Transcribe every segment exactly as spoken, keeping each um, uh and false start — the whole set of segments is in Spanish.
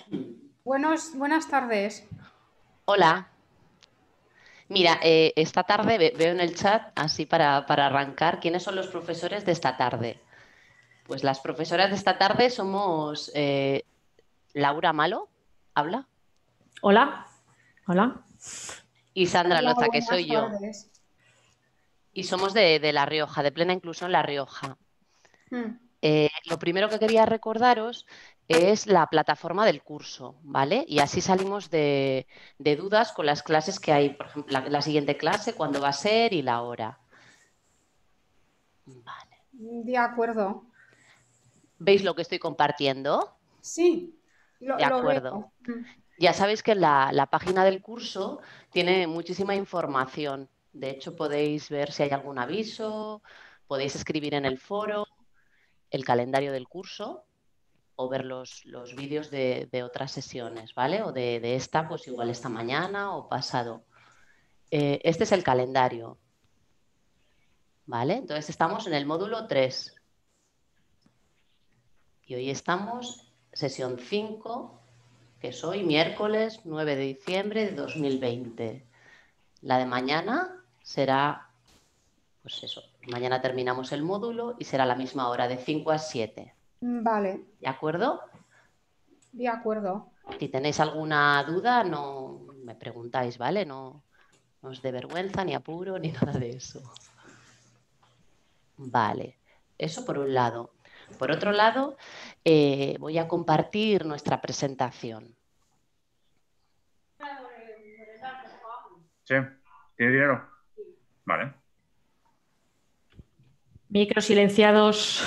Buenos, buenas tardes. Hola, mira, eh, esta tarde ve- veo en el chat, así para, para arrancar, ¿quiénes son los profesores de esta tarde? Pues las profesoras de esta tarde somos eh, Laura Malo, habla, Hola, hola. y Sandra Hola, Loza, que buenas soy yo. tardes. Y somos de, de La Rioja, de Plena Inclusión La Rioja. Mm, Eh, lo primero que quería recordaros es la plataforma del curso, ¿vale? Y así salimos de, de dudas con las clases que hay, por ejemplo, la, la siguiente clase, cuándo va a ser y la hora. Vale. De acuerdo. ¿Veis lo que estoy compartiendo? Sí, lo, De lo acuerdo. veo. Mm, Ya sabéis que la, la página del curso tiene muchísima información. De hecho, podéis ver si hay algún aviso, podéis escribir en el foro el calendario del curso o ver los, los vídeos de, de otras sesiones, ¿vale? O de, de esta, pues igual esta mañana o pasado. Eh, este es el calendario, ¿vale? Entonces estamos en el módulo tres y hoy estamos sesión cinco, que es hoy miércoles nueve de diciembre de dos mil veinte. La de mañana será, pues eso, mañana terminamos el módulo y será la misma hora, de cinco a siete. Vale, ¿De acuerdo? de acuerdo. Si tenéis alguna duda, no me preguntáis, ¿vale? No, no os dé vergüenza, ni apuro, ni nada de eso. Vale, eso por un lado. Por otro lado, eh, voy a compartir nuestra presentación. Sí, ¿tiene dinero? Vale. Micros silenciados.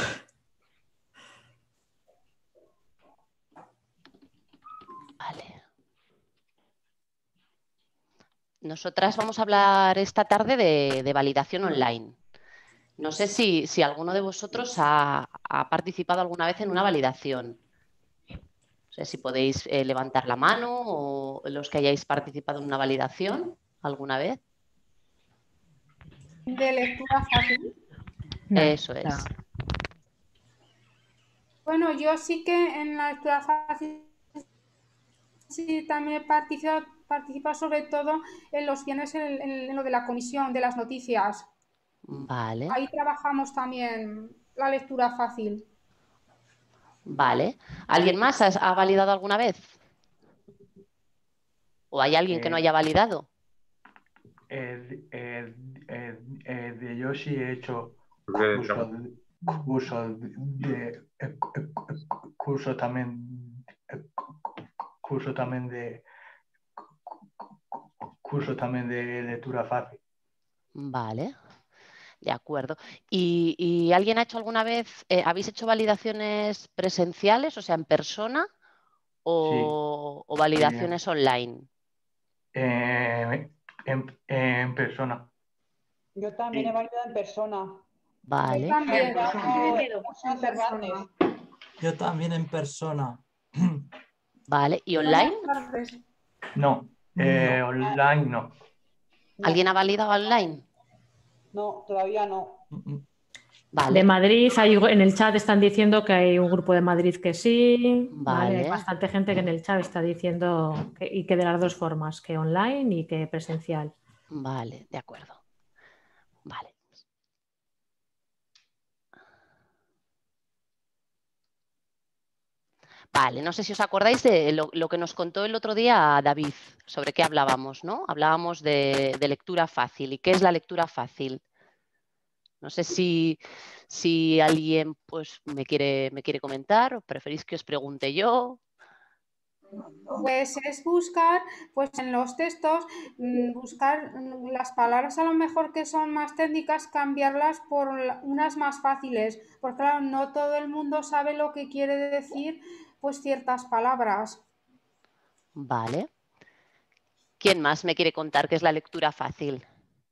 Vale. Nosotras vamos a hablar esta tarde de, de validación online. No sé si, si alguno de vosotros ha, ha participado alguna vez en una validación. No sé si podéis eh, levantar la mano o los que hayáis participado en una validación alguna vez. De lectura fácil. No, Eso no. es. Bueno, yo sí que en la lectura fácil sí también he participado, participado sobre todo en los viernes en, en- en lo de la comisión de las noticias. Vale, Ahí trabajamos también la lectura fácil. vale. ¿Alguien más ha, ha validado alguna vez? ¿O hay alguien que no Eh, haya validado? eh, eh, eh, eh, de yo sí he hecho Porque cursos curso de eh, curso también eh, curso también de curso también de lectura fácil. Vale, de acuerdo. ¿Y, y alguien ha hecho alguna vez, eh, habéis hecho validaciones presenciales, o sea, en persona, Sí, o, o eh, validaciones online? eh, en, en persona. Yo también he Y validado en persona. Yo Vale, también, Validando el curso de en Cervantes. persona. Yo también en persona. vale. ¿Y Buenas online? tardes. no, eh, No. online no. ¿Alguien ha No, validado online? no, todavía no. Mm, mm. De Vale, Madrid, hay, en el chat están diciendo que hay un grupo de Madrid que sí, ¿vale? Hay vale, bastante gente que en el chat está diciendo que, y que de las dos formas, que online y que presencial. vale, de acuerdo. Vale. Vale, no sé si os acordáis de lo, lo que nos contó el otro día David, sobre qué hablábamos, ¿no? Hablábamos de, de lectura fácil. ¿Y qué es la lectura fácil? No sé si, si alguien pues, me quiere, me quiere comentar o preferís que os pregunte yo. Pues es buscar, pues en los textos, mm, buscar mm, las palabras a lo mejor que son más técnicas, cambiarlas por la- unas más fáciles, porque claro, no todo el mundo sabe lo que quiere decir, pues ciertas palabras. Vale. ¿Quién más me quiere contar qué es la lectura fácil?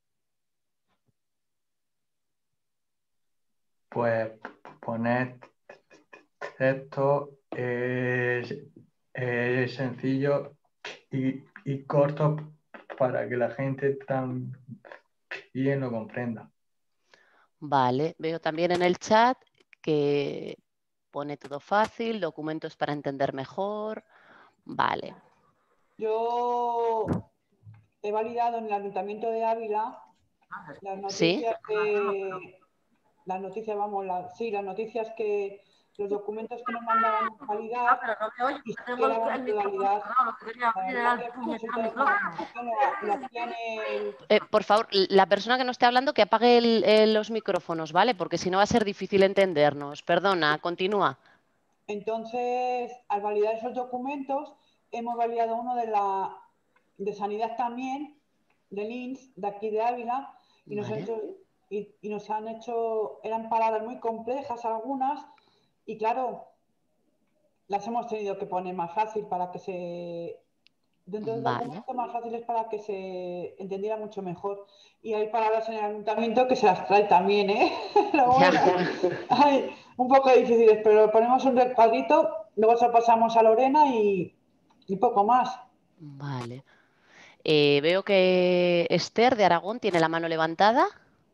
Pues poner texto es, es sencillo y, y corto para que la gente también lo comprenda. Vale, veo también en el chat que pone todo fácil, documentos para entender mejor. Vale. Yo he validado en el Ayuntamiento de Ávila las ¿Sí? noticias que, las noticias, vamos, las, sí, las noticias que, los documentos que nos mandaban a validar y sí que daban de validar. La verdad que el resultado lo, lo hacía en el... Eh, por favor, la persona que no esté hablando que apague el- el- los micrófonos, ¿vale? Porque si no va a ser difícil entendernos. Perdona, continúa. Entonces, al validar esos documentos, hemos validado uno de la de Sanidad también, del I N S, de aquí de Ávila, y nos, han Vale. hecho, y, y nos han hecho, eran palabras muy complejas algunas, y claro, las hemos tenido que poner más fácil para que se, dentro del Vale. documento más fáciles para que se entendiera mucho mejor. Y hay palabras en el ayuntamiento que se las trae también, ¿eh? Pero bueno, hay un poco difíciles, pero ponemos un recuadrito, luego se lo pasamos a Lorena y, y poco más. Vale. Eh, veo que Esther de Aragón tiene la mano levantada.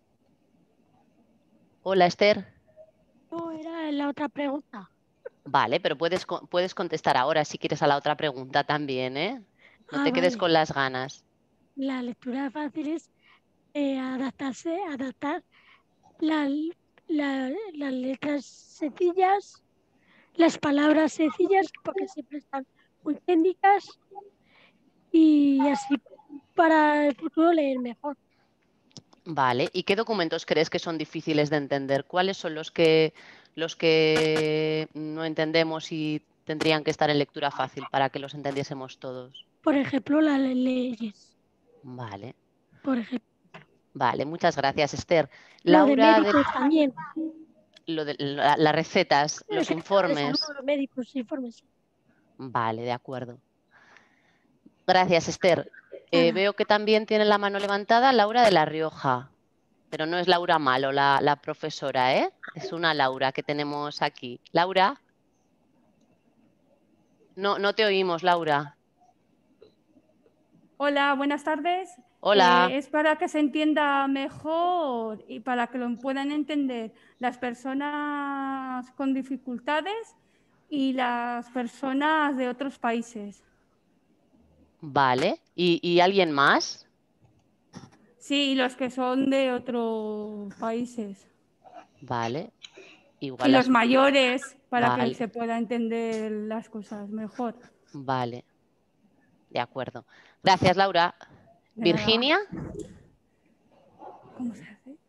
Hola, Esther. No, era la otra pregunta. Vale, pero puedes, co- puedes contestar ahora si quieres a la otra pregunta también, ¿eh? No Ah, te quedes vale. con las ganas. La lectura fácil es eh, adaptarse, adaptar la- la- las letras sencillas, las palabras sencillas, porque siempre están muy técnicas, y así para el futuro leer mejor. Vale, ¿y qué documentos crees que son difíciles de entender? ¿Cuáles son los que, los que no entendemos y tendrían que estar en lectura fácil para que los entendiésemos todos? Por ejemplo, las leyes. Vale, Por ejemplo, vale, muchas gracias, Esther. lo de Laura, de- médicos también. lo de la- las recetas, El los sector de salud, informes. los médicos, informes. Vale, de acuerdo. Gracias, Esther. Eh, Nada. veo que también tiene la mano levantada Laura de La Rioja, pero no es Laura Malo, la, la profesora, ¿eh? Es una Laura que tenemos aquí. Laura, no, no te oímos, Laura. Hola, buenas tardes. Hola. Eh, es para que se entienda mejor y para que lo puedan entender las personas con dificultades y las personas de otros países. Vale. ¿Y, y alguien más? Sí, y los que son de otros países. Vale. Igual Y los las... mayores para que Vale, se pueda entender las cosas mejor. vale. De acuerdo. Gracias, Laura. De nada. Virginia. ¿Cómo se hace?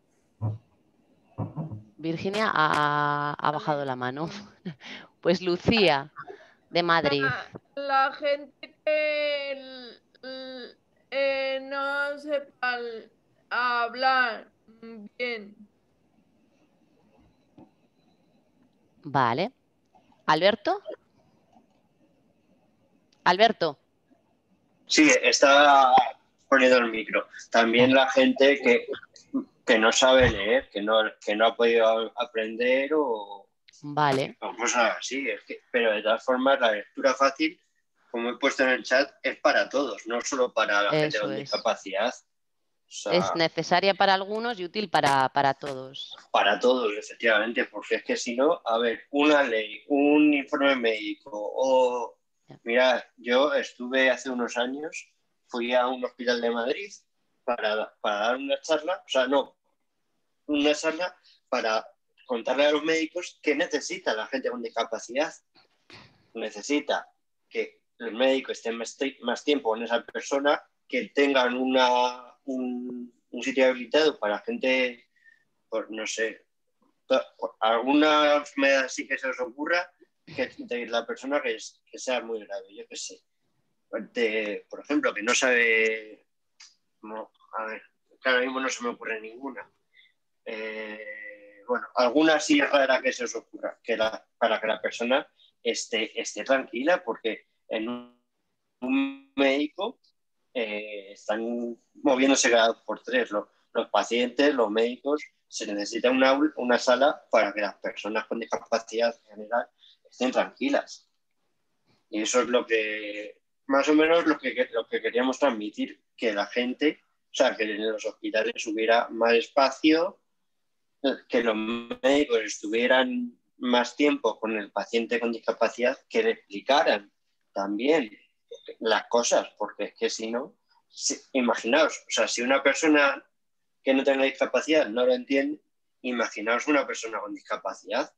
Virginia ha, ha bajado la mano. Pues Lucía, de Madrid. La gente que l- l- eh, no sepa l- hablar bien. Vale. Alberto. Alberto. Sí, está poniendo el micro. También la gente que, que no sabe leer, que no, que no ha podido aprender o, Vale. o cosas así. Es que, pero de todas formas, la lectura fácil, como he puesto en el chat, es para todos, no solo para la gente Eso con es. discapacidad. O sea, Es necesaria para algunos y útil para, para todos. para todos, efectivamente, porque es que si no, a ver, una ley, un informe médico o... Mira, yo estuve hace unos años, fui a un hospital de Madrid para, para dar una charla, o sea, no, una charla para contarle a los médicos qué necesita la gente con discapacidad. Necesita que los médicos estén más, más tiempo con esa persona, que tengan una, un, un sitio habilitado para gente, pues, no sé, alguna enfermedad así que se os ocurra, que de la persona que, es, que sea muy grave, yo qué sé. De, por ejemplo, que no sabe... No, a ver, que ahora mismo no se me ocurre ninguna. Eh, bueno, alguna sí rara que se os ocurra, que la, para que la persona esté, esté tranquila, porque en un, un médico eh, están moviéndose cada dos por tres. Los, los pacientes, los médicos, se necesita una, una sala para que las personas con discapacidad en general estén tranquilas. Y eso es lo que, más o menos lo que, lo que queríamos transmitir, que la gente, o sea, que en los hospitales hubiera más espacio, que los médicos estuvieran más tiempo con el paciente con discapacidad, que le explicaran también las cosas, porque es que si no, si, imaginaos, o sea, si una persona que no tenga discapacidad no lo entiende, imaginaos una persona con discapacidad.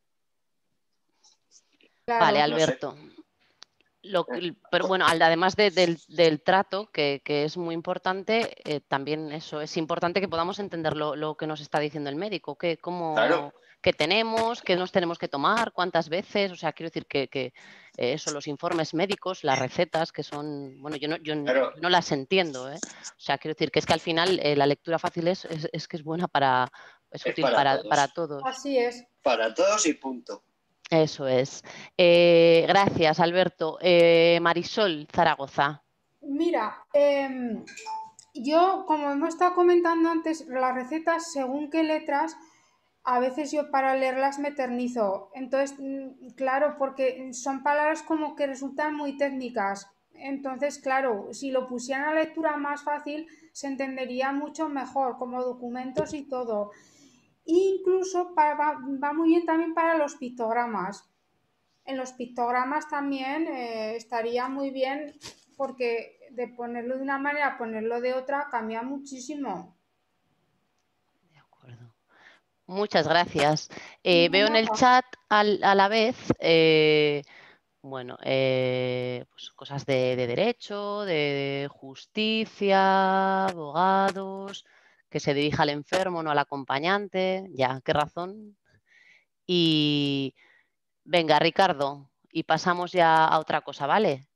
Claro. Vale, No sé. Alberto. Lo, pero bueno, además de, del, del trato, que, que es muy importante, eh, también eso, es importante que podamos entender lo, lo que nos está diciendo el médico, que, cómo, Claro. qué tenemos, qué nos tenemos que tomar, cuántas veces, o sea, quiero decir que, que eh, eso, los informes médicos, las recetas, que son, bueno, yo no, yo, Claro. yo no las entiendo, ¿eh? O sea, quiero decir que es que al final eh, la lectura fácil es, es, es que es buena para, es Es útil para para, todos. para todos. Así es. Para todos y punto. Eso es. Eh, gracias, Alberto. Eh, Marisol Zaragoza. Mira, em, yo, como hemos estado comentando antes, las recetas, según qué letras, a veces yo para leerlas me eternizo. Entonces, mm, claro, porque son palabras como que resultan muy técnicas. Entonces, claro, si lo pusieran a lectura más fácil, se entendería mucho mejor, como documentos y todo. Incluso para- va, va muy bien también para los pictogramas. En los pictogramas también eh, estaría muy bien porque de ponerlo de una manera a ponerlo de otra cambia muchísimo. De acuerdo. Muchas gracias. Eh, veo en el chat al- a la vez, eh, bueno, eh, pues cosas de, de derecho, de justicia, abogados, que se dirija al enfermo, no al acompañante. Ya, qué razón. Y venga, Ricardo, y pasamos ya a otra cosa, ¿vale?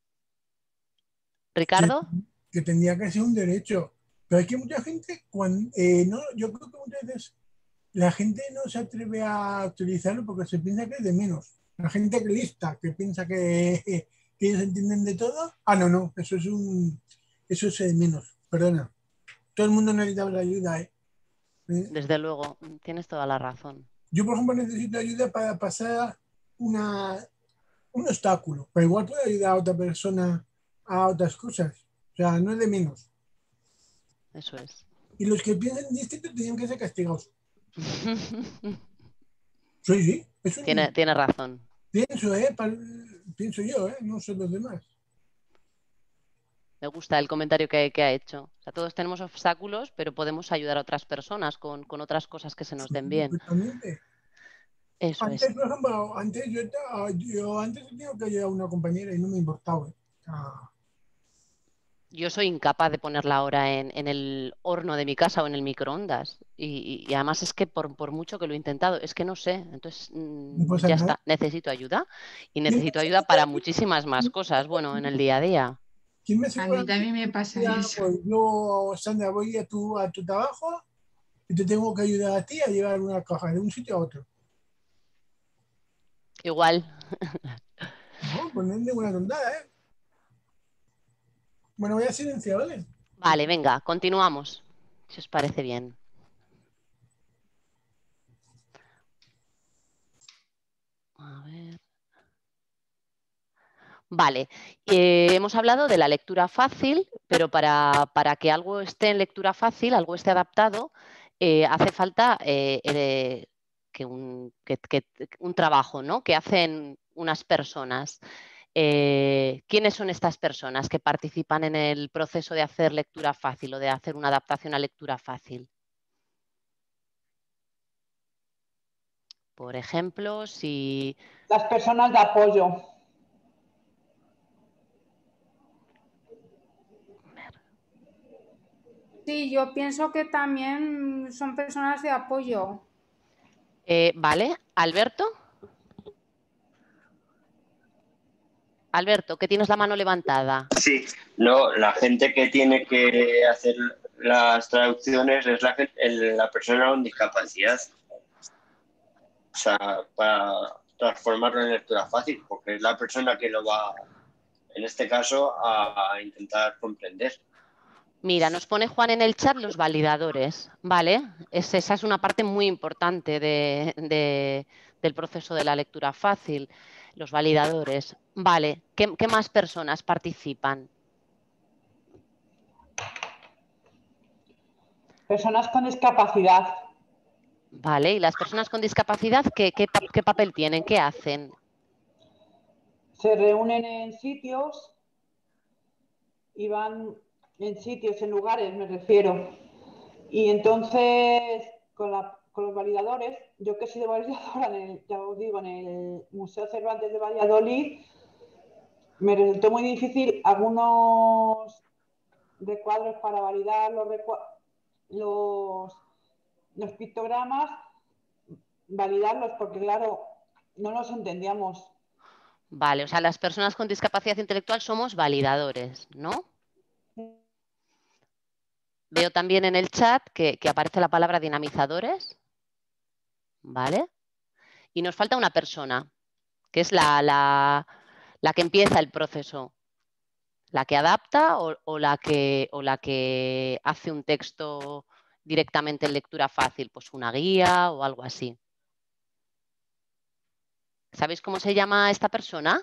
Que, Ricardo. que tendría que ser un derecho. Pero hay que mucha gente, cuando, eh, no, yo creo que muchas veces la gente no se atreve a utilizarlo porque se piensa que es de menos. La gente que lista, que piensa que, que ellos entienden de todo, ah, no, no, eso es un, eso es de menos, perdona. Todo el mundo necesita la ayuda, ¿eh? ¿Eh? Desde luego, tienes toda la razón. Yo, por ejemplo, necesito ayuda para pasar una, un obstáculo, pero igual puedo ayudar a otra persona a otras cosas. O sea, no es de menos. Eso es. Y los que piensan distinto tienen que ser castigados. Sí, sí. Es un... Tiene, tiene razón. Pienso, ¿eh? Pa... Pienso yo, ¿eh? No sé los demás. Me gusta el comentario que, que ha hecho. O sea, todos tenemos obstáculos, pero podemos ayudar a otras personas con, con otras cosas que se nos den bien. Perfectamente. Eso antes, es. por ejemplo, antes yo, yo antes he tenido que ayudar a una compañera y no me importaba. ¿eh? Ah. Yo soy incapaz de ponerla ahora en, en el horno de mi casa o en el microondas. Y, y, y además es que por, por mucho que lo he intentado, es que no sé. Entonces, mmm, No ya nada. está. Necesito ayuda. Y necesito ayuda para muchísimas más cosas. Bueno, en el día a día. ¿Quién me A mí también me pasa ya, eso. Pues yo, Sandra, voy a tu, a tu trabajo y te tengo que ayudar a ti a llevar una caja de un sitio a otro. Igual. No, pues no es ninguna tontada, ¿eh? Bueno, voy a silenciar, ¿vale? Vale, venga, continuamos. Si os parece bien. A ver. Vale, eh, hemos hablado de la lectura fácil, pero para, para que algo esté en lectura fácil, algo esté adaptado, eh, hace falta eh, eh, que, un, que, que un trabajo, ¿no? Que hacen unas personas. Eh, ¿Quiénes son estas personas que participan en el proceso de hacer lectura fácil o de hacer una adaptación a lectura fácil? Por ejemplo, si... Las personas de apoyo. Sí, yo pienso que también son personas de apoyo. Eh, vale, Alberto. Alberto, que tienes la mano levantada. Sí, no, la gente que tiene que hacer las traducciones es la, la persona con discapacidad. O sea, para transformarlo en lectura fácil, porque es la persona que lo va, en este caso, a intentar comprender. Mira, nos pone Juan en el chat los validadores, ¿vale? Es, esa es una parte muy importante de, de, del proceso de la lectura fácil, los validadores. Vale, ¿qué, qué más personas participan? Personas con discapacidad. Vale, ¿y las personas con discapacidad qué, qué, qué papel tienen? ¿Qué hacen? Se reúnen en sitios y van en sitios, en lugares, me refiero. Y entonces, con, la, con los validadores, yo que he sido validadora, en el, ya os digo, en el Museo Cervantes de Valladolid, me resultó muy difícil algunos recuadros para validar los, los, los pictogramas, validarlos, porque claro, no los entendíamos. Vale, o sea, las personas con discapacidad intelectual somos validadores, ¿no? Veo también en el chat que, que aparece la palabra dinamizadores, ¿vale? Y nos falta una persona, que es la, la, la que empieza el proceso, la que adapta o, o, la que, o la que hace un texto directamente en lectura fácil, pues una guía o algo así. ¿Sabéis cómo se llama esta persona?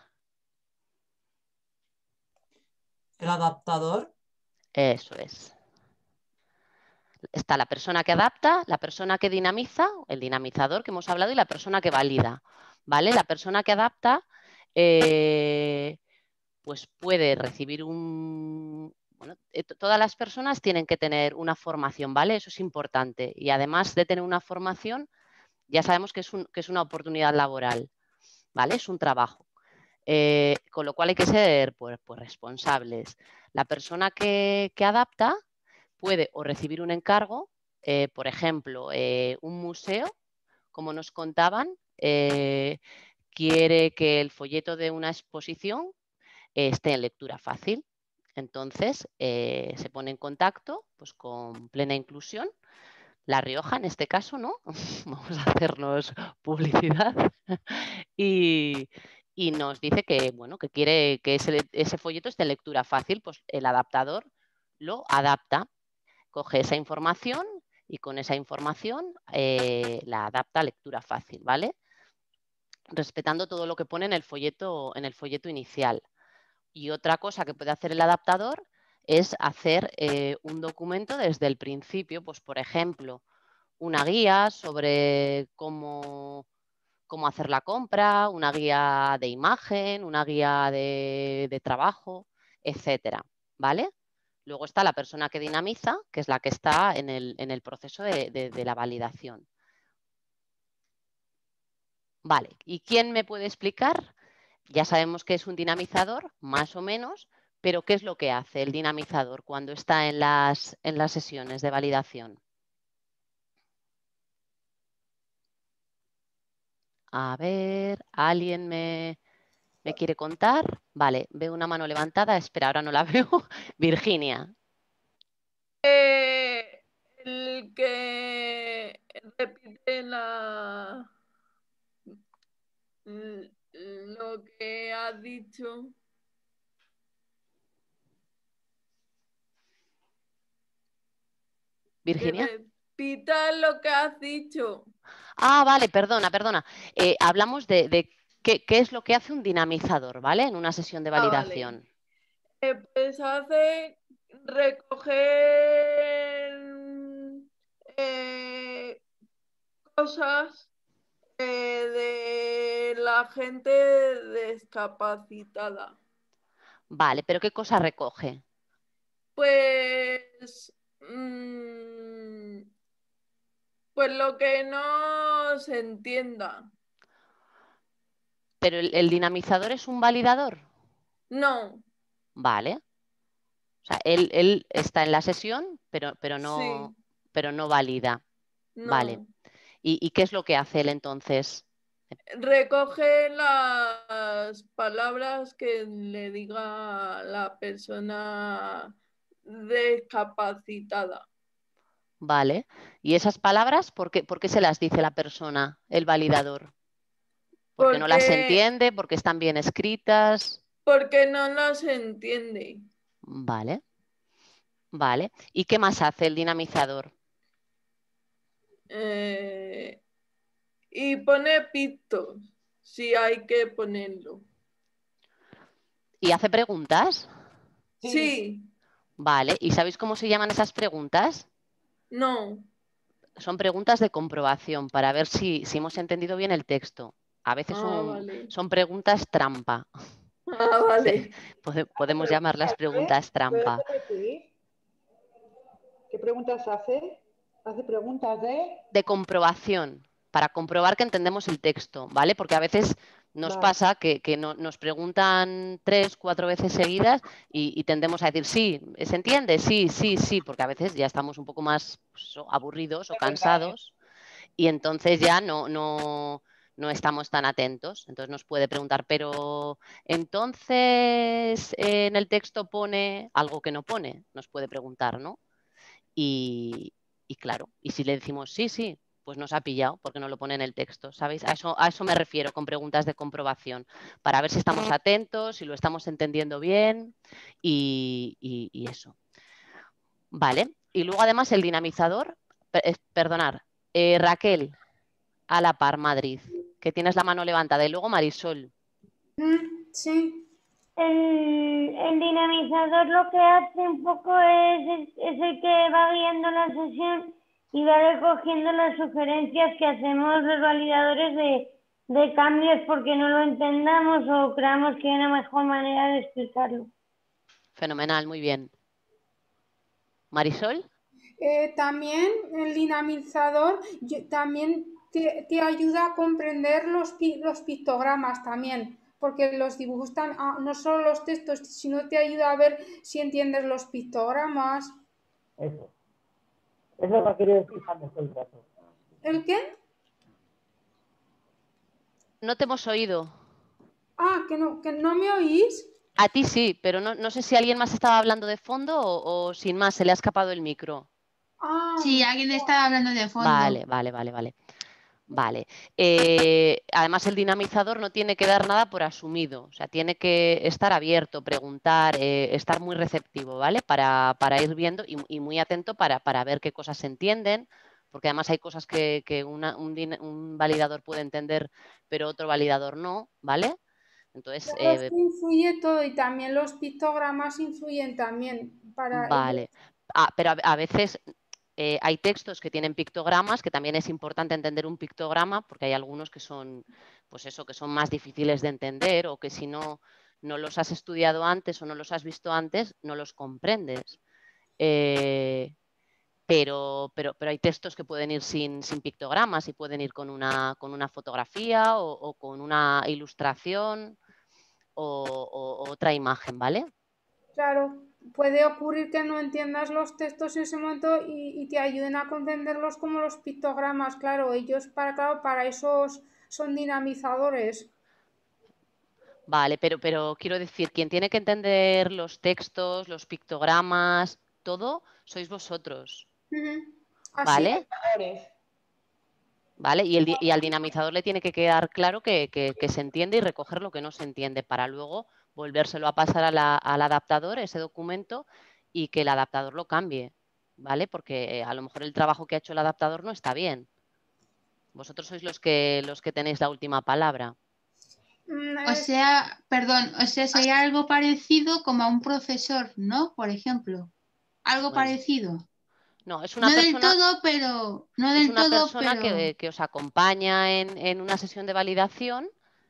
¿El adaptador? Eso es. Está la persona que adapta, la persona que dinamiza, el dinamizador que hemos hablado, y la persona que valida, ¿vale? La persona que adapta eh, pues puede recibir un... Bueno, eh, todas las personas tienen que tener una formación, ¿vale? Eso es importante. Y además de tener una formación, ya sabemos que es, un, que es una oportunidad laboral, ¿vale? Es un trabajo. Eh, con lo cual hay que ser pues, pues responsables. La persona que, que adapta puede o recibir un encargo, eh, por ejemplo, eh, un museo, como nos contaban, eh, quiere que el folleto de una exposición eh, esté en lectura fácil. Entonces, eh, se pone en contacto pues, con Plena Inclusión, La Rioja en este caso, ¿no? Vamos a hacernos publicidad. y, y nos dice que, bueno, que quiere que ese, ese folleto esté en lectura fácil, pues el adaptador lo adapta. Coge esa información y con esa información eh, la adapta a lectura fácil, ¿vale? Respetando todo lo que pone en el folleto, en el folleto inicial. Y otra cosa que puede hacer el adaptador es hacer eh, un documento desde el principio, pues por ejemplo, una guía sobre cómo, cómo hacer la compra, una guía de imagen, una guía de, de trabajo, etcétera, ¿vale? Luego está la persona que dinamiza, que es la que está en el, en el proceso de, de, de la validación. Vale, ¿y quién me puede explicar? Ya sabemos que es un dinamizador, más o menos, pero ¿qué es lo que hace el dinamizador cuando está en las, en las sesiones de validación? A ver, ¿alguien me, me quiere contar? Vale, veo una mano levantada. Espera, ahora no la veo. Virginia. Eh, el que repite la lo que ha dicho. Virginia. Que repita lo que has dicho. Ah, vale, perdona, perdona. Eh, hablamos de, de qué, qué es lo que hace un dinamizador, ¿vale? En una sesión de validación. Ah, vale. eh, pues hace recoger eh, cosas eh, de la gente discapacitada. Vale, pero ¿qué cosa recoge? Pues, mmm, pues lo que no se entienda. ¿Pero el, el dinamizador es un validador? No. Vale. O sea, él, él está en la sesión, pero, pero, no, Sí. pero no valida. No. Vale. ¿Y, ¿Y qué es lo que hace él entonces? Recoge las palabras que le diga la persona discapacitada. Vale. ¿Y esas palabras por qué, por qué se las dice la persona, el validador? ¿Porque, porque no las entiende? ¿Porque están bien escritas? Porque no las entiende. Vale. Vale. ¿Y qué más hace el dinamizador? Eh, y pone pictos, si hay que ponerlo. ¿Y hace preguntas? Sí. Vale. ¿Y sabéis cómo se llaman esas preguntas? No. Son preguntas de comprobación para ver si, si hemos entendido bien el texto. A veces ah, son, vale. son preguntas trampa. Ah, vale. Pode- podemos llamarlas preguntas trampa. ¿Puedes repetir? ¿Qué preguntas hace? Hace preguntas de... De comprobación, para comprobar que entendemos el texto, ¿vale? Porque a veces nos Vale. pasa que, que no- nos preguntan tres, cuatro veces seguidas y, y tendemos a decir, sí, ¿se entiende? Sí, sí, sí, porque a veces ya estamos un poco más pues, o aburridos o Es verdad, ¿eh? cansados y entonces ya no, no, no estamos tan atentos. Entonces nos puede preguntar, pero entonces eh, en el texto pone algo que no pone, nos puede preguntar, ¿no? Y, y claro, y si le decimos sí, sí, pues nos ha pillado porque no lo pone en el texto, ¿sabéis? A eso, a eso me refiero con preguntas de comprobación, para ver si estamos atentos, si lo estamos entendiendo bien y, y- y eso. Vale, y luego además el dinamizador, per- eh, perdonar, eh, Raquel, a la par, Madrid, que tienes la mano levantada, y luego Marisol. Mm, sí. El, el dinamizador lo que hace un poco es, es el que va guiando la sesión y va recogiendo las sugerencias que hacemos los validadores de, de cambios porque no lo entendamos o creamos que hay una mejor manera de explicarlo. Fenomenal, muy bien. Marisol. Eh, también el dinamizador yo- también te, te ayuda a comprender los, pi- los pictogramas también, porque los dibujos tam- ah, no solo los textos, sino te ayuda a ver si entiendes los pictogramas. Eso. Es lo que quería decir Jaime todo el rato. ¿El qué? No te hemos oído. Ah, que no, que no me oís. A ti sí, pero no, no sé si alguien más estaba hablando de fondo o, o sin más, se le ha escapado el micro. Ah, Sí, alguien estaba hablando de fondo. Vale, vale, vale, vale. Vale. Eh, además, el dinamizador no tiene que dar nada por asumido, o sea, tiene que estar abierto, preguntar, eh, estar muy receptivo, ¿vale? Para, para ir viendo y, y muy atento para, para ver qué cosas se entienden, porque además hay cosas que, que una- un, din- un validador puede entender, pero otro validador no, ¿vale? Entonces, Claro, eh, es que influye todo y también los pictogramas influyen también para ellos. vale. Ah, pero a, a veces eh, hay textos que tienen pictogramas, que también es importante entender un pictograma, porque hay algunos que son, pues eso, que son más difíciles de entender o que si no, no los has estudiado antes o no los has visto antes, no los comprendes. Eh, pero, pero, pero hay textos que pueden ir sin, sin pictogramas y pueden ir con una, con una fotografía o, o con una ilustración o, o- otra imagen, ¿vale? Claro, puede ocurrir que no entiendas los textos en ese momento y, y te ayuden a comprenderlos como los pictogramas. Claro, ellos para, claro, para esos son dinamizadores. Vale, pero, pero quiero decir, quien tiene que entender los textos, los pictogramas, todo, sois vosotros, Ujú. Así ¿vale? ¿Vale? Y, el di- y al dinamizador le tiene que quedar claro que, que- que se entiende y recoger lo que no se entiende para luego volvérselo a pasar a la- al adaptador, ese documento, y que el adaptador lo cambie, ¿vale? Porque eh, a lo mejor el trabajo que ha hecho el adaptador no está bien. Vosotros sois los que, los que tenéis la última palabra. Mm, O es- sea, perdón, o sea, sería algo parecido como a un profesor, ¿no? Por ejemplo. Algo Bueno, parecido. no, es una No del persona, todo, pero. No es del una todo, persona pero. que, que os acompaña en, en una sesión de validación,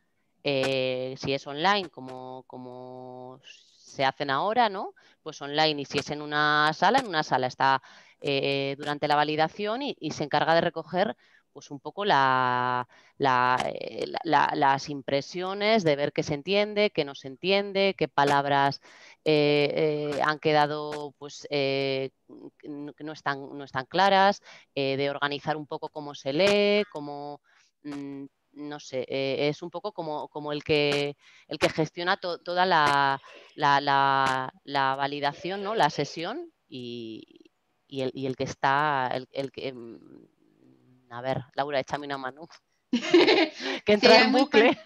eh, si es online, como, como se hacen ahora, ¿no? Pues online, y si es en una sala, en una sala está eh, durante la validación y, y se encarga de recoger pues un poco la, la, eh, la- la- las impresiones, de ver qué se entiende, qué no se entiende, qué palabras eh, eh, han quedado pues eh, que no que no están, no están claras, eh, de organizar un poco cómo se lee, cómo mm, no sé, eh, es un poco como, como el que el que gestiona to- toda la, la- la- la validación, ¿no? La sesión y, y el, y el que está, el, el que mm, a ver, Laura, échame una mano. Que entra Sería en muy bucle.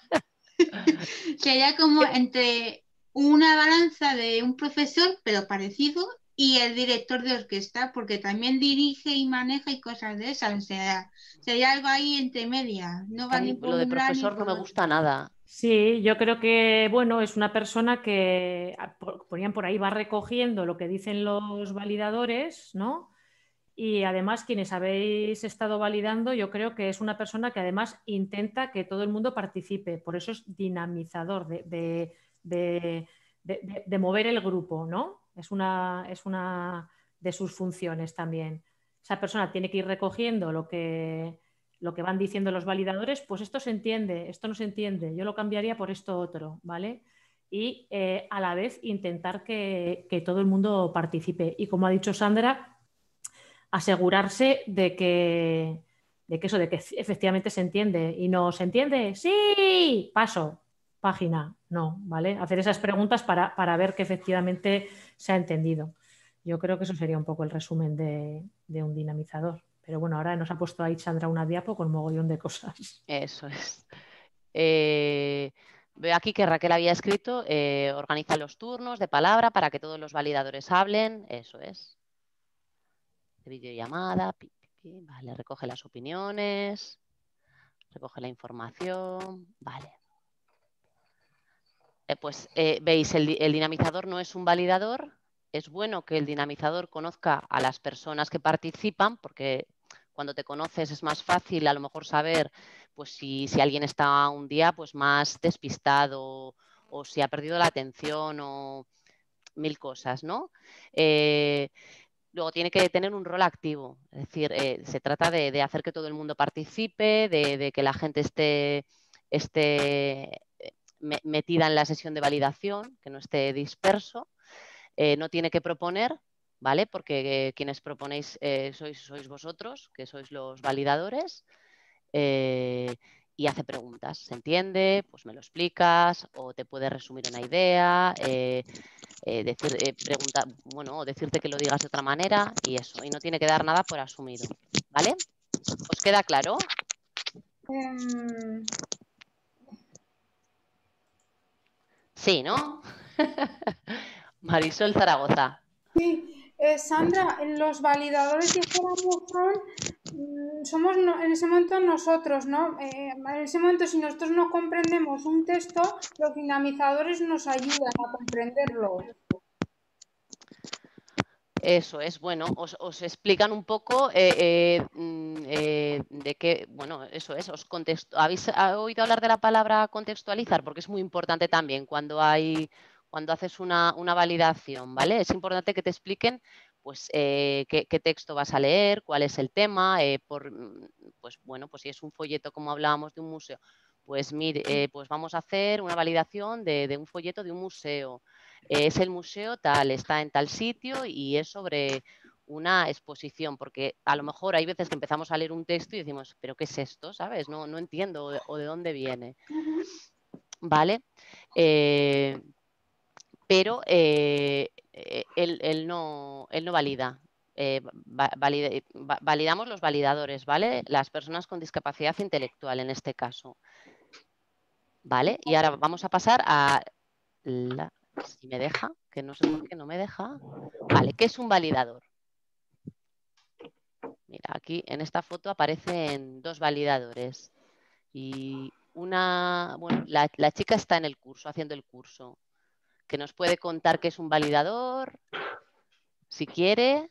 Sería como entre una balanza de un profesor, pero parecido, y el director de orquesta, porque también dirige y maneja y cosas de esas. O sea, sería algo ahí entre medias. No Que a va mí ni por lo de un lado ni profesor no por me otro. gusta nada. Sí, yo creo que, bueno, es una persona que, ah, por- ponían por ahí, va recogiendo lo que dicen los validadores, ¿no? Y además, quienes habéis estado validando, yo creo que es una persona que además intenta que todo el mundo participe. Por eso es dinamizador, de, de- de, de, de, de mover el grupo, ¿no? Es una, es una de sus funciones también. Esa persona tiene que ir recogiendo lo que, lo que van diciendo los validadores, pues esto se entiende, esto no se entiende, yo lo cambiaría por esto otro, ¿vale? Y eh, a la vez intentar que, que todo el mundo participe. Y como ha dicho Sandra, asegurarse de que, de que eso, de que efectivamente se entiende. Y no se entiende, sí, paso, página, no, ¿vale? Hacer esas preguntas para, para ver que efectivamente se ha entendido. Yo creo que eso sería un poco el resumen de, de un dinamizador. Pero bueno, ahora nos ha puesto ahí Sandra una diapo con mogollón de cosas. Eso es. Eh, veo aquí que Raquel había escrito, eh, organiza los turnos de palabra para que todos los validadores hablen. Eso es. De videollamada, pi, pi, pi, vale, recoge las opiniones, recoge la información, vale. Eh, pues eh, veis, el, el dinamizador no es un validador. Es bueno que el dinamizador conozca a las personas que participan, porque cuando te conoces es más fácil a lo mejor saber pues, si, si alguien está un día pues, más despistado o si ha perdido la atención o mil cosas, ¿no? Eh, luego tiene que tener un rol activo, es decir, eh, se trata de, de hacer que todo el mundo participe, de, de que la gente esté, esté metida en la sesión de validación, que no esté disperso. Eh, no tiene que proponer, ¿vale? Porque eh, quienes proponéis eh, sois, sois vosotros, que sois los validadores, eh, y hace preguntas. ¿Se entiende? Pues me lo explicas, o te puede resumir una idea, eh, eh, decir, eh, pregunta, bueno, o decirte que lo digas de otra manera, y eso, y no tiene que dar nada por asumido, ¿vale? ¿Os queda claro? Um... Sí, ¿no? Marisol Zaragoza. Sí, eh, Sandra, los validadores, dijéramos, son, somos no, en ese momento nosotros, ¿no? Eh, en ese momento, si nosotros no comprendemos un texto, los dinamizadores nos ayudan a comprenderlo. Eso es, bueno, os, os explican un poco eh, eh, eh, de qué, bueno, eso es, os contexto. ¿Habéis oído hablar de la palabra contextualizar? Porque es muy importante también cuando hay, cuando haces una, una validación, ¿vale? Es importante que te expliquen, pues, eh, qué, qué texto vas a leer, cuál es el tema, eh, por, pues, bueno, pues si es un folleto como hablábamos de un museo, pues mire, eh, pues vamos a hacer una validación de, de un folleto de un museo. Es el museo tal, está en tal sitio y es sobre una exposición, porque a lo mejor hay veces que empezamos a leer un texto y decimos, ¿pero qué es esto? ¿Sabes? No, no entiendo o de, o de dónde viene. ¿Vale? Eh, pero eh, él, él, no, él no valida. Eh, valida, validamos los validadores, ¿vale? Las personas con discapacidad intelectual en este caso. ¿Vale? Y ahora vamos a pasar a la... Si me deja, que no sé por qué no me deja. Vale, ¿qué es un validador? Mira, aquí en esta foto aparecen dos validadores. Y una, bueno, la, la chica está en el curso, haciendo el curso. Que nos puede contar qué es un validador, si quiere.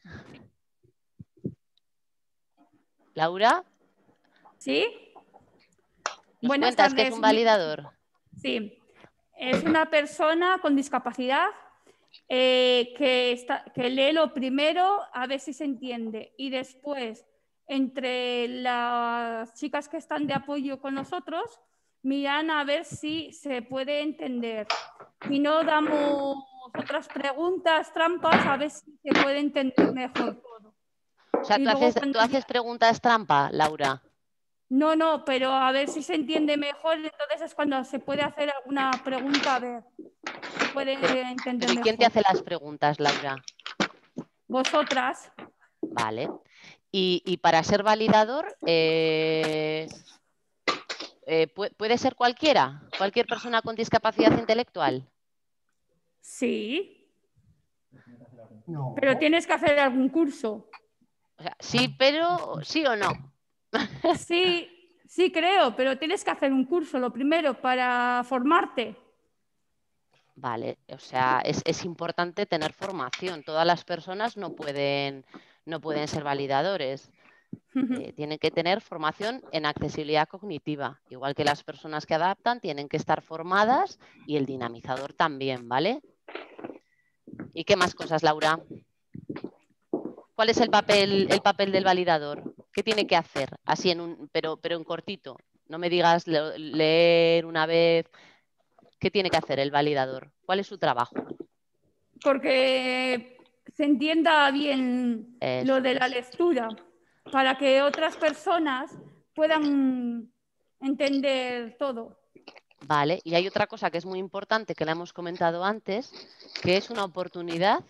Laura. ¿Sí? ¿Nos Buenas cuentas tardes. qué es un validador? Sí, es una persona con discapacidad eh, que, está, que lee lo primero a ver si se entiende y después entre las chicas que están de apoyo con nosotros miran a ver si se puede entender. Si no, damos otras preguntas, trampas, a ver si se puede entender mejor todo. O sea, ¿tú haces, ¿tú haces preguntas trampa, Laura? No, no, pero a ver si se entiende mejor, entonces es cuando se puede hacer alguna pregunta, a ver, se puede entender ¿Y mejor. quién te hace las preguntas, Laura? Vosotras. Vale. Y, y para ser validador, eh, eh, ¿puede ser cualquiera? ¿Cualquier persona con discapacidad intelectual? Sí. No. Pero tienes que hacer algún curso. O sea, sí, pero sí o no. Sí, sí creo, pero tienes que hacer un curso, lo primero, para formarte. Vale, o sea, es, es importante tener formación. Todas las personas no pueden, no pueden ser validadores. Eh, tienen que tener formación en accesibilidad cognitiva, igual que las personas que adaptan tienen que estar formadas y el dinamizador también, ¿vale? ¿Y qué más cosas, Laura? ¿Cuál es el papel, el papel del validador? ¿Qué tiene que hacer? Así en un, pero, pero en cortito. No me digas le- leer una vez. ¿Qué tiene que hacer el validador? ¿Cuál es su trabajo? Porque se entienda bien Eso lo de la es. lectura, para que otras personas puedan entender todo. Vale, y hay otra cosa que es muy importante que la hemos comentado antes, que es una oportunidad.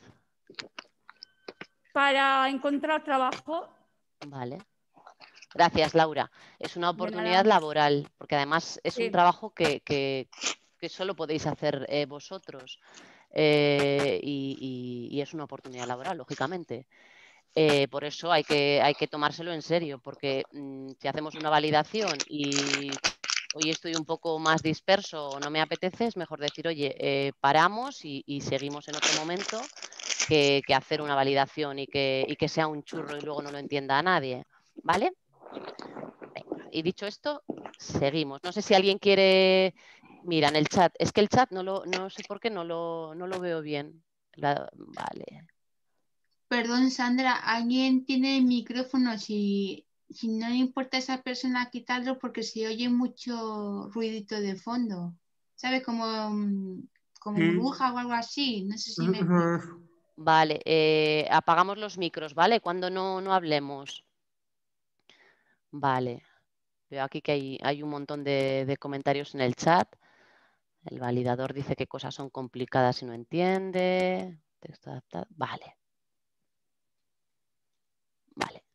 Para encontrar trabajo. Vale. Gracias, Laura. Es una De oportunidad nada. laboral, porque además es un Sí. trabajo que, que, que solo podéis hacer eh, vosotros. Eh, y, y- y es una oportunidad laboral, lógicamente. Eh, por eso hay que, hay que tomárselo en serio, porque mm, si hacemos una validación y hoy estoy un poco más disperso o no me apetece, es mejor decir, oye, eh, paramos y, y seguimos en otro momento que, que hacer una validación y que, y que sea un churro y luego no lo entienda a nadie. ¿Vale? Venga, y dicho esto, seguimos. No sé si alguien quiere... Mira, en el chat, es que el chat no, lo, no sé por qué no lo, no lo veo bien. La- Vale. Perdón, Sandra, alguien tiene el micrófono. Si, si no le importa a esa persona quitarlo porque se oye mucho ruidito de fondo. ¿Sabes? Como, mm, como Sí. burbuja o algo así. No sé si me... Vale, eh, apagamos los micros, ¿vale? Cuando no, no hablemos. Vale. Veo aquí que hay, hay un montón de, de comentarios en el chat. El validador dice qué cosas son complicadas y no entiende. Texto adaptado. Vale. Vale.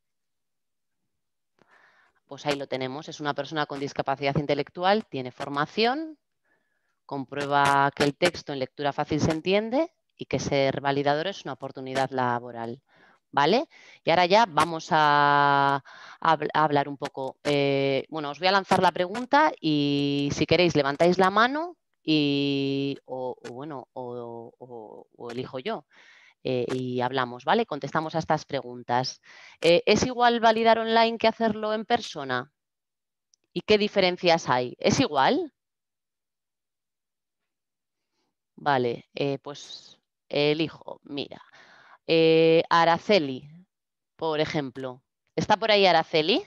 Pues ahí lo tenemos. Es una persona con discapacidad intelectual, tiene formación, comprueba que el texto en lectura fácil se entiende y que ser validador es una oportunidad laboral. ¿Vale? Y ahora ya vamos a, a hablar un poco. Eh, bueno, os voy a lanzar la pregunta y si queréis levantáis la mano y, o, o bueno, o, o, o elijo yo. Eh, y hablamos, ¿vale? Contestamos a estas preguntas. Eh, ¿Es igual validar online que hacerlo en persona? ¿Y qué diferencias hay? ¿Es igual? Vale, eh, pues elijo, mira. Eh, Araceli, por ejemplo. ¿Está por ahí Araceli?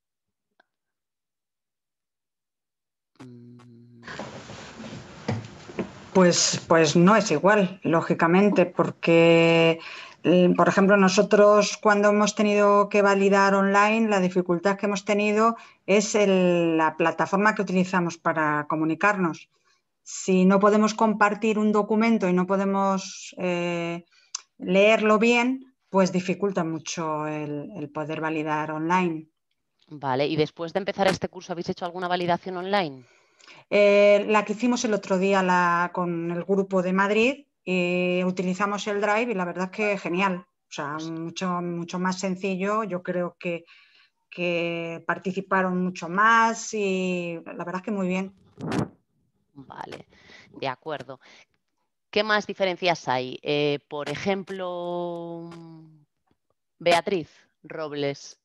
Pues, pues no es igual, lógicamente, porque, eh, por ejemplo, nosotros cuando hemos tenido que validar online, la dificultad que hemos tenido es el- la plataforma que utilizamos para comunicarnos. Si no podemos compartir un documento y no podemos eh, leerlo bien, pues dificulta mucho el, el poder validar online. Vale, y después de empezar este curso, ¿habéis hecho alguna validación online? Eh, la que hicimos el otro día la, con el grupo de Madrid, eh, utilizamos el Drive y la verdad es que genial. O sea, mucho, mucho más sencillo. Yo creo que, que participaron mucho más y la verdad es que muy bien. Vale, de acuerdo. ¿Qué más diferencias hay? Eh, por ejemplo, Beatriz Robles.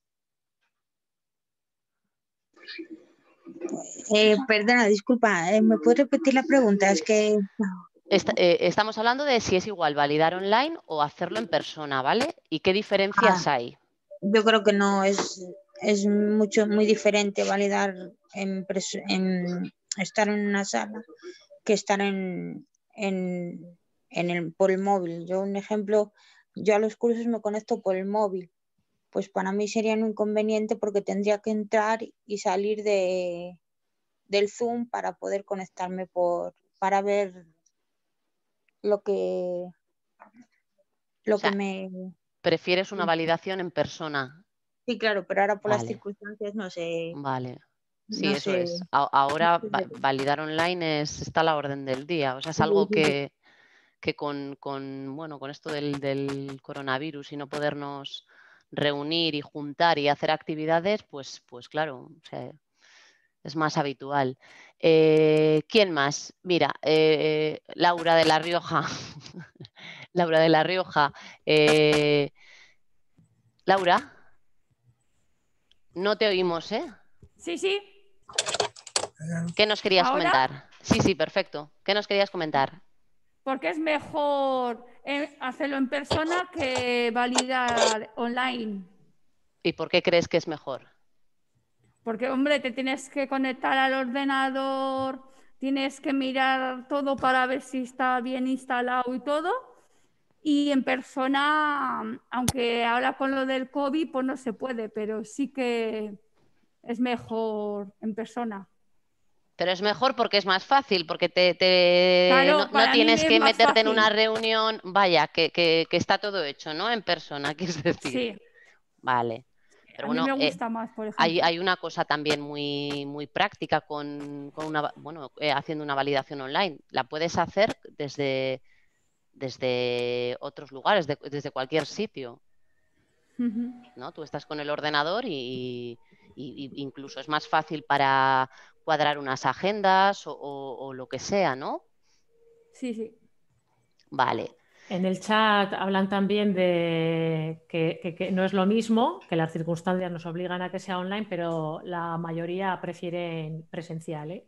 Eh, perdona, disculpa, eh, ¿me puedes repetir la pregunta? Es que... Est eh, estamos hablando de si es igual validar online o hacerlo en persona, ¿vale? ¿Y qué diferencias Ah, hay? yo creo que no, es, es mucho, muy diferente validar en, pres- en estar en una sala que estar en, en, en el, por el móvil. Yo, un ejemplo, yo a los cursos me conecto por el móvil. Pues para mí sería un inconveniente porque tendría que entrar y salir de, del Zoom para poder conectarme por, para ver lo que, lo O sea, que me... ¿prefieres una validación en persona? Sí, claro, pero ahora por las Vale, circunstancias no sé, vale. Sí, no eso sé. es. A- ahora va- validar online es, está a la orden del día. O sea, es algo que, que con, con, bueno, con esto del, del coronavirus y no podernos reunir y juntar y hacer actividades, pues, pues claro, o sea, es más habitual. Eh, ¿quién más? Mira, eh, Laura de La Rioja. Laura de La Rioja. Eh, Laura. No te oímos, ¿eh? Sí, sí. ¿Qué nos querías ¿Ahora? comentar? Sí, sí, perfecto. ¿Qué nos querías comentar? Porque es mejor eh, hacerlo en persona que validar online. ¿Y por qué crees que es mejor? Porque, hombre, te tienes que conectar al ordenador, tienes que mirar todo para ver si está bien instalado y todo. Y en persona, aunque ahora con lo del COVID, pues no se puede, pero sí que es mejor en persona. Pero es mejor porque es más fácil, porque te, te- Claro, no, no para mí tienes es que más meterte en una fácil. reunión, vaya, que, que- que está todo hecho, ¿no? En persona, quieres decir. Sí, Vale. Pero a mí me bueno, eh, gusta más, por hay, ejemplo. hay una cosa también muy, muy práctica con, con una, bueno, eh, haciendo una validación online. La puedes hacer desde, desde otros lugares, de- desde cualquier sitio, Ujú. ¿no? Tú estás con el ordenador y, y- y incluso es más fácil para cuadrar unas agendas o, o- o lo que sea, ¿no? Sí, sí. Vale. En el chat hablan también de que, que- que no es lo mismo, que las circunstancias nos obligan a que sea online, pero la mayoría prefieren presencial, ¿eh?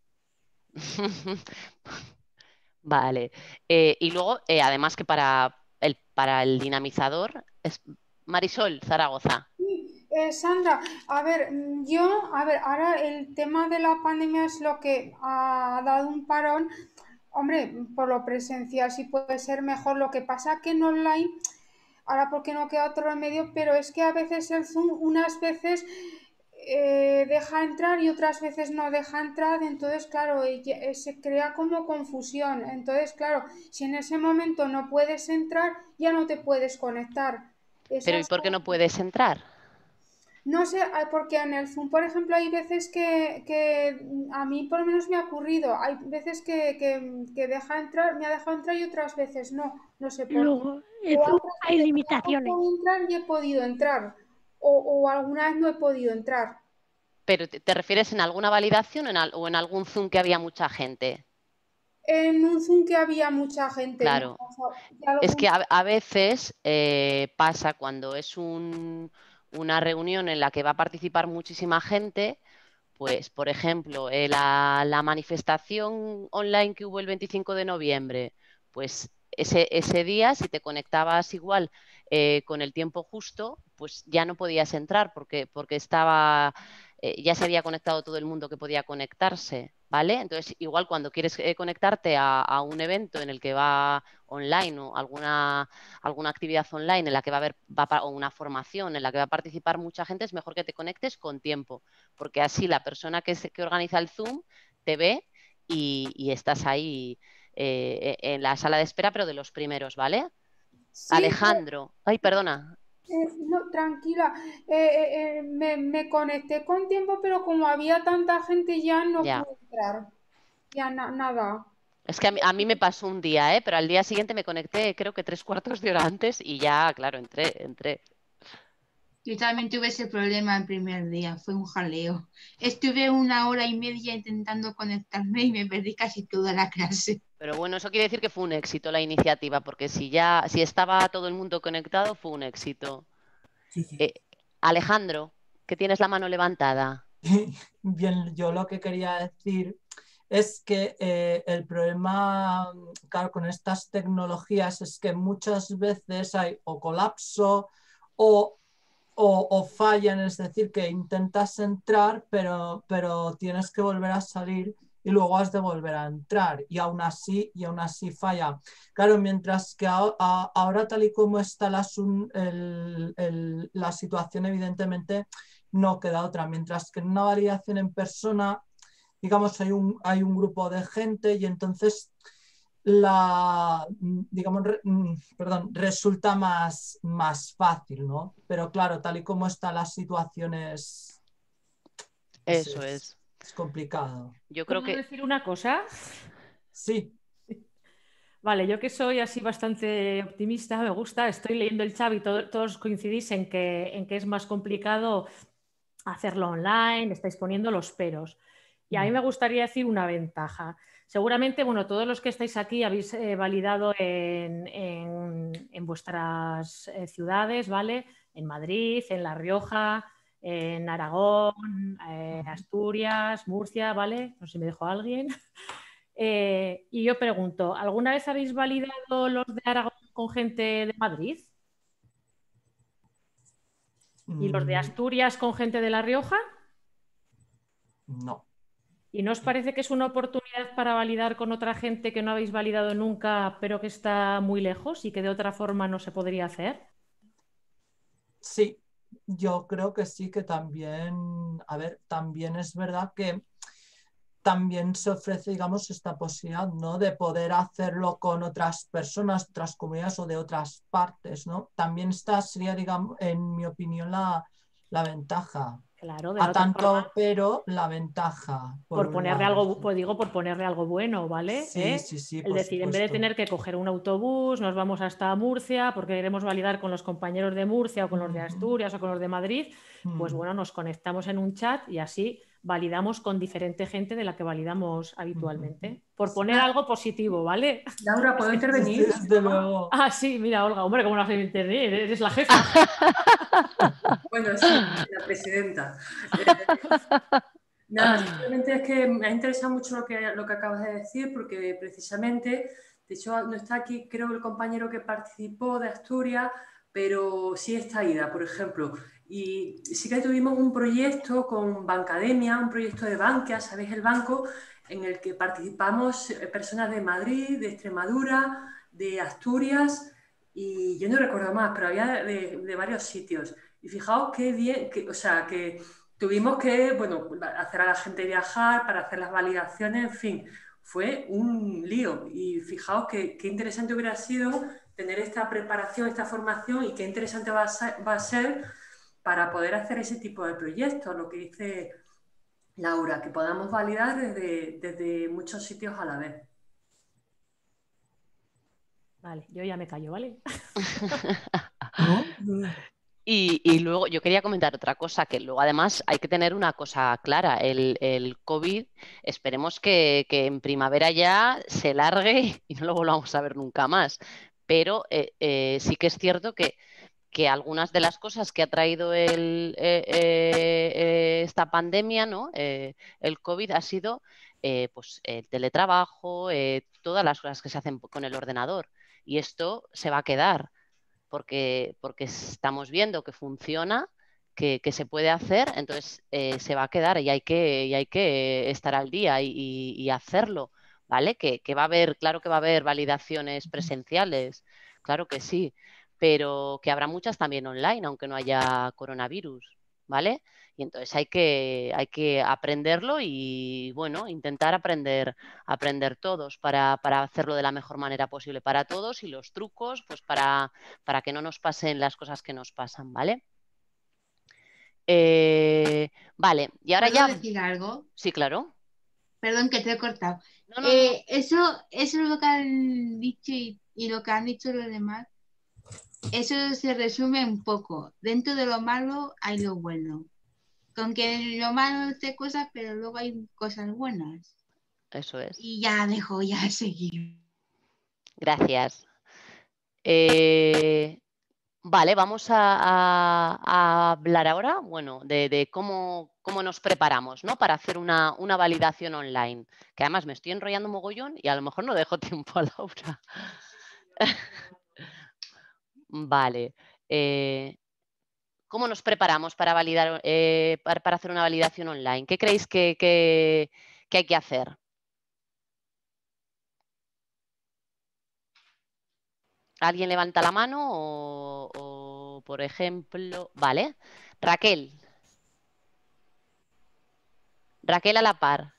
Vale. Eh, y luego, eh, además que para el, para el dinamizador, es Marisol Zaragoza. Eh, Sandra, a ver, mm, yo, a ver, ahora el tema de la pandemia es lo que ha dado un parón. Hombre, por lo presencial sí puede ser mejor. Lo que pasa que en online, ahora porque no queda otro remedio, pero es que a veces el Zoom unas veces eh, deja entrar y otras veces no deja entrar, entonces claro, eh, ya- eh, se crea como confusión. Entonces, claro, si en ese momento no puedes entrar, ya no te puedes conectar. Esa Pero ¿y es por qué no puedes entrar? no sé, ah, porque en el Zoom, por ejemplo, hay veces que, que mm, a mí por lo menos me ha ocurrido, hay veces que, que, que deja entrar, me ha dejado entrar y otras veces no, no sé por qué. Luego, el O Zoom otras hay veces me ha limitaciones. costado entrar y he podido entrar, o, o alguna vez no he podido entrar. ¿Pero te, te refieres en alguna validación en al- o en algún Zoom que había mucha gente? En un Zoom que había mucha gente, me ha Claro. pasado. Y Es algún- que a, a veces eh, pasa cuando es un- una reunión en la que va a participar muchísima gente, pues, por ejemplo, eh, la, la manifestación online que hubo el veinticinco de noviembre, pues ese, ese día, si te conectabas igual eh, con el tiempo justo, pues ya no podías entrar porque, porque estaba, eh, ya se había conectado todo el mundo que podía conectarse, ¿vale? Entonces, igual cuando quieres eh, conectarte a, a un evento en el que va online o alguna, alguna actividad online en la que va a haber va a, o una formación en la que va a participar mucha gente, es mejor que te conectes con tiempo, porque así la persona que, se, que organiza el Zoom te ve y, y estás ahí eh, en la sala de espera, pero de los primeros, ¿vale? Sí, Alejandro, ay, perdona. Eh, no, tranquila, eh, eh, eh, me, me conecté con tiempo, pero como había tanta gente ya no Ya. pude entrar, ya na- nada. Es que a mí, a mí me pasó un día, ¿eh? Pero al día siguiente me conecté creo que tres cuartos de hora antes y ya, claro, entré, entré. Yo también tuve ese problema el primer día, fue un jaleo. Estuve una hora y media intentando conectarme y me perdí casi toda la clase. Pero bueno, eso quiere decir que fue un éxito la iniciativa, porque si ya, si estaba todo el mundo conectado, fue un éxito. Sí, sí. Eh, Alejandro, que tienes la mano levantada. Bien, yo lo que quería decir es que eh, el problema, claro, con estas tecnologías es que muchas veces hay o colapso o, o, o fallan, es decir, que intentas entrar, pero, pero tienes que volver a salir y luego has de volver a entrar y aún así, y aún así falla. Claro, mientras que a, a, ahora tal y como está la, el, el, la situación, evidentemente no queda otra, mientras que en una validación en persona, digamos, hay un, hay un grupo de gente y entonces la, digamos, re, perdón, resulta más, más fácil, ¿no? Pero claro, tal y como está la situación es, es, Eso es, es. es complicado. Yo creo ¿Puedo que... decir una cosa? Sí. Vale, yo que soy así bastante optimista, me gusta, estoy leyendo el chat y todo, todos coincidís en que, en que es más complicado hacerlo online, estáis poniendo los peros. Y a mí me gustaría decir una ventaja. Seguramente, bueno, todos los que estáis aquí habéis eh, validado en, en, en vuestras eh, ciudades, ¿vale? En Madrid, en La Rioja, en Aragón, eh, Asturias, Murcia, ¿vale? No sé si me dejó alguien. Eh, y yo pregunto, ¿alguna vez habéis validado los de Aragón con gente de Madrid? ¿Y los de Asturias con gente de La Rioja? No. ¿Y no os parece que es una oportunidad para validar con otra gente que no habéis validado nunca, pero que está muy lejos y que de otra forma no se podría hacer? Sí, yo creo que sí, que también, a ver, también es verdad que también se ofrece, digamos, esta posibilidad, ¿no? De poder hacerlo con otras personas, otras comunidades o de otras partes, ¿no? También esta sería, digamos, en mi opinión, la, la ventaja. Claro, de A la otra tanto, forma, pero la ventaja. Por, por un ponerle lado. algo, pues digo, por ponerle algo bueno, ¿vale? Sí, ¿Eh? sí, sí, El por decir, en vez de supuesto. tener que coger un autobús, nos vamos hasta Murcia porque queremos validar con los compañeros de Murcia o con los de Asturias o con los de Madrid, pues Mm. bueno, nos conectamos en un chat y así validamos con diferente gente de la que validamos habitualmente. Por poner algo positivo, ¿vale? Laura, ¿puedo intervenir? Sí, desde luego. Ah, sí, mira, Olga, hombre, ¿cómo no has de intervenir? Eres la jefa. Bueno, sí, la presidenta. Eh, nada, simplemente es que me ha interesado mucho lo que, lo que acabas de decir, porque precisamente, de hecho, no está aquí, creo, el compañero que participó de Asturias, pero sí está Aida, por ejemplo. Y sí que tuvimos un proyecto con Bancademia, un proyecto de Bankia, ¿sabéis? El banco, en el que participamos personas de Madrid, de Extremadura, de Asturias, y yo no recuerdo más, pero había de, de varios sitios. Y fijaos qué bien, que, o sea, que tuvimos que, bueno, hacer a la gente viajar para hacer las validaciones, en fin, fue un lío. Y fijaos que, qué interesante hubiera sido tener esta preparación, esta formación, y qué interesante va a ser, va a ser para poder hacer ese tipo de proyectos, lo que dice Laura, que podamos validar desde, desde muchos sitios a la vez. Vale, yo ya me callo, ¿vale? Y, y luego yo quería comentar otra cosa, que luego además hay que tener una cosa clara, el, el COVID, esperemos que, que en primavera ya se largue y no lo volvamos a ver nunca más, pero eh, eh, sí que es cierto que, que algunas de las cosas que ha traído el, eh, eh, esta pandemia, ¿no? Eh, el COVID ha sido eh, pues, el teletrabajo, eh, todas las cosas que se hacen con el ordenador, y esto se va a quedar. Porque, porque estamos viendo que funciona, que, que se puede hacer, entonces eh, se va a quedar y hay que, y hay que estar al día y, y, y hacerlo, ¿vale? Que, que va a haber, claro que va a haber validaciones presenciales, claro que sí, pero que habrá muchas también online, aunque no haya coronavirus, ¿vale? Y entonces hay que, hay que aprenderlo y, bueno, intentar aprender, aprender todos para, para hacerlo de la mejor manera posible para todos, y los trucos, pues para, para que no nos pasen las cosas que nos pasan, ¿vale? Eh, vale, y ahora ¿Puedo ya... decir algo? Sí, claro. Perdón que te he cortado. No, no, Eh, eso, eso es lo que han dicho y, y lo que han dicho los demás. Eso se resume un poco. Dentro de lo malo hay lo bueno. Con que en lo malo hace cosas, pero luego hay cosas buenas. Eso es. Y ya dejo ya de seguir. Gracias. Eh, vale, vamos a, a- a hablar ahora, bueno, de, de cómo, cómo nos preparamos, ¿no? Para hacer una, una validación online. Que además me estoy enrollando mogollón y a lo mejor no dejo tiempo a Laura. Vale. eh, ¿Cómo nos preparamos para validar, eh, para, para hacer una validación online? ¿Qué creéis que, que- que hay que hacer? ¿Alguien levanta la mano o, o, por ejemplo, vale? Raquel. Raquel a la par.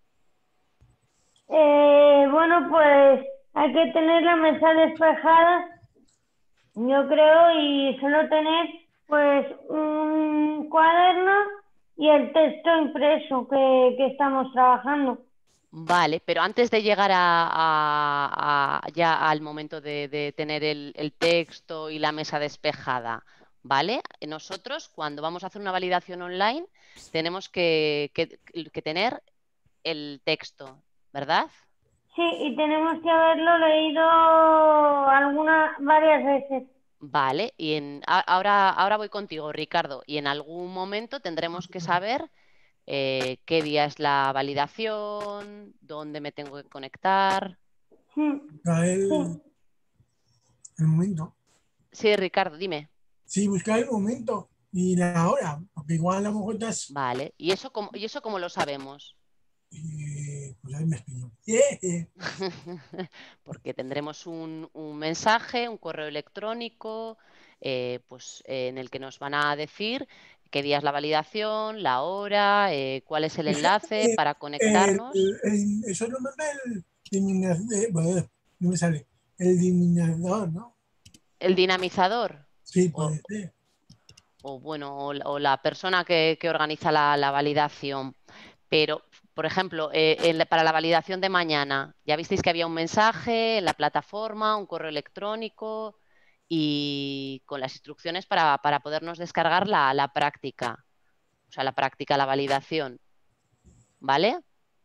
Eh, bueno, pues hay que tener la mesa despejada, yo creo, y solo tener pues un cuaderno y el texto impreso que, que estamos trabajando. Vale, pero antes de llegar a, a- a- ya al momento de, de tener el, el texto y la mesa despejada, ¿vale? Nosotros, cuando vamos a hacer una validación online, tenemos que, que- que tener el texto, ¿verdad? Sí, y tenemos que haberlo leído algunas, varias veces. Vale, y en, a- ahora, ahora voy contigo, Ricardo, y en algún momento tendremos que saber eh, qué día es la validación, dónde me tengo que conectar. Buscar el, el momento. Sí, Ricardo, dime. Sí, buscar el momento y la hora, porque igual a lo mejor estás, Vale, ¿y eso cómo, y eso cómo lo sabemos? eh, pues ahí me explico. Eh, Porque tendremos un, un mensaje, un correo electrónico, eh, pues, eh, en el que nos van a decir qué día es la validación, la hora, eh, cuál es el Eso, enlace eh, para el- conectarnos. el- eso lo manda el diseminador, eh, bueno, no me sale, el diseminador, ¿no? El dinamizador. Sí, O, puede ser. o, bueno, o, la o la persona que, que organiza la, la validación. Pero, por ejemplo, eh, en la- para la validación de mañana, ya visteis que había un mensaje en la plataforma, un correo electrónico y con las instrucciones para, para podernos descargar la, la práctica, o sea, la práctica, la validación, ¿vale?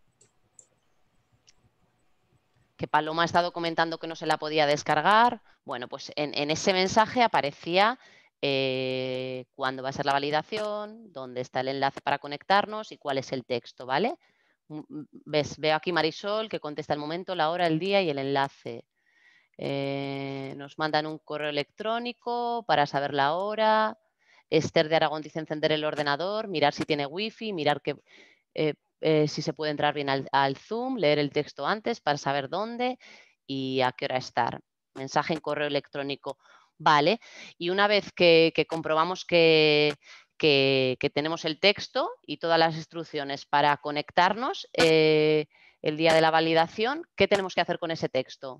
Que Paloma ha estado comentando que no se la podía descargar. Bueno, pues en, en ese mensaje aparecía eh, cuándo va a ser la validación, dónde está el enlace para conectarnos y cuál es el texto, ¿vale? Mm, mm, ¿Ves? Veo aquí Marisol que contesta el momento, la hora, el día y el enlace. Eh, nos mandan un correo electrónico para saber la hora. Esther de Aragón dice encender el ordenador, mirar si tiene wifi, mirar que, eh, eh, si se puede entrar bien al, al Zoom, leer el texto antes para saber dónde y a qué hora estar. Mensaje en correo electrónico. Vale. Y una vez que, que comprobamos que, que, que tenemos el texto y todas las instrucciones para conectarnos eh, el día de la validación, ¿qué tenemos que hacer con ese texto?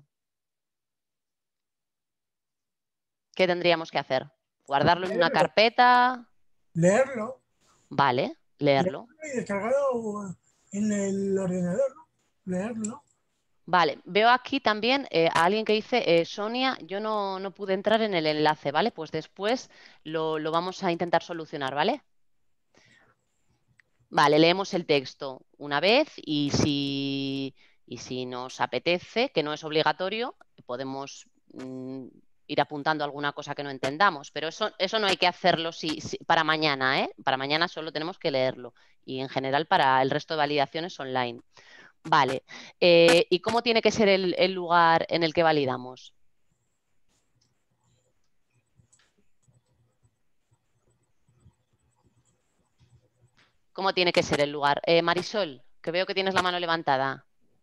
¿Qué tendríamos que hacer? ¿Guardarlo en una Leerlo. carpeta? Leerlo. Vale, leerlo. Leerlo y descargarlo en el ordenador, ¿no? Leerlo. Vale, veo aquí también eh, a alguien que dice, eh, Sonia, yo no, no pude entrar en el enlace, ¿vale? Pues después lo, lo vamos a intentar solucionar, ¿vale? Vale, leemos el texto una vez y si, y si nos apetece, que no es obligatorio, podemos mm, ir apuntando alguna cosa que no entendamos, pero eso, eso no hay que hacerlo si, si- para mañana, ¿eh? Para mañana solo tenemos que leerlo y en general para el resto de validaciones online. Vale, eh, ¿y cómo tiene que ser el, el lugar en el que validamos? ¿Cómo tiene que ser el lugar? Eh, Marisol, que veo que tienes la mano levantada.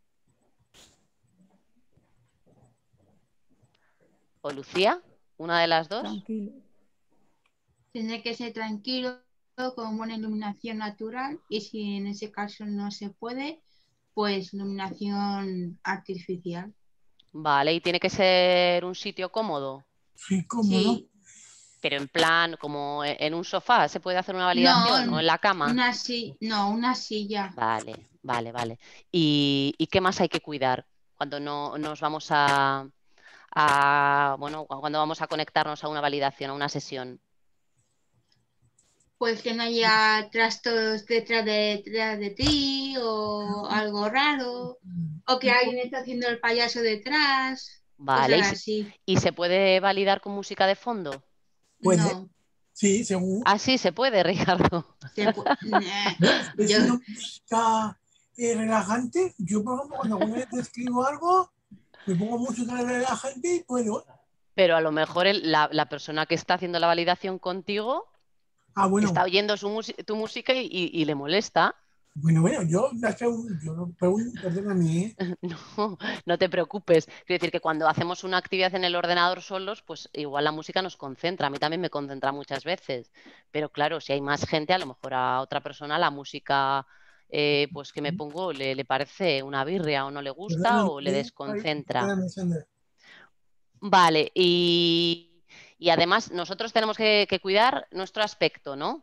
¿O Lucía? ¿Una de las dos? Tranquilo. Tiene que ser tranquilo, con buena iluminación natural y si en ese caso no se puede, pues iluminación artificial. Vale, ¿y tiene que ser un sitio cómodo? Sí, cómo Sí. Pero en plan, como e- en un sofá, ¿se puede hacer una validación? No, ¿O en la cama? una si- no, una silla. Vale, vale, vale. ¿Y, y qué más hay que cuidar cuando no nos vamos a, a, bueno, cu- cuando vamos a conectarnos a una validación, a una sesión? Pues que no haya trastos detrás de, detrás de ti o algo raro, o que alguien esté haciendo el payaso detrás, Vale, ¿y cosas se, así. y se puede validar con música de fondo? Puede. No, Sí, según. Ah, sí, se puede, Ricardo. se pu- Nah, ¿Ves? Es yo, una música eh, relajante. Yo, por ejemplo, cuando alguna vez escribo algo, me pongo música relajante y puedo. Pero a lo mejor el- la, la persona que está haciendo la validación contigo Ah, bueno. está oyendo su musi- tu música y, y- y le molesta. Bueno, bueno, yo, yo no pregunto, perdóname, ¿eh? No, no te preocupes. Quiero decir que cuando hacemos una actividad en el ordenador solos, pues igual la música nos concentra. A mí también me concentra muchas veces. Pero claro, si hay más gente, a lo mejor a otra persona la música eh, pues que me pongo le, le parece una birria o no le gusta Perdóname, o le ¿eh? Ay, desconcentra. perdóname, Sandra. Vale, y, y además nosotros tenemos que, que cuidar nuestro aspecto, ¿no?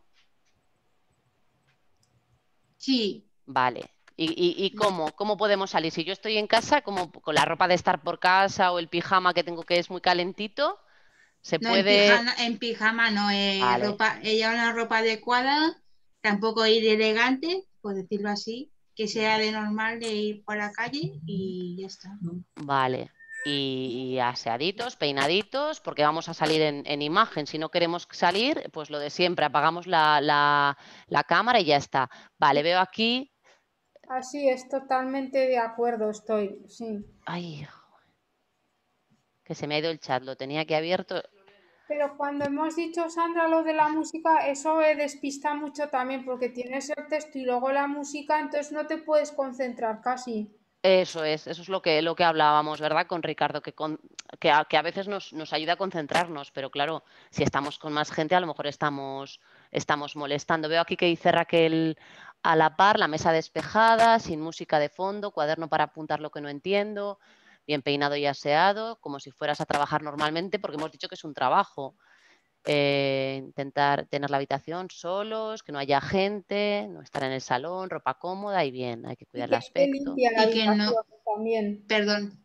sí, Vale. ¿Y, y- y cómo? ¿Cómo podemos salir? Si yo estoy en casa, como con la ropa de estar por casa o el pijama que tengo que es muy calentito, se no en puede... pijama, en pijama no, eh, Vale, ropa, ella una ropa adecuada, tampoco ir elegante, por decirlo así, que sea de normal de ir por la calle y ya está. vale. y, y aseaditos, peinaditos, porque vamos a salir en, en imagen. Si no queremos salir, pues lo de siempre, apagamos la, la, la cámara y ya está. Vale, veo aquí... Así es, totalmente de acuerdo estoy, sí. Ay, que se me ha ido el chat, lo tenía aquí abierto. Pero cuando hemos dicho, Sandra, lo de la música, eso me despista mucho también, porque tienes el texto y luego la música, entonces no te puedes concentrar casi. Eso es, eso es lo que, lo que hablábamos, ¿verdad? Con Ricardo, que, con, que, a, que a veces nos, nos ayuda a concentrarnos, pero claro, si estamos con más gente, a lo mejor estamos, estamos molestando. Veo aquí que dice Raquel, a la par, la mesa despejada, sin música de fondo, cuaderno para apuntar lo que no entiendo, bien peinado y aseado, como si fueras a trabajar normalmente, porque hemos dicho que es un trabajo. Eh, intentar tener la habitación solos, que no haya gente, no estar en el salón, ropa cómoda y bien, hay que cuidar Y que el esté aspecto. limpia la Y que habitación no, también. perdón,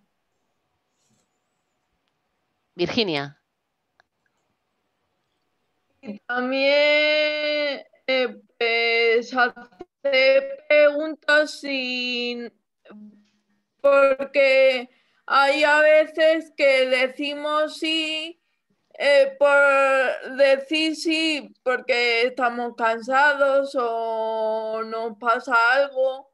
Virginia. Y también eh, pues, hacer preguntas sin... porque hay a veces que decimos sí eh, por decir sí porque estamos cansados o nos pasa algo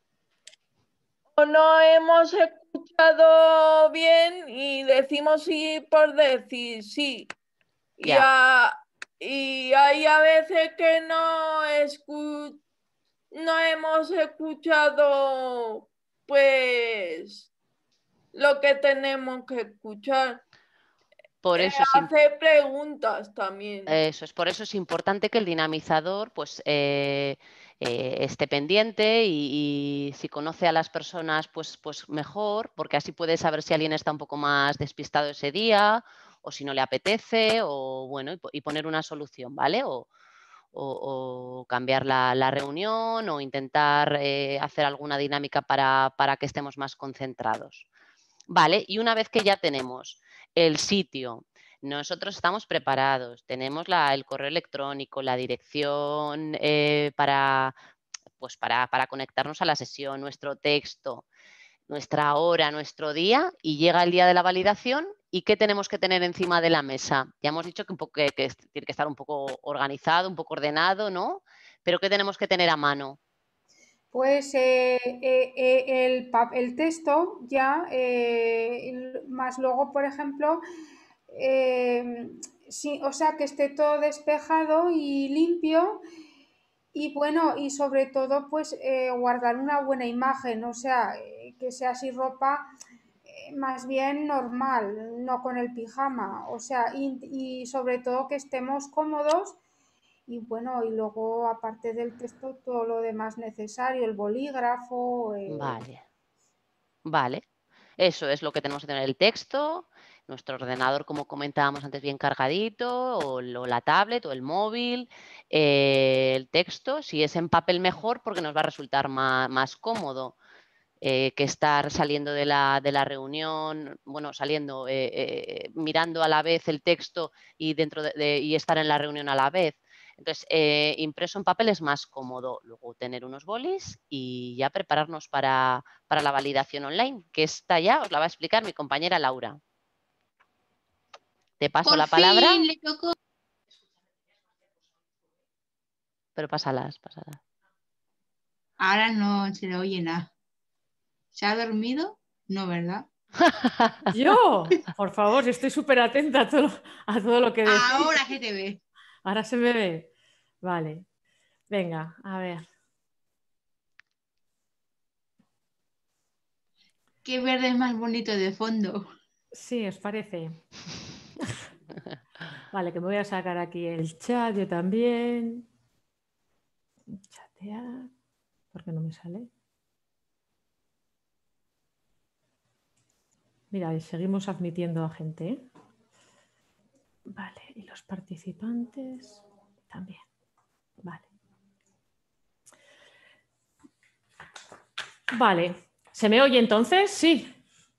o no hemos escuchado bien y decimos sí por decir sí. Y, Ya. a, y hay a veces que no, escu no hemos escuchado pues lo que tenemos que escuchar. Por Eh, eso es hacer preguntas también. Eso es, por eso es importante que el dinamizador pues, eh, eh, esté pendiente y, y si conoce a las personas pues, pues mejor, porque así puede saber si alguien está un poco más despistado ese día o si no le apetece o bueno, y, y poner una solución, ¿vale? O, o, o cambiar la, la reunión o intentar eh, hacer alguna dinámica para, para que estemos más concentrados. Vale, y una vez que ya tenemos el sitio, nosotros estamos preparados, tenemos la, el correo electrónico, la dirección eh, para, pues para, para conectarnos a la sesión, nuestro texto, nuestra hora, nuestro día, y llega el día de la validación. ¿Y qué tenemos que tener encima de la mesa? Ya hemos dicho que, un poco, que, que tiene que estar un poco organizado, un poco ordenado, ¿no? Pero ¿qué tenemos que tener a mano? Pues eh, eh, eh, el, el, texto ya, eh, más luego, por ejemplo, eh, sí, o sea, que esté todo despejado y limpio y bueno, y sobre todo, pues eh, guardar una buena imagen, o sea, eh, que sea así ropa eh, más bien normal, no con el pijama, o sea, y, y sobre todo que estemos cómodos. Y bueno, y luego aparte del texto, todo lo demás necesario, el bolígrafo. Eh... Vale, vale. Eso es lo que tenemos que tener, el texto, nuestro ordenador, como comentábamos antes, bien cargadito, o, o la tablet o el móvil, eh, el texto, si es en papel mejor porque nos va a resultar más, más cómodo. Eh, que estar saliendo de la, de la reunión, bueno, saliendo, eh, eh, mirando a la vez el texto y, dentro de, de, y estar en la reunión a la vez. Entonces, eh, impreso en papel es más cómodo. Luego tener unos bolis y ya prepararnos para, para la validación online, que está ya, os la va a explicar mi compañera Laura. Te paso por la palabra. Fin le tocó. Pero pásalas, pásalas. Ahora no se le oye nada. ¿Se ha dormido? No, ¿verdad? Yo, por favor, estoy súper atenta a todo, a todo lo que decís. Ahora se te ve. Ahora se me ve. Vale. Venga, a ver. Qué verde es más bonito de fondo. Sí, ¿os parece? Vale, que me voy a sacar aquí el chat yo también. Chatear. ¿Por qué no me sale? Mira, seguimos admitiendo a gente, ¿eh? Vale, y los participantes también. Vale. Vale. ¿Se me oye entonces? Sí.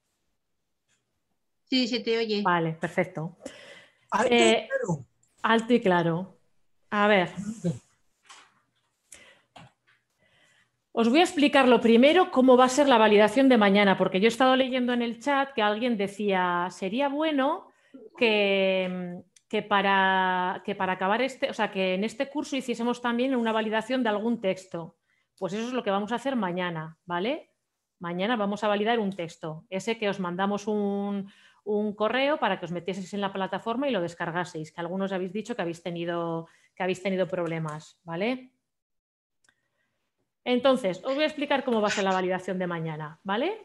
Sí, se te oye. Vale, perfecto. Alto eh, y claro. Alto y claro. A ver. Os voy a explicar lo primero cómo va a ser la validación de mañana, porque yo he estado leyendo en el chat que alguien decía, sería bueno que, que, para, que para acabar este, o sea, que en este curso hiciésemos también una validación de algún texto. Pues eso es lo que vamos a hacer mañana, ¿vale? Mañana vamos a validar un texto, ese que os mandamos un, un correo para que os metieseis en la plataforma y lo descargaseis, que algunos habéis dicho que habéis tenido, que habéis tenido problemas, ¿vale? Entonces, os voy a explicar cómo va a ser la validación de mañana, ¿vale?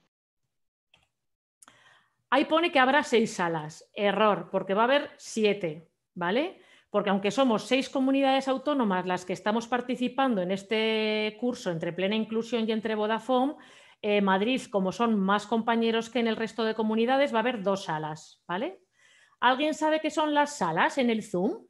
Ahí pone que habrá seis salas. Error, porque va a haber siete, ¿vale? Porque aunque somos seis comunidades autónomas las que estamos participando en este curso entre Plena Inclusión y entre Vodafone, eh, Madrid, como son más compañeros que en el resto de comunidades, va a haber dos salas, ¿vale? ¿Alguien sabe qué son las salas en el Zoom?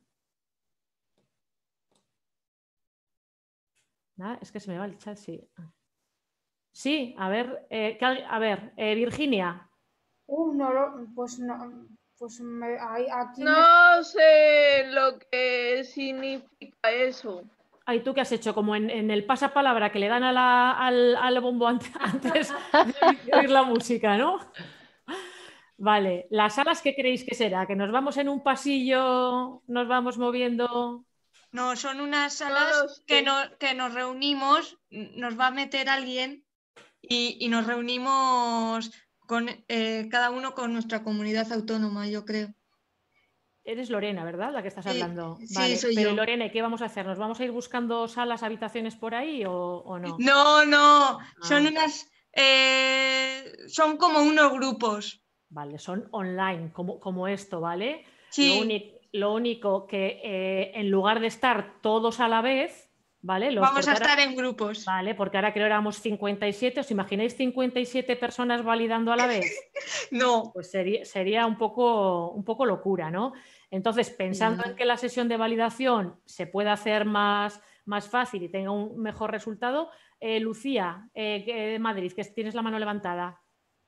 Nada, es que se me va el chat, sí. Sí, a ver, eh, a ver, eh, Virginia. Uh, no lo, pues no, pues me, hay, aquí No me... sé lo que significa eso. Ay, ¿tú qué has hecho? Como en, en el pasapalabra que le dan a la, al, al bombo antes, antes de oír la música, ¿no? Vale, ¿las salas qué creéis que será? ¿Que nos vamos en un pasillo, nos vamos moviendo? No, son unas salas que, no, que nos reunimos, nos va a meter alguien y, y nos reunimos con, eh, cada uno con nuestra comunidad autónoma, yo creo. Eres Lorena, ¿verdad? La que estás Sí, hablando. sí, Vale, soy pero yo. Lorena, ¿qué vamos a hacer? ¿Nos vamos a ir buscando salas, habitaciones por ahí o, o no? No, no, son Ah. unas, eh, son como unos grupos. Vale, son online, como, como esto, ¿vale? Sí. Lo, único, lo único que eh, en lugar de estar todos a la vez, ¿vale? Los, Vamos a ahora, estar en grupos. Vale, porque ahora creo que éramos cincuenta y siete. ¿Os imagináis cincuenta y siete personas validando a la vez? No. Pues sería, sería un, poco, un poco locura, ¿no? Entonces, pensando No. en que la sesión de validación se pueda hacer más, más fácil y tenga un mejor resultado, eh, Lucía, eh, de Madrid, que tienes la mano levantada.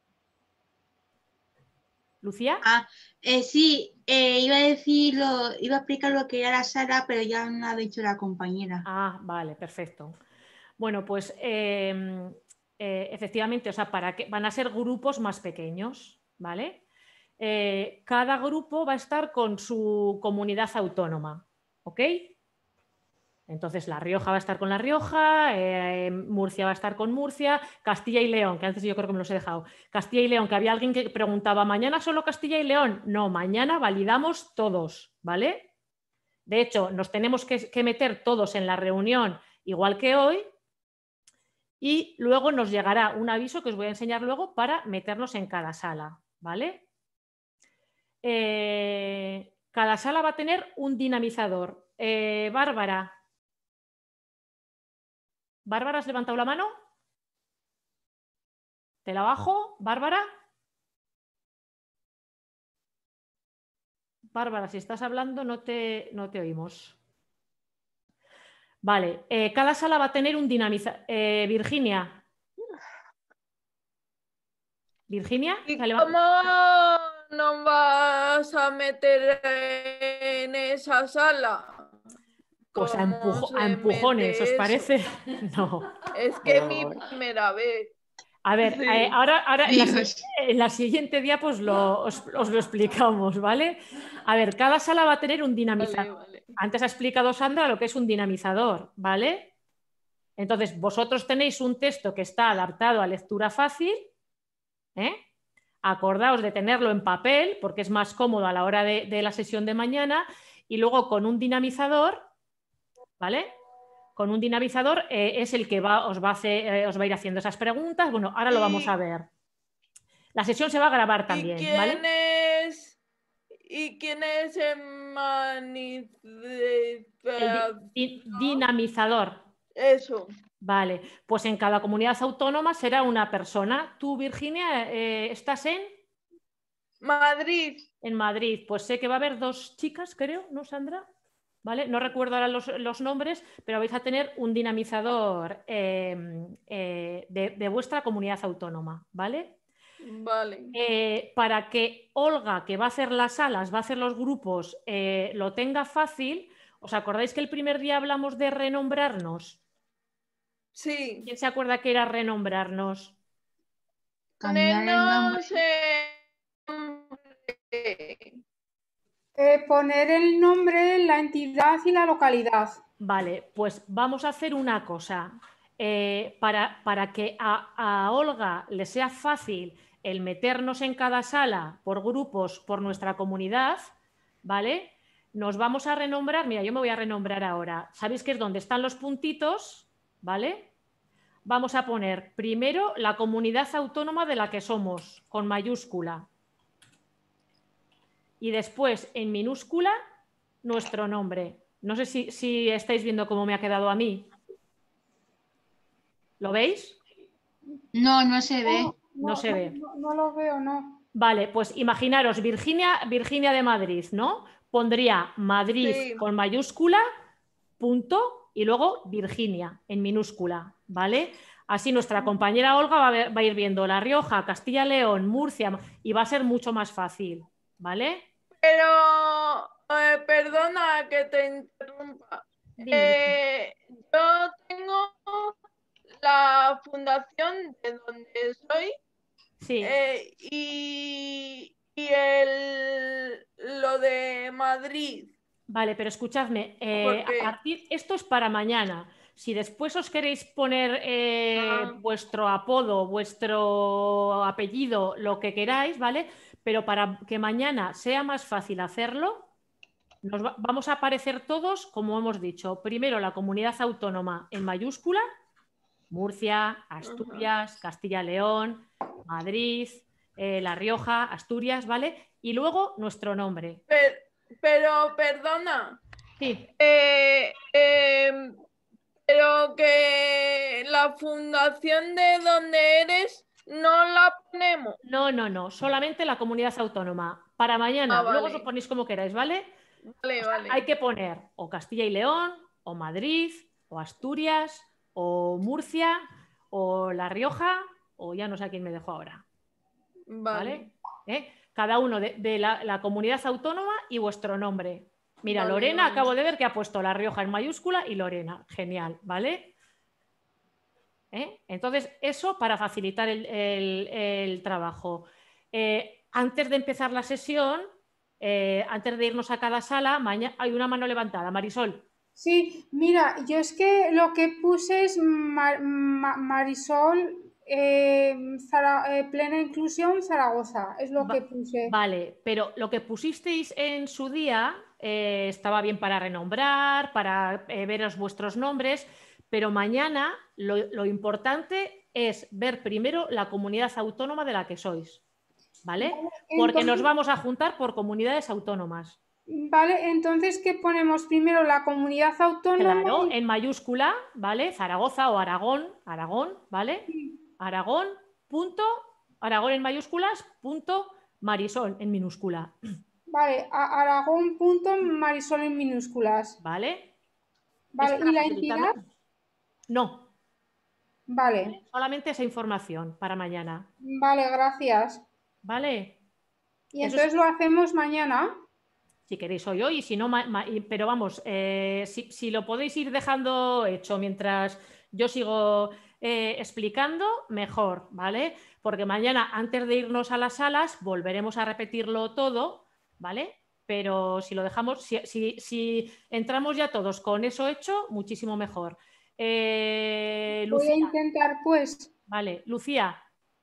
¿Lucía? Ah, eh, sí, eh, iba a decirlo, iba a explicar lo que era la sala, pero ya me ha dicho la compañera. Ah, vale, perfecto. Bueno, pues eh, eh, efectivamente, o sea, para que van a ser grupos más pequeños, ¿vale? Eh, cada grupo va a estar con su comunidad autónoma, ¿ok? Entonces, La Rioja va a estar con La Rioja, eh, Murcia va a estar con Murcia, Castilla y León, que antes yo creo que me los he dejado. Castilla y León, que había alguien que preguntaba, ¿mañana solo Castilla y León? No, mañana validamos todos, ¿vale? De hecho, nos tenemos que, que meter todos en la reunión igual que hoy y luego nos llegará un aviso que os voy a enseñar luego para meternos en cada sala, ¿vale? Eh, cada sala va a tener un dinamizador. Eh, Bárbara. ¿Bárbara has levantado la mano? ¿Te la bajo? ¿Bárbara? Bárbara, si estás hablando no te, no te oímos. Vale, eh, cada sala va a tener un dinamizador. Eh, Virginia. Virginia. ¿Y cómo nos vas a meter en esa sala? Pues a, empujo, a empujones, ¿os parece? No. Es que es mi primera vez. A ver, Sí. eh, ahora, ahora en, la, en la siguiente día pues lo, os, os lo explicamos, ¿vale? A ver, cada sala va a tener un dinamizador. Vale, vale. Antes ha explicado Sandra lo que es un dinamizador, ¿vale? Entonces, vosotros tenéis un texto que está adaptado a lectura fácil, ¿eh? Acordaos de tenerlo en papel porque es más cómodo a la hora de, de la sesión de mañana y luego con un dinamizador, ¿vale? Con un dinamizador eh, es el que va, os, va a hacer, eh, os va a ir haciendo esas preguntas. Bueno, ahora lo vamos a ver. La sesión se va a grabar también, ¿Y quién ¿vale? es, ¿y quién es el El di di dinamizador. Eso. Vale, pues en cada comunidad autónoma será una persona. Tú, Virginia, eh, ¿estás en? Madrid. En Madrid. Pues sé que va a haber dos chicas, creo, ¿no, Sandra? ¿Vale? No recuerdo ahora los, los nombres, pero vais a tener un dinamizador eh, eh, de, de vuestra comunidad autónoma, ¿vale? Vale. Eh, para que Olga, que va a hacer las salas, va a hacer los grupos, eh, lo tenga fácil, ¿os acordáis que el primer día hablamos de renombrarnos? Sí. ¿Quién se acuerda que era renombrarnos? Ponernos eh, Eh, poner el nombre, la entidad y la localidad. Vale, pues vamos a hacer una cosa. Eh, para, para que a, a Olga le sea fácil el meternos en cada sala por grupos, por nuestra comunidad, ¿vale? Nos vamos a renombrar, mira, yo me voy a renombrar ahora. ¿Sabéis que es donde están los puntitos? ¿Vale? Vamos a poner primero la comunidad autónoma de la que somos, con mayúscula. Y después, en minúscula, nuestro nombre. No sé si, si estáis viendo cómo me ha quedado a mí. ¿Lo veis? No, no se ve. No, No se ve. No, no lo veo, no. Vale, pues imaginaros Virginia, Virginia de Madrid, ¿no? Pondría Madrid Sí. con mayúscula, punto, y luego Virginia en minúscula, ¿vale? Así nuestra compañera Olga va a, ver- va a ir viendo La Rioja, Castilla y León, Murcia, y va a ser mucho más fácil, ¿vale? Pero, eh, perdona que te interrumpa. Dime, Eh, yo tengo la fundación de donde soy Sí. eh, y, y el, lo de Madrid. Vale, pero escuchadme, eh, Porque- a partir, esto es para mañana. Si después os queréis poner eh, Ah. vuestro apodo, vuestro apellido, lo que queráis, ¿vale? Pero para que mañana sea más fácil hacerlo, nos va- vamos a aparecer todos, como hemos dicho, primero la comunidad autónoma en mayúscula, Murcia, Asturias, Castilla y León, Madrid, eh, La Rioja, Asturias, ¿vale? Y luego nuestro nombre. Pero, pero perdona. Sí. Eh, eh, pero que la fundación de donde eres no la ponemos. No, no, no, solamente la comunidad autónoma. Para mañana, Ah, vale. luego os lo ponéis como queráis, ¿vale? Vale, O sea, vale. hay que poner o Castilla y León, o Madrid, o Asturias, o Murcia, o La Rioja, o ya no sé a quién me dejo ahora, Vale. ¿vale? ¿Eh? Cada uno de, de la, la comunidad autónoma y vuestro nombre. Mira, Vale, Lorena, vale. acabo de ver que ha puesto La Rioja en mayúscula y Lorena. Genial, ¿vale? ¿Eh? Entonces, eso para facilitar el, el- el trabajo. Eh, antes de empezar la sesión, eh, antes de irnos a cada sala, mañana hay una mano levantada. Marisol. Sí, mira, yo es que lo que puse es Mar- Ma- Marisol eh, Zara- eh, Plena Inclusión Zaragoza, es lo que puse. Vale, pero lo que pusisteis en su día eh, estaba bien para renombrar, para eh, veros vuestros nombres, pero mañana lo, lo importante es ver primero la comunidad autónoma de la que sois, ¿vale? Porque nos entonces- vamos a juntar por comunidades autónomas. Vale, entonces, ¿qué ponemos? Primero la comunidad autónoma. Claro, y- en mayúscula, ¿vale? Zaragoza o Aragón, Aragón, ¿vale? Aragón, punto, Aragón en mayúsculas, punto, Marisol en minúscula, Vale, a- Aragón punto Marisol en minúsculas. ¿vale? Vale, Es para ¿y la facilitarlo. entidad? No, Vale, solamente esa información para mañana, vale, gracias. ¿vale? Y Eso entonces es- lo hacemos mañana. Si queréis hoy hoy, y si no, ma- ma- y- pero vamos, eh, si, si lo podéis ir dejando hecho mientras yo sigo eh, explicando, mejor, ¿vale? Porque mañana, antes de irnos a las salas, volveremos a repetirlo todo, ¿vale? Pero si lo dejamos, si, si- si entramos ya todos con eso hecho, muchísimo mejor. Eh, Voy Lucía, a intentar, pues. vale, Lucía,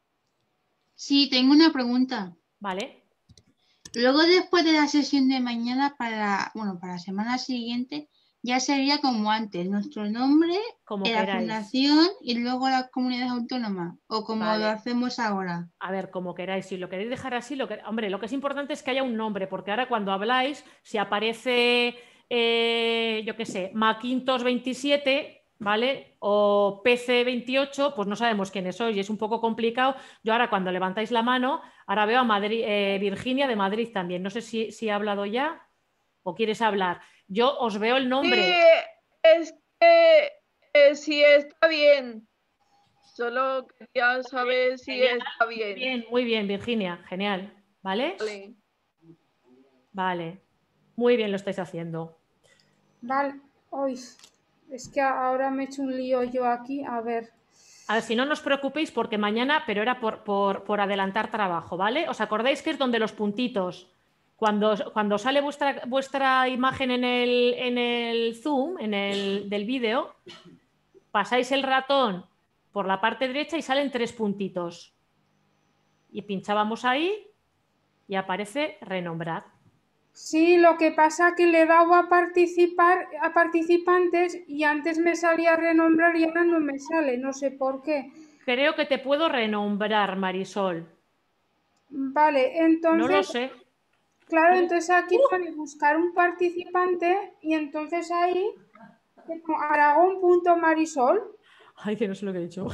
Sí, tengo una pregunta. vale. Luego, después de la sesión de mañana, para, bueno, para la semana siguiente, ya sería como antes, nuestro nombre, Como la queráis. fundación y luego la comunidad autónoma, o como Vale. lo hacemos ahora. A ver, como queráis, si lo queréis dejar así, lo que, hombre, lo que es importante es que haya un nombre, porque ahora cuando habláis, si aparece, eh, yo qué sé, Macintosh veintisiete, ¿vale? O P C veintiocho, pues no sabemos quiénes sois y es un poco complicado. Yo ahora cuando levantáis la mano, ahora veo a Madrid, eh, Virginia de Madrid también. No sé si, si he hablado ya o quieres hablar. Yo os veo el nombre. Sí, es que eh, sí está bien. Solo quería saber si Genial, está bien. Bien, muy bien, Virginia, genial. ¿Vale? Vale. Vale. Muy bien lo estáis haciendo. Vale, hoy. Es que ahora me he hecho un lío yo aquí, a ver. A ver, si no, no os preocupéis porque mañana, pero era por, por, por adelantar trabajo, ¿vale? ¿Os acordáis que es donde los puntitos, cuando, cuando sale vuestra, vuestra imagen en el, en el Zoom, en el del vídeo, pasáis el ratón por la parte derecha y salen tres puntitos. Y pinchábamos ahí y aparece renombrar. Sí, lo que pasa es que le he dado a participar a participantes y antes me salía renombrar y ahora no me sale, no sé por qué. Creo que te puedo renombrar, Marisol. Vale, entonces... No lo sé. Claro, entonces aquí pone buscar un participante y entonces ahí Aragón.marisol. Ay, que no sé lo que he dicho.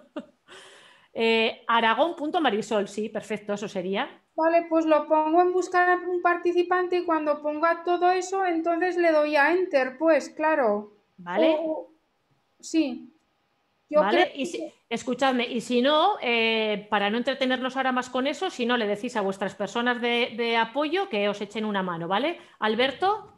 eh, Aragón.marisol, sí, perfecto, eso sería. Vale, pues lo pongo en buscar un participante y cuando ponga todo eso, entonces le doy a Enter, pues, claro. Vale. O, sí. Yo ¿Vale? creo Y si, que... escuchadme, y si no, eh, para no entretenernos ahora más con eso, si no, le decís a vuestras personas de, de apoyo que os echen una mano, ¿vale? Alberto.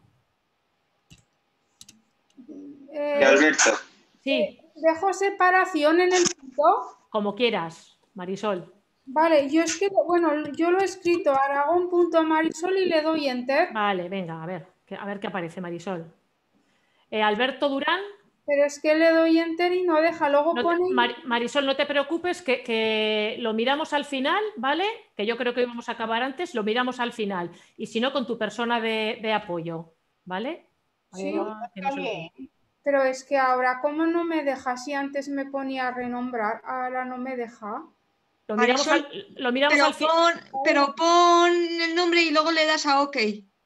Eh, De Alberto. Sí. ¿Dejo separación en el punto? Como quieras, Marisol. Vale, yo es que, bueno, yo lo he escrito Aragón.marisol y le doy Enter. Vale, venga, a ver, a ver qué aparece, Marisol. Eh, Alberto Durán. Pero es que le doy Enter y no deja, luego No te, pone... Mar, Marisol, no te preocupes, que, que lo miramos al final, ¿vale? Que yo creo que íbamos a acabar antes, lo miramos al final. Y si no, con tu persona de, de apoyo, ¿vale? Sí, ah, que no se lo... pero es que ahora, ¿cómo no me deja? Si antes me ponía a renombrar, ahora no me deja. Lo miramos Marisol, al, lo miramos pero, al fin... pon, pero pon el nombre y luego le das a OK.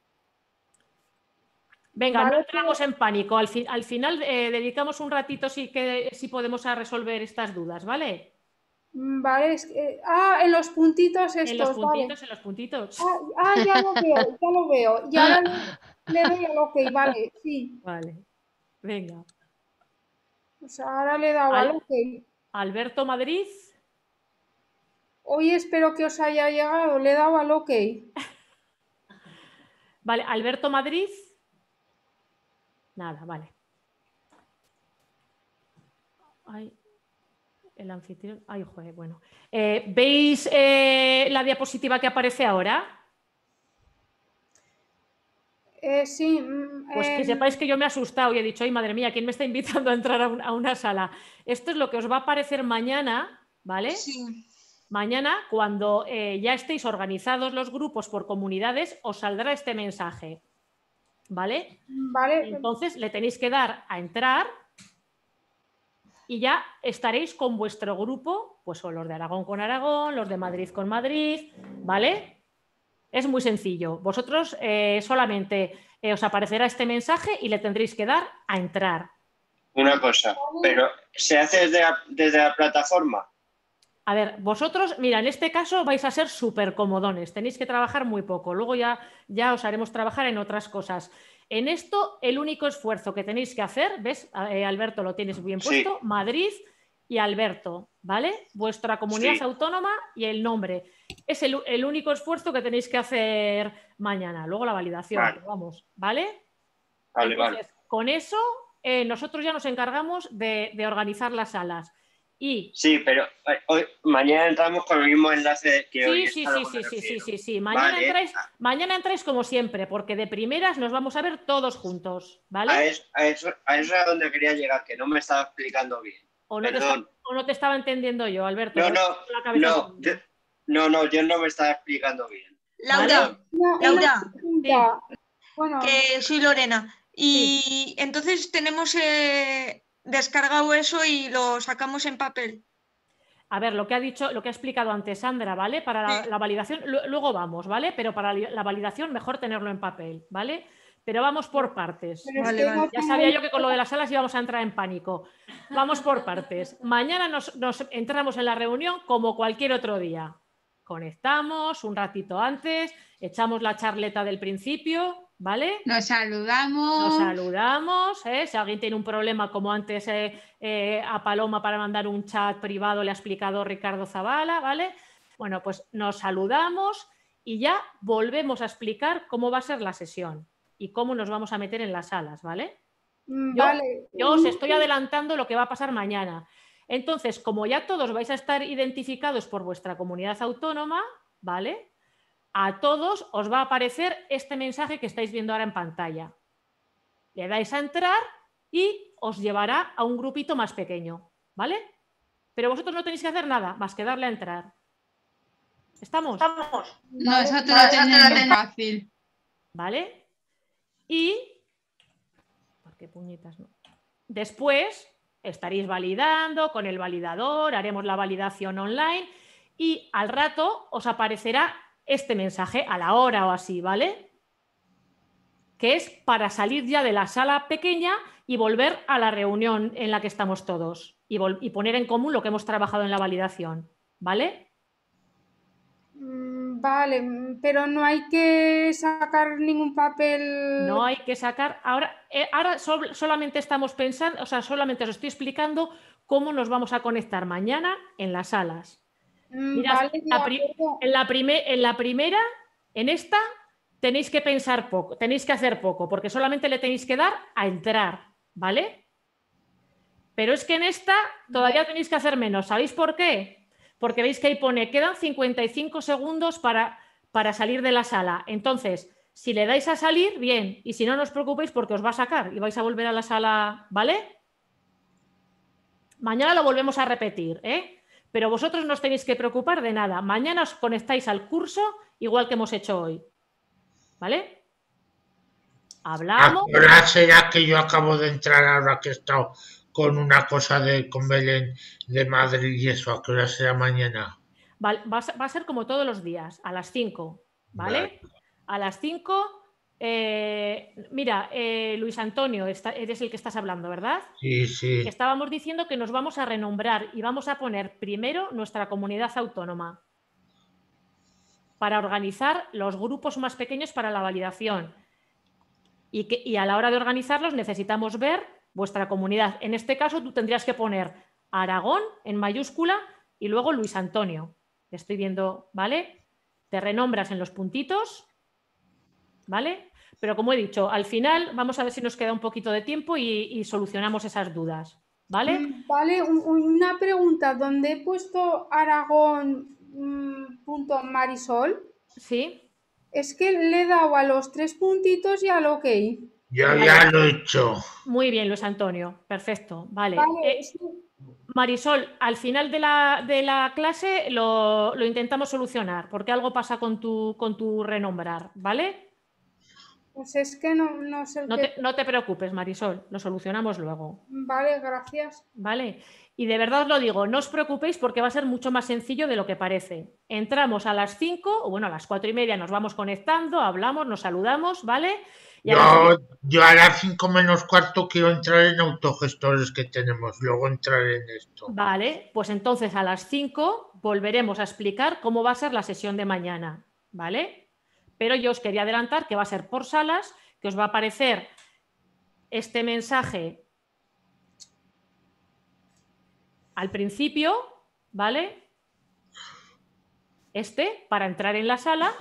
Venga, Vale, no entramos en pánico. Al, fi al final eh, dedicamos un ratito si, que, si podemos a resolver estas dudas, ¿vale? Vale, es que... Ah, en los puntitos estos, En los puntitos, vale. en los puntitos. Ah, ah, ya lo veo, ya lo veo. Y ahora le, le doy al OK, vale, sí. Vale, venga. Pues ahora le he dado al, al OK. Alberto Madrid. Hoy espero que os haya llegado, le he dado al OK. Vale, Alberto Madrid. Nada, vale. Ay, el anfitrión. Ay, joder, bueno. Eh, ¿Veis eh, la diapositiva que aparece ahora? Eh, sí. Pues que eh... sepáis que yo me he asustado y he dicho, ay, madre mía, ¿quién me está invitando a entrar a, un, a una sala? Esto es lo que os va a aparecer mañana, ¿vale? Sí. Mañana, cuando eh, ya estéis organizados los grupos por comunidades, os saldrá este mensaje, ¿vale? Vale. Entonces le tenéis que dar a entrar y ya estaréis con vuestro grupo, pues son los de Aragón con Aragón, los de Madrid con Madrid, ¿vale? Es muy sencillo. Vosotros eh, solamente eh, os aparecerá este mensaje y le tendréis que dar a entrar. Una cosa, pero ¿se hace desde la, desde la plataforma? A ver, vosotros, mira, en este caso vais a ser súper comodones, tenéis que trabajar muy poco, luego ya, ya os haremos trabajar en otras cosas. En esto, el único esfuerzo que tenéis que hacer, ¿ves? Eh, Alberto, lo tienes bien puesto, sí. Madrid y Alberto, ¿vale? Vuestra comunidad sí. autónoma y el nombre. Es el, el único esfuerzo que tenéis que hacer mañana, luego la validación, vale. Vamos, ¿vale? Vale, Entonces, vale. Con eso, eh, nosotros ya nos encargamos de, de organizar las salas. Y... Sí, pero hoy, mañana entramos con el mismo enlace que sí, hoy. Sí, sí, sí, sí, sí, sí, sí. Mañana, vale. entráis, mañana entráis como siempre, porque de primeras nos vamos a ver todos juntos, ¿vale? A eso, a eso, a eso es a donde quería llegar, que no me estaba explicando bien. O no, te está, o no te estaba entendiendo yo, Alberto. No, no, no, yo, no, no, yo no me estaba explicando bien. Laura, ¿vale? no, Laura, sí. Bueno. que soy Lorena. Y sí. Entonces tenemos... Eh... descargado eso y lo sacamos en papel. A ver, lo que ha dicho, lo que ha explicado antes Sandra, ¿vale? Para la, sí. la validación, luego vamos, ¿vale? Pero para la validación mejor tenerlo en papel, ¿vale? Pero vamos por partes. Vale, vale. Ya sabía yo que con lo de las salas íbamos a entrar en pánico. Vamos por partes. Mañana nos, nos entramos en la reunión como cualquier otro día. Conectamos un ratito antes, echamos la charleta del principio, ¿vale? Nos saludamos. Nos saludamos, ¿eh? Si alguien tiene un problema, como antes eh, eh, a Paloma para mandar un chat privado le ha explicado Ricardo Zavala, ¿vale? Bueno, pues nos saludamos y ya volvemos a explicar cómo va a ser la sesión y cómo nos vamos a meter en las salas, ¿vale? Yo, Vale. yo os estoy adelantando lo que va a pasar mañana. Entonces, como ya todos vais a estar identificados por vuestra comunidad autónoma, ¿vale? A todos os va a aparecer este mensaje que estáis viendo ahora en pantalla. Le dais a entrar y os llevará a un grupito más pequeño, ¿vale? Pero vosotros no tenéis que hacer nada más que darle a entrar. ¿Estamos? Estamos. No, eso te lo tenemos fácil. ¿Vale? Y... ¿Por qué puñetas no? Después estaréis validando con el validador, haremos la validación online y al rato os aparecerá este mensaje a la hora o así, ¿vale? Que es para salir ya de la sala pequeña y volver a la reunión en la que estamos todos y, y poner en común lo que hemos trabajado en la validación, ¿vale? Vale, pero no hay que sacar ningún papel. No hay que sacar. Ahora, eh, ahora sol, solamente estamos pensando, o sea, solamente os estoy explicando cómo nos vamos a conectar mañana en las salas. Mirad, Vale, la pri en, la prime en la primera, en esta, tenéis que pensar poco, tenéis que hacer poco, porque solamente le tenéis que dar a entrar, ¿vale? Pero es que en esta todavía tenéis que hacer menos. ¿Sabéis por qué? Porque veis que ahí pone, quedan cincuenta y cinco segundos para, para salir de la sala. Entonces, si le dais a salir, bien. Y si no, no os preocupéis porque os va a sacar y vais a volver a la sala, ¿vale? Mañana lo volvemos a repetir, ¿eh? Pero vosotros no os tenéis que preocupar de nada. Mañana os conectáis al curso igual que hemos hecho hoy. ¿Vale? Hablamos. Ahora será que yo acabo de entrar ahora que he estado con una cosa de con Belén de Madrid y eso, ¿a qué hora será mañana? Vale, va, a, va a ser como todos los días, a las cinco, ¿vale? Vale. A las cinco, eh, mira, eh, Luis Antonio, está, eres el que estás hablando, ¿verdad? Sí, sí. Estábamos diciendo que nos vamos a renombrar y vamos a poner primero nuestra comunidad autónoma para organizar los grupos más pequeños para la validación. Y, que, y a la hora de organizarlos necesitamos ver vuestra comunidad. En este caso tú tendrías que poner Aragón en mayúscula y luego Luis Antonio. Te estoy viendo, ¿vale? Te renombras en los puntitos, ¿vale? Pero como he dicho, al final vamos a ver si nos queda un poquito de tiempo y, y solucionamos esas dudas, ¿vale? Vale, un, una pregunta. ¿Dónde he puesto Aragón mmm, punto Marisol? Sí. Es que le he dado a los tres puntitos y al OK. Yo ya lo he hecho. Muy bien, Luis Antonio. Perfecto. Vale. Vale, eh, sí. Marisol, al final de la, de la clase lo, lo intentamos solucionar, porque algo pasa con tu, con tu renombrar, ¿vale? Pues es que no, no sé. No qué... te, no te preocupes, Marisol, lo solucionamos luego. Vale, gracias. Vale. Y de verdad os lo digo, no os preocupéis porque va a ser mucho más sencillo de lo que parece. Entramos a las cinco, o bueno, a las cuatro y media nos vamos conectando, hablamos, nos saludamos, ¿vale? Y a yo, las... yo a las cinco menos cuarto quiero entrar en autogestores que tenemos, luego entraré en esto. Vale, pues entonces a las cinco volveremos a explicar cómo va a ser la sesión de mañana, ¿vale? Pero yo os quería adelantar que va a ser por salas, que os va a aparecer este mensaje al principio, ¿vale? Este para entrar en la sala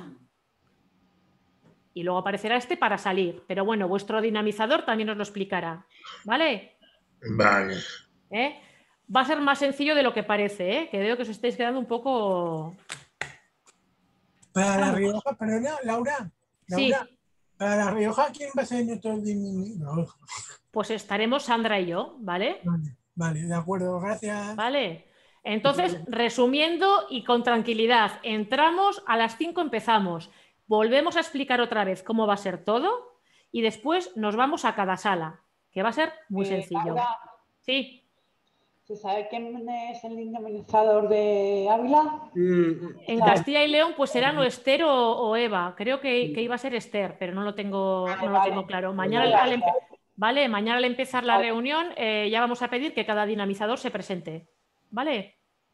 y luego aparecerá este para salir. Pero bueno, vuestro dinamizador también os lo explicará, ¿vale? Vale. ¿Eh? Va a ser más sencillo de lo que parece, ¿eh? Que veo que os estáis quedando un poco... Para La Rioja, perdona, Laura. Laura Sí. Para La Rioja, ¿quién va a ser nuestro dinamizador? Pues estaremos Sandra y yo, ¿vale? Vale, vale, de acuerdo, gracias. Vale. Entonces, resumiendo y con tranquilidad, entramos, a las cinco empezamos, volvemos a explicar otra vez cómo va a ser todo y después nos vamos a cada sala, que va a ser muy Eh, sencillo. Laura, Sí. ¿se sabe quién es el dinamizador de Ávila? En Castilla y León, pues serán o Esther o, o Eva. Creo que, que iba a ser Esther, pero no lo tengo, Vale, no lo vale. tengo claro. Mañana, al, empe- ¿vale? Mañana al empezar la reunión eh, ya vamos a pedir que cada dinamizador se presente. ¿Vale?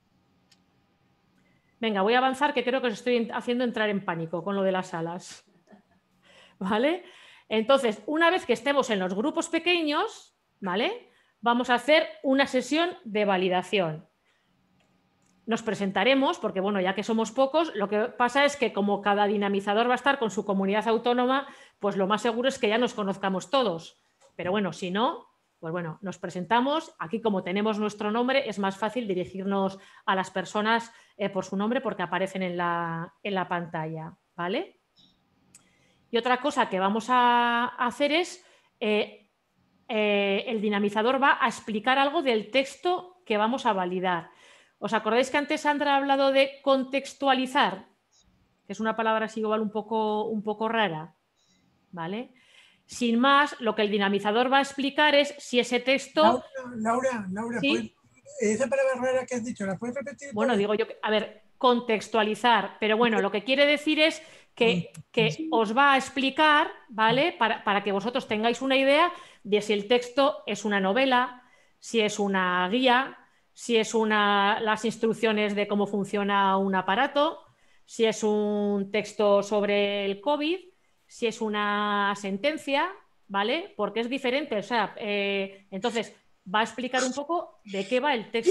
Venga, voy a avanzar, que creo que os estoy haciendo entrar en pánico con lo de las salas. ¿Vale? Entonces, una vez que estemos en los grupos pequeños, ¿vale? Vamos a hacer una sesión de validación. Nos presentaremos, porque bueno, ya que somos pocos, lo que pasa es que como cada dinamizador va a estar con su comunidad autónoma, pues lo más seguro es que ya nos conozcamos todos. pero bueno, si no, pues bueno, nos presentamos. Aquí, como tenemos nuestro nombre, es más fácil dirigirnos a las personas eh, por su nombre porque aparecen en la, en la pantalla, ¿vale? Y otra cosa que vamos a hacer es, eh, eh, el dinamizador va a explicar algo del texto que vamos a validar. ¿Os acordáis que antes Sandra ha hablado de contextualizar? Que es una palabra así igual un poco, un poco rara, ¿vale? Sin más, lo que el dinamizador va a explicar es si ese texto... Laura, Laura, Laura, ¿sí? ¿puedes- esa palabra rara que has dicho, ¿la puedes repetir? Bueno, digo yo, que- a ver, contextualizar, pero bueno, lo que quiere decir es que, que os va a explicar, ¿vale? Para, para que vosotros tengáis una idea de si el texto es una novela, si es una guía, si es una, las instrucciones de cómo funciona un aparato, si es un texto sobre el COVID, si es una sentencia, ¿vale? Porque es diferente, o sea, eh, entonces va a explicar un poco de qué va el texto.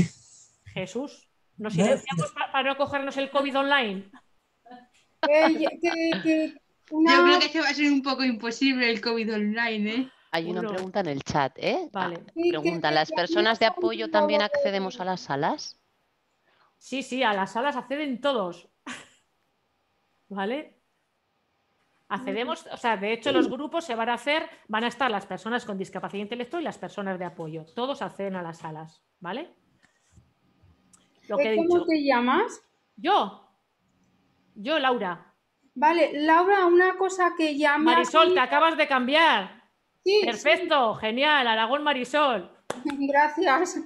Jesús, ¿nos silenciamos pa- para no cogernos el COVID online? Que- que- que una- Yo creo que este va a ser un poco imposible el COVID online, ¿eh? Hay una Bueno. pregunta en el chat, ¿eh? Vale. Ah, preguntan, ¿las personas de apoyo también accedemos a las salas? Sí, sí, a las salas acceden todos. ¿Vale? Accedemos, o sea, de hecho los grupos se van a hacer, van a estar las personas con discapacidad intelectual y las personas de apoyo. Todos acceden a las salas, ¿vale? Lo que he ¿Cómo dicho. te llamas? Yo. Yo, Laura. Vale, Laura, una cosa que ya me has Marisol, te dicho- acabas de cambiar. Sí, Perfecto, genial, Aragón Marisol. Gracias.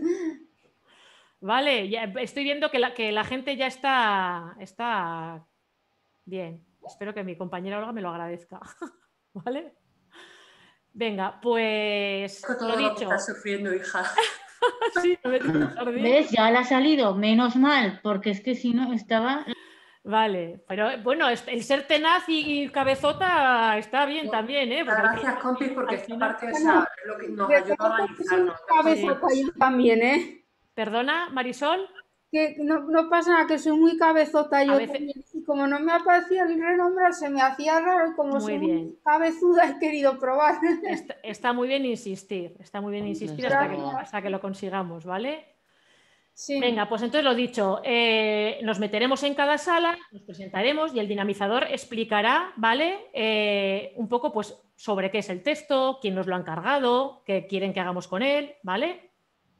Vale, ya estoy viendo que la, que la gente ya está, está bien. Espero que mi compañera Olga me lo agradezca. ¿Vale? Venga, pues Con todo lo lo que dicho. estás sufriendo, hija. Sí, no me digas, jardín. ¿Ves? Ya le ha salido, menos mal, porque es que si no estaba... Vale, pero bueno, es- el ser tenaz y, y cabezota está bien también, ¿eh? Porque al Gracias, fin- compis, porque al esta final- parte esa es lo que nos De ayuda a todo, organizarnos. cabezota yo también, ¿eh? ¿Perdona, Marisol? Que no, no pasa nada, que soy muy cabezota yo veces- también. Y como no me aparecía el renombrar, se me hacía raro y como Muy soy bien. muy cabezuda he querido probar. Está, está muy bien insistir, está muy bien insistir Desde hasta que, luego. hasta que lo consigamos, ¿vale? Sí. Venga, pues entonces lo dicho, eh, nos meteremos en cada sala, nos presentaremos y el dinamizador explicará, ¿vale? Eh, un poco pues sobre qué es el texto, quién nos lo ha encargado, qué quieren que hagamos con él, ¿vale?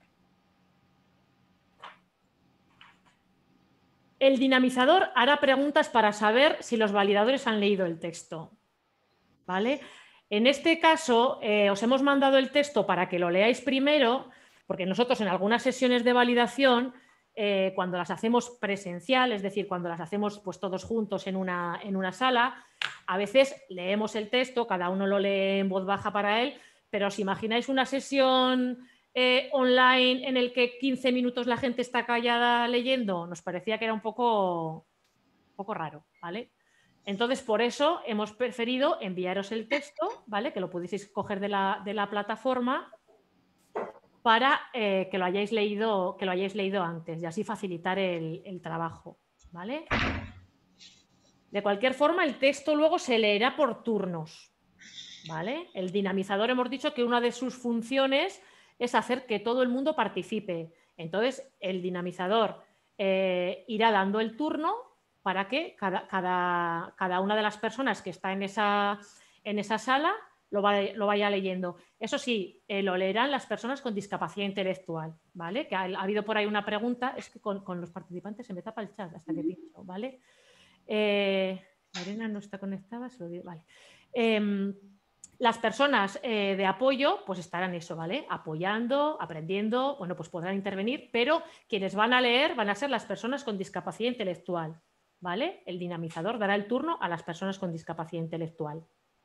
El dinamizador hará preguntas para saber si los validadores han leído el texto, ¿vale? En este caso, eh, os hemos mandado el texto para que lo leáis primero, porque nosotros en algunas sesiones de validación, eh, cuando las hacemos presencial, es decir, cuando las hacemos pues, todos juntos en una, en una sala, a veces leemos el texto, cada uno lo lee en voz baja para él, pero os imagináis una sesión eh, online en el que quince minutos la gente está callada leyendo, nos parecía que era un poco, un poco raro, ¿vale? Entonces, por eso hemos preferido enviaros el texto, ¿vale? Que lo pudieseis coger de la, de la plataforma para eh, que lo hayáis leído, que lo hayáis leído antes y así facilitar el, el trabajo, ¿vale? De cualquier forma, el texto luego se leerá por turnos, ¿vale? El dinamizador hemos dicho que una de sus funciones es hacer que todo el mundo participe. Entonces, el dinamizador eh, irá dando el turno para que cada, cada, cada una de las personas que está en esa, en esa sala lo, va, lo vaya leyendo. Eso sí, eh, lo leerán las personas con discapacidad intelectual, ¿vale? Que ha, ha habido por ahí una pregunta, es que con, con los participantes se me tapa el chat hasta que pincho, ¿vale? Eh, Lorena no está conectada, se lo digo, vale. Eh, las personas eh, de apoyo pues estarán eso, ¿vale? Apoyando, aprendiendo, bueno, pues podrán intervenir, pero quienes van a leer van a ser las personas con discapacidad intelectual, ¿vale? El dinamizador dará el turno a las personas con discapacidad intelectual.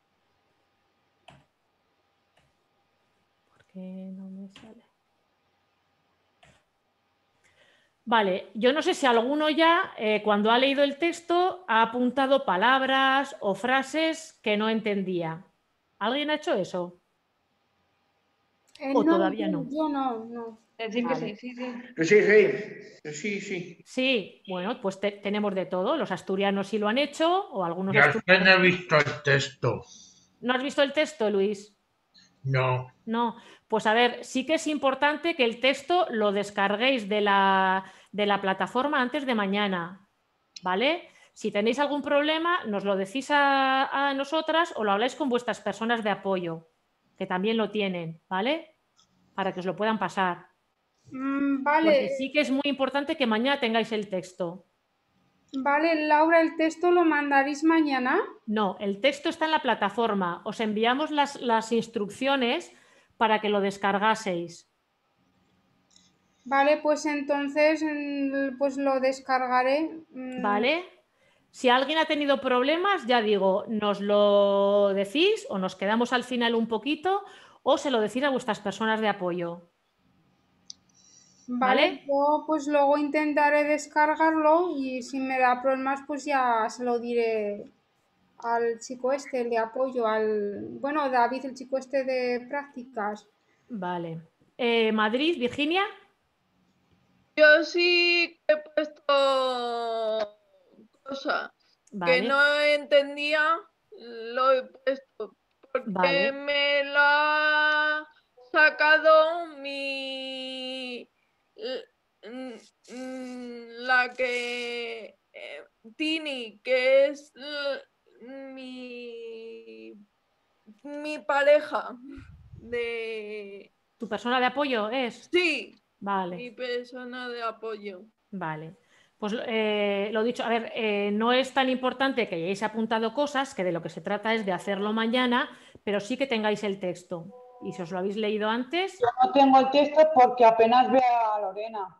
¿Por qué no me sale? Vale, yo no sé si alguno ya, eh, cuando ha leído el texto, ha apuntado palabras o frases que no entendía. ¿Alguien ha hecho eso? Eh, ¿O no, todavía no? Yo no, no. Decir que Vale. sí, sí, sí. Sí, sí, sí, sí. Sí, bueno, pues te- tenemos de todo. Los asturianos sí lo han hecho o algunos Ya es que asturianos. no he visto el texto. ¿No has visto el texto, Luis? No. No, pues a ver, sí que es importante que el texto lo descarguéis de la, de la plataforma antes de mañana, ¿vale? Si tenéis algún problema, nos lo decís a, a nosotras o lo habláis con vuestras personas de apoyo, que también lo tienen, ¿vale? Para que os lo puedan pasar. Mm, vale. Porque sí que es muy importante que mañana tengáis el texto. Vale, Laura, ¿el texto lo mandaréis mañana? No, el texto está en la plataforma. Os enviamos las, las instrucciones para que lo descargaseis. Vale, pues entonces mm, pues lo descargaré. Mm, ¿Vale? Si alguien ha tenido problemas, ya digo, nos lo decís o nos quedamos al final un poquito o se lo decís a vuestras personas de apoyo. Vale, ¿Vale? yo pues luego intentaré descargarlo y si me da problemas pues ya se lo diré al chico este, el de apoyo, al... Bueno, David, el chico este de prácticas. Vale. Eh, Madrid, Virginia. Yo sí que he puesto cosas Vale. que no entendía, lo he puesto porque Vale. me lo ha sacado mi la que eh, Tini, que es mi mi pareja de... ¿Tu persona de apoyo es? Sí, Vale. mi persona de apoyo. Vale. Pues eh, lo dicho, a ver, eh, no es tan importante que hayáis apuntado cosas, que de lo que se trata es de hacerlo mañana, pero sí que tengáis el texto. Y si os lo habéis leído antes... Yo no tengo el texto porque apenas veo a Lorena.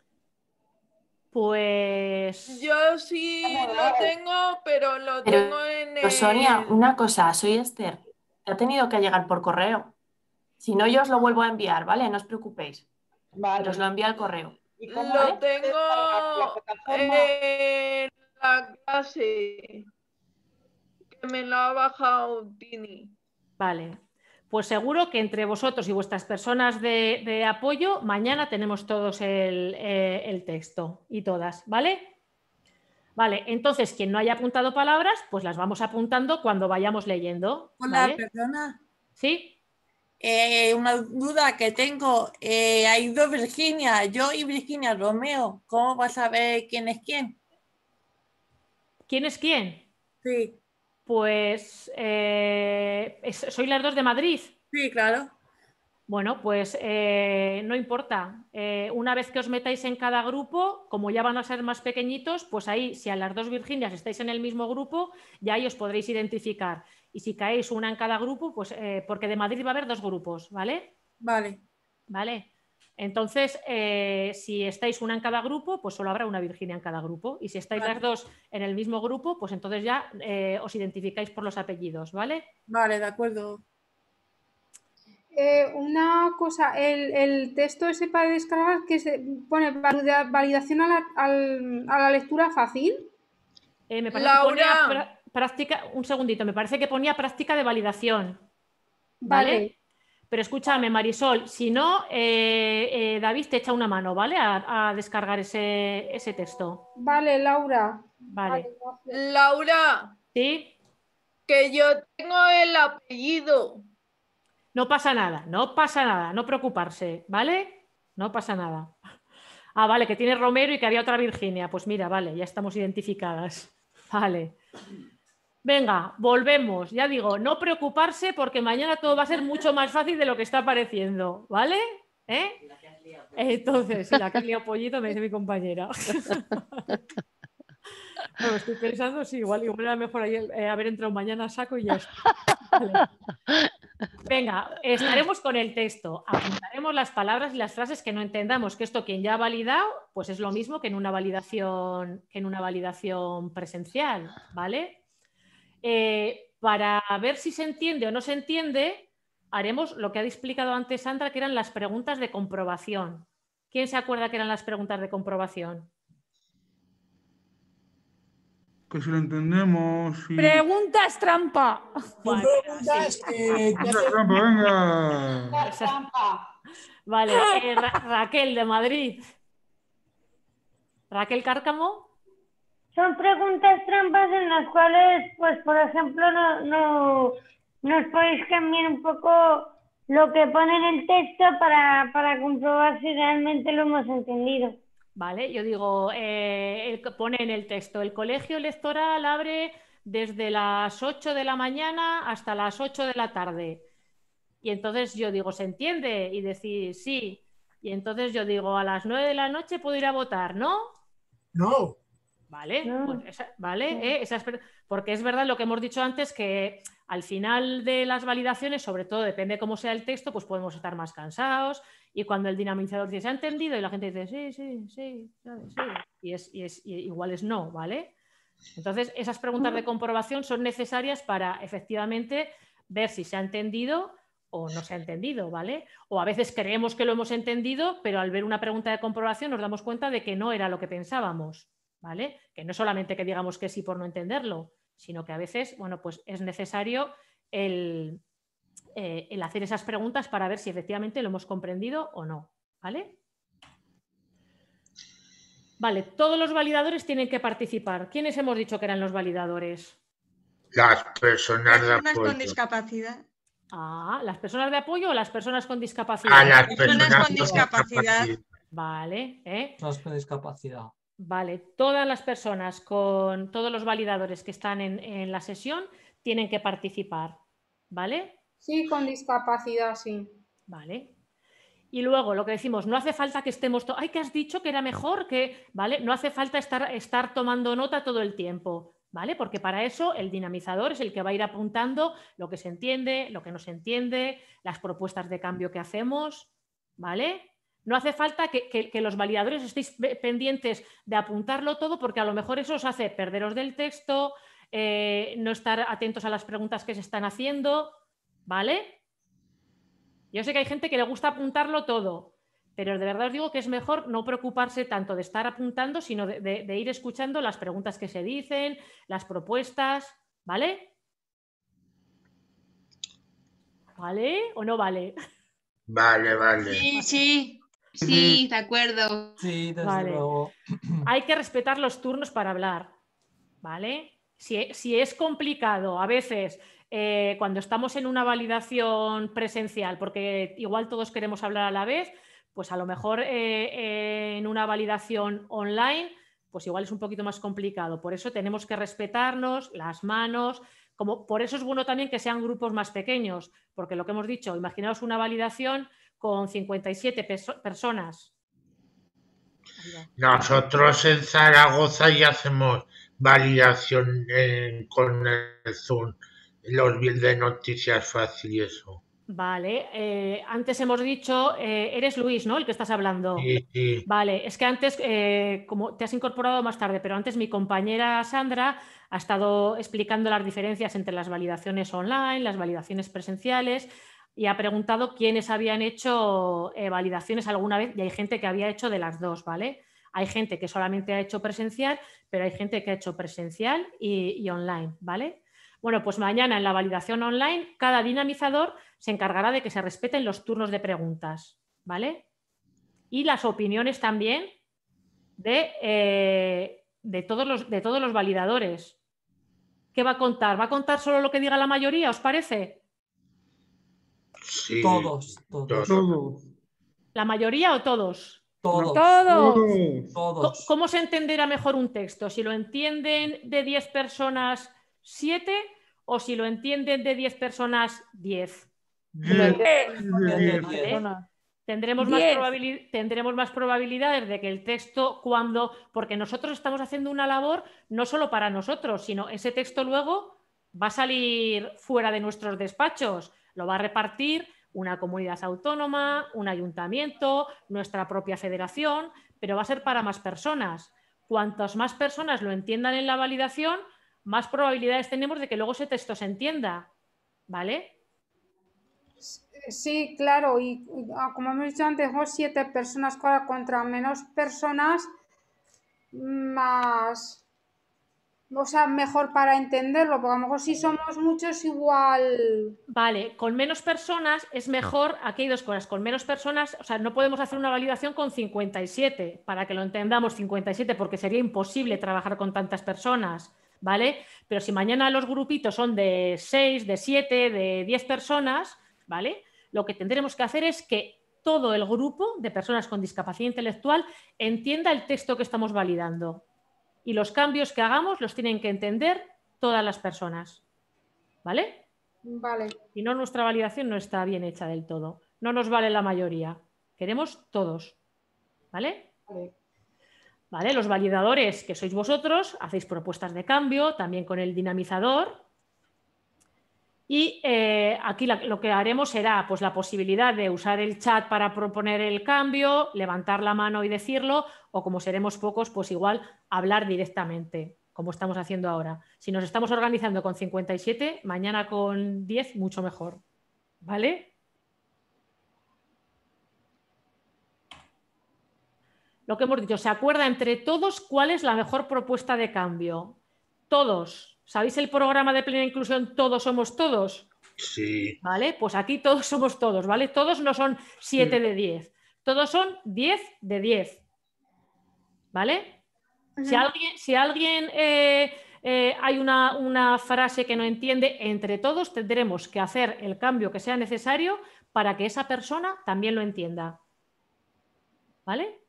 Pues... Yo sí lo tengo, pero lo Pero, tengo en pero el... Sonia, una cosa, soy Esther. Te ha tenido que llegar por correo. Si no, yo os lo vuelvo a enviar, ¿vale? No os preocupéis. Vale. Pero os lo envío al correo. ¿Y cómo Lo ¿vale? tengo en la clase, que me lo ha bajado Tini. Vale. Pues seguro que entre vosotros y vuestras personas de, de apoyo, mañana tenemos todos el, eh, el texto y todas, ¿vale? Vale, entonces quien no haya apuntado palabras, pues las vamos apuntando cuando vayamos leyendo. Hola, ¿vale? perdona. ¿Sí? Eh, una duda que tengo. Eh, hay dos Virginia, yo y Virginia Romeo. ¿Cómo vas a ver quién es quién? ¿Quién es quién? Sí. Pues eh, es, ¿soy las dos de Madrid? Sí, claro. Bueno, pues eh, no importa. Eh, una vez que os metáis en cada grupo, como ya van a ser más pequeñitos, pues ahí, si a las dos Virginias estáis en el mismo grupo, ya ahí os podréis identificar. Y si caéis una en cada grupo, pues eh, porque de Madrid va a haber dos grupos, ¿vale? Vale. Vale. Entonces, eh, si estáis una en cada grupo, pues solo habrá una Virginia en cada grupo. Y si estáis Vale. las dos en el mismo grupo, pues entonces ya eh, os identificáis por los apellidos, ¿vale? Vale, de acuerdo. Eh, una cosa, el, el texto ese para descargar que se pone validación a la, al, a la lectura fácil. Eh, me parece Laura. que ponía práctica, un segundito, me parece que ponía práctica de validación. ¿Vale? Vale. Pero escúchame, Marisol, si no, eh, eh, David te echa una mano, ¿vale? A, a descargar ese, ese texto. Vale, Laura. Vale. Vale, Laura. ¿Sí? Que yo tengo el apellido. No pasa nada, no pasa nada, no preocuparse, ¿vale? No pasa nada. Ah, vale, que tiene Romero y que había otra Virginia. Pues mira, vale, ya estamos identificadas. Vale. Venga, volvemos. Ya digo, no preocuparse porque mañana todo va a ser mucho más fácil de lo que está pareciendo, ¿vale? ¿Eh? Entonces, sí, la que has liado pollito, me dice mi compañera. Bueno, estoy pensando, sí, igual, igual era mejor ayer, eh, haber entrado mañana a saco y ya está. Vale. Venga, estaremos con el texto, apuntaremos las palabras y las frases que no entendamos, que esto quien ya ha validado, pues es lo mismo que en una validación, que en una validación presencial, ¿vale? Eh, para ver si se entiende o no se entiende, haremos lo que ha explicado antes Sandra, que eran las preguntas de comprobación. ¿Quién se acuerda que eran las preguntas de comprobación? Que si lo entendemos. Si... Preguntas trampa. Son preguntas que te Preguntas hacen- trampa, venga. Vale, eh, Ra Raquel de Madrid. Raquel Cárcamo. Son preguntas trampas en las cuales, pues, por ejemplo, no, no nos podéis cambiar un poco lo que pone en el texto para, para comprobar si realmente lo hemos entendido. Vale, yo digo, eh, el, pone en el texto, el colegio electoral abre desde las ocho de la mañana hasta las ocho de la tarde. Y entonces yo digo, ¿se entiende? Y decir, sí. Y entonces yo digo, a las nueve de la noche puedo ir a votar, ¿no? No. Vale, No. pues esa- vale, eh, esa es per- porque es verdad lo que hemos dicho antes, que al final de las validaciones, sobre todo depende cómo sea el texto, pues podemos estar más cansados y cuando el dinamizador dice, ¿se ha entendido? Y la gente dice, sí, sí, sí, sabe, sí. Y, es, y, es, y igual es no, ¿vale? Entonces, esas preguntas de comprobación son necesarias para efectivamente ver si se ha entendido o no se ha entendido, ¿vale? O a veces creemos que lo hemos entendido, pero al ver una pregunta de comprobación nos damos cuenta de que no era lo que pensábamos, ¿vale? Que no solamente que digamos que sí por no entenderlo, sino que a veces, bueno, pues es necesario el, eh, el hacer esas preguntas para ver si efectivamente lo hemos comprendido o no, ¿vale? Vale, todos los validadores tienen que participar. ¿Quiénes hemos dicho que eran los validadores? Las personas de Personas con apoyo. discapacidad. Ah, ¿las personas de apoyo o las personas con discapacidad? A las Personas personas con discapacidad. Vale, ¿eh? Personas con discapacidad. Vale, todas las personas con todos los validadores que están en, en la sesión tienen que participar, ¿vale? Sí, con discapacidad, sí. Vale. Y luego lo que decimos, no hace falta que estemos... to- ¡Ay, que has dicho que era mejor! Que, ¿vale? No hace falta estar, estar tomando nota todo el tiempo, ¿vale? Porque para eso el dinamizador es el que va a ir apuntando lo que se entiende, lo que no se entiende, las propuestas de cambio que hacemos, ¿vale? No hace falta que, que- que los validadores estéis pe- pendientes de apuntarlo todo porque a lo mejor eso os hace perderos del texto, eh, no estar atentos a las preguntas que se están haciendo, ¿vale? Yo sé que hay gente que le gusta apuntarlo todo, pero de verdad os digo que es mejor no preocuparse tanto de estar apuntando, sino de, de- de ir escuchando las preguntas que se dicen, las propuestas, ¿vale? ¿Vale o no vale? Vale, vale. Sí, sí, sí, de acuerdo. Sí, desde Vale. luego. Hay que respetar los turnos para hablar, ¿vale? Si, si es complicado a veces eh, cuando estamos en una validación presencial, porque igual todos queremos hablar a la vez, pues a lo mejor eh, en una validación online, pues igual es un poquito más complicado. Por eso tenemos que respetarnos las manos. Como, por eso es bueno también que sean grupos más pequeños, porque lo que hemos dicho, imaginaos una validación con cincuenta y siete perso- personas. Nosotros en Zaragoza ya hacemos validación eh, con el Zoom, los vídeos de noticias fácil y eso. Vale, eh, antes hemos dicho, eh, eres Luis, ¿no? El que estás hablando. Sí, sí. Vale, es que antes, eh, como te has incorporado más tarde, pero antes mi compañera Sandra ha estado explicando las diferencias entre las validaciones online, las validaciones presenciales y ha preguntado quiénes habían hecho eh, validaciones alguna vez y hay gente que había hecho de las dos, ¿vale? Hay gente que solamente ha hecho presencial, pero hay gente que ha hecho presencial y, y online, ¿vale? Bueno, pues mañana en la validación online, cada dinamizador se encargará de que se respeten los turnos de preguntas, ¿vale? Y las opiniones también de, eh, de, todos los, de todos los validadores. ¿Qué va a contar? ¿Va a contar solo lo que diga la mayoría, os parece? Sí, Todos, todos. todos. ¿La mayoría o todos? Todos. Todos. Todos. ¿Cómo se entenderá mejor un texto? ¿Si lo entienden de diez personas, siete? ¿O si lo entienden de diez personas, diez? ¿Vale? Tendremos más, Diez. probabili- tendremos más probabilidades de que el texto, cuando, porque nosotros estamos haciendo una labor no solo para nosotros, sino ese texto luego va a salir fuera de nuestros despachos, lo va a repartir una comunidad autónoma, un ayuntamiento, nuestra propia federación, pero va a ser para más personas. Cuantas más personas lo entiendan en la validación, más probabilidades tenemos de que luego ese texto se entienda, ¿vale? Sí, claro, y y, ah, como hemos dicho antes, mejor siete personas contra contra menos personas, más, o sea, mejor para entenderlo, porque a lo mejor si somos muchos igual. Vale, con menos personas es mejor, aquí hay dos cosas, con menos personas, o sea, no podemos hacer una validación con cincuenta y siete, para que lo entendamos, cincuenta y siete, porque sería imposible trabajar con tantas personas, ¿vale? Pero si mañana los grupitos son de seis, de siete, de diez personas, ¿vale? lo que tendremos que hacer es que todo el grupo de personas con discapacidad intelectual entienda el texto que estamos validando. Y los cambios que hagamos los tienen que entender todas las personas. ¿Vale? Vale. Si no, nuestra validación no está bien hecha del todo. No nos vale la mayoría. Queremos todos. ¿Vale? Vale. ¿Vale? Los validadores, que sois vosotros, hacéis propuestas de cambio, también con el dinamizador. Y eh, aquí la, lo que haremos será pues, la posibilidad de usar el chat para proponer el cambio, levantar la mano y decirlo, o como seremos pocos, pues igual hablar directamente, como estamos haciendo ahora. Si nos estamos organizando con cincuenta y siete, mañana con diez, mucho mejor. ¿Vale? Lo que hemos dicho, se acuerda entre todos cuál es la mejor propuesta de cambio. Todos. ¿Sabéis el programa de plena inclusión Todos somos todos? Sí. ¿Vale? Pues aquí todos somos todos, ¿vale? Todos no son siete de diez. Todos son diez de diez. ¿Vale? Uh-huh. Si alguien, si alguien eh, eh, hay una, una frase que no entiende, entre todos tendremos que hacer el cambio que sea necesario para que esa persona también lo entienda. ¿Vale?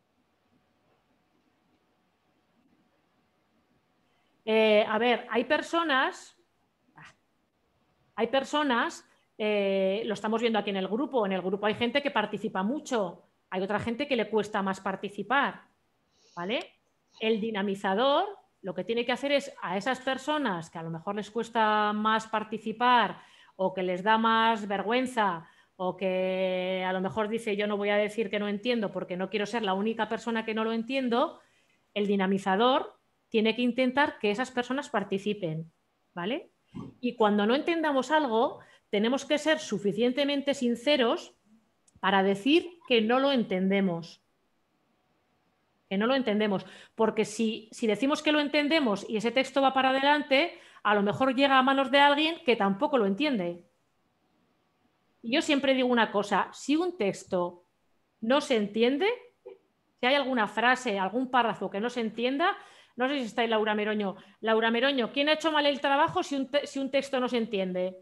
Eh, a ver, hay personas, hay personas, eh, lo estamos viendo aquí en el grupo, en el grupo hay gente que participa mucho, hay otra gente que le cuesta más participar, ¿vale? El dinamizador lo que tiene que hacer es a esas personas que a lo mejor les cuesta más participar o que les da más vergüenza o que a lo mejor dice yo no voy a decir que no entiendo porque no quiero ser la única persona que no lo entiendo, el dinamizador tiene que intentar que esas personas participen, ¿vale? Y cuando no entendamos algo, tenemos que ser suficientemente sinceros para decir que no lo entendemos. Que no lo entendemos. Porque si, si decimos que lo entendemos y ese texto va para adelante, a lo mejor llega a manos de alguien que tampoco lo entiende. Y yo siempre digo una cosa, si un texto no se entiende, si hay alguna frase, algún párrafo que no se entienda, no sé si está ahí Laura Meroño. Laura Meroño, ¿quién ha hecho mal el trabajo si un, te si un texto no se entiende?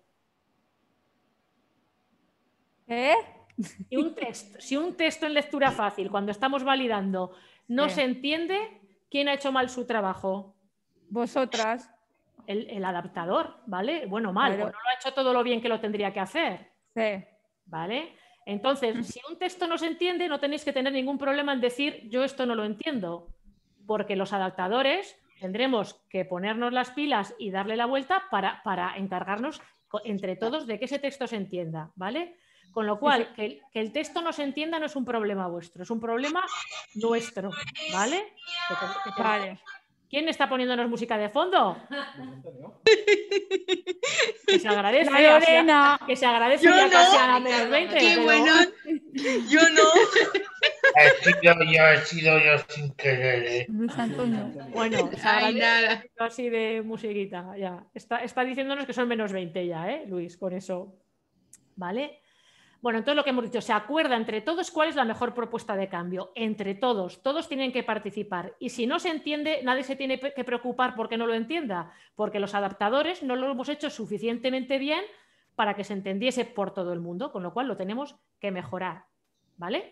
¿Eh? Si un, texto, si un texto en lectura fácil, cuando estamos validando, no sí. se entiende, ¿quién ha hecho mal su trabajo? Vosotras. El, el adaptador, ¿vale? Bueno, mal, Claro. o no lo ha hecho todo lo bien que lo tendría que hacer. Sí. ¿Vale? Entonces, si un texto no se entiende, no tenéis que tener ningún problema en decir yo esto no lo entiendo. Porque los adaptadores tendremos que ponernos las pilas y darle la vuelta para, para encargarnos entre todos de que ese texto se entienda, ¿vale? Con lo cual, que el, que el texto no se entienda no es un problema vuestro, es un problema nuestro, ¿vale? Que te, que te... Vale. ¿Quién está poniéndonos música de fondo? Que se agradece. La Lorena. Que se agradece Yo ya no. casi a la menos veinte. Qué pero... bueno. Yo no. He sido yo, he sido yo sin querer. ¿eh? Luis Antonio. Bueno, se Ay, nada. agradece así de musiquita. Ya. Está, está diciéndonos que son menos veinte ya, ¿eh, Luis? Con eso. ¿Vale? Bueno, entonces lo que hemos dicho, se acuerda entre todos cuál es la mejor propuesta de cambio. Entre todos, todos tienen que participar. Y si no se entiende, nadie se tiene que preocupar porque no lo entienda, porque los adaptadores no lo hemos hecho suficientemente bien para que se entendiese por todo el mundo, con lo cual lo tenemos que mejorar. ¿Vale?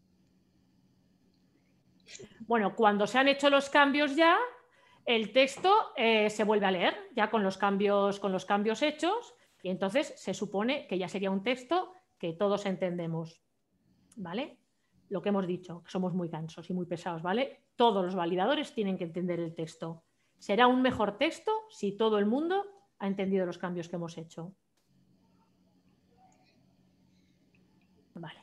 Bueno, cuando se han hecho los cambios ya, el texto eh, se vuelve a leer, ya con los cambios, con los cambios hechos, y entonces se supone que ya sería un texto que todos entendemos, ¿vale? Lo que hemos dicho, que somos muy cansos y muy pesados, ¿vale? Todos los validadores tienen que entender el texto. Será un mejor texto si todo el mundo ha entendido los cambios que hemos hecho. Vale.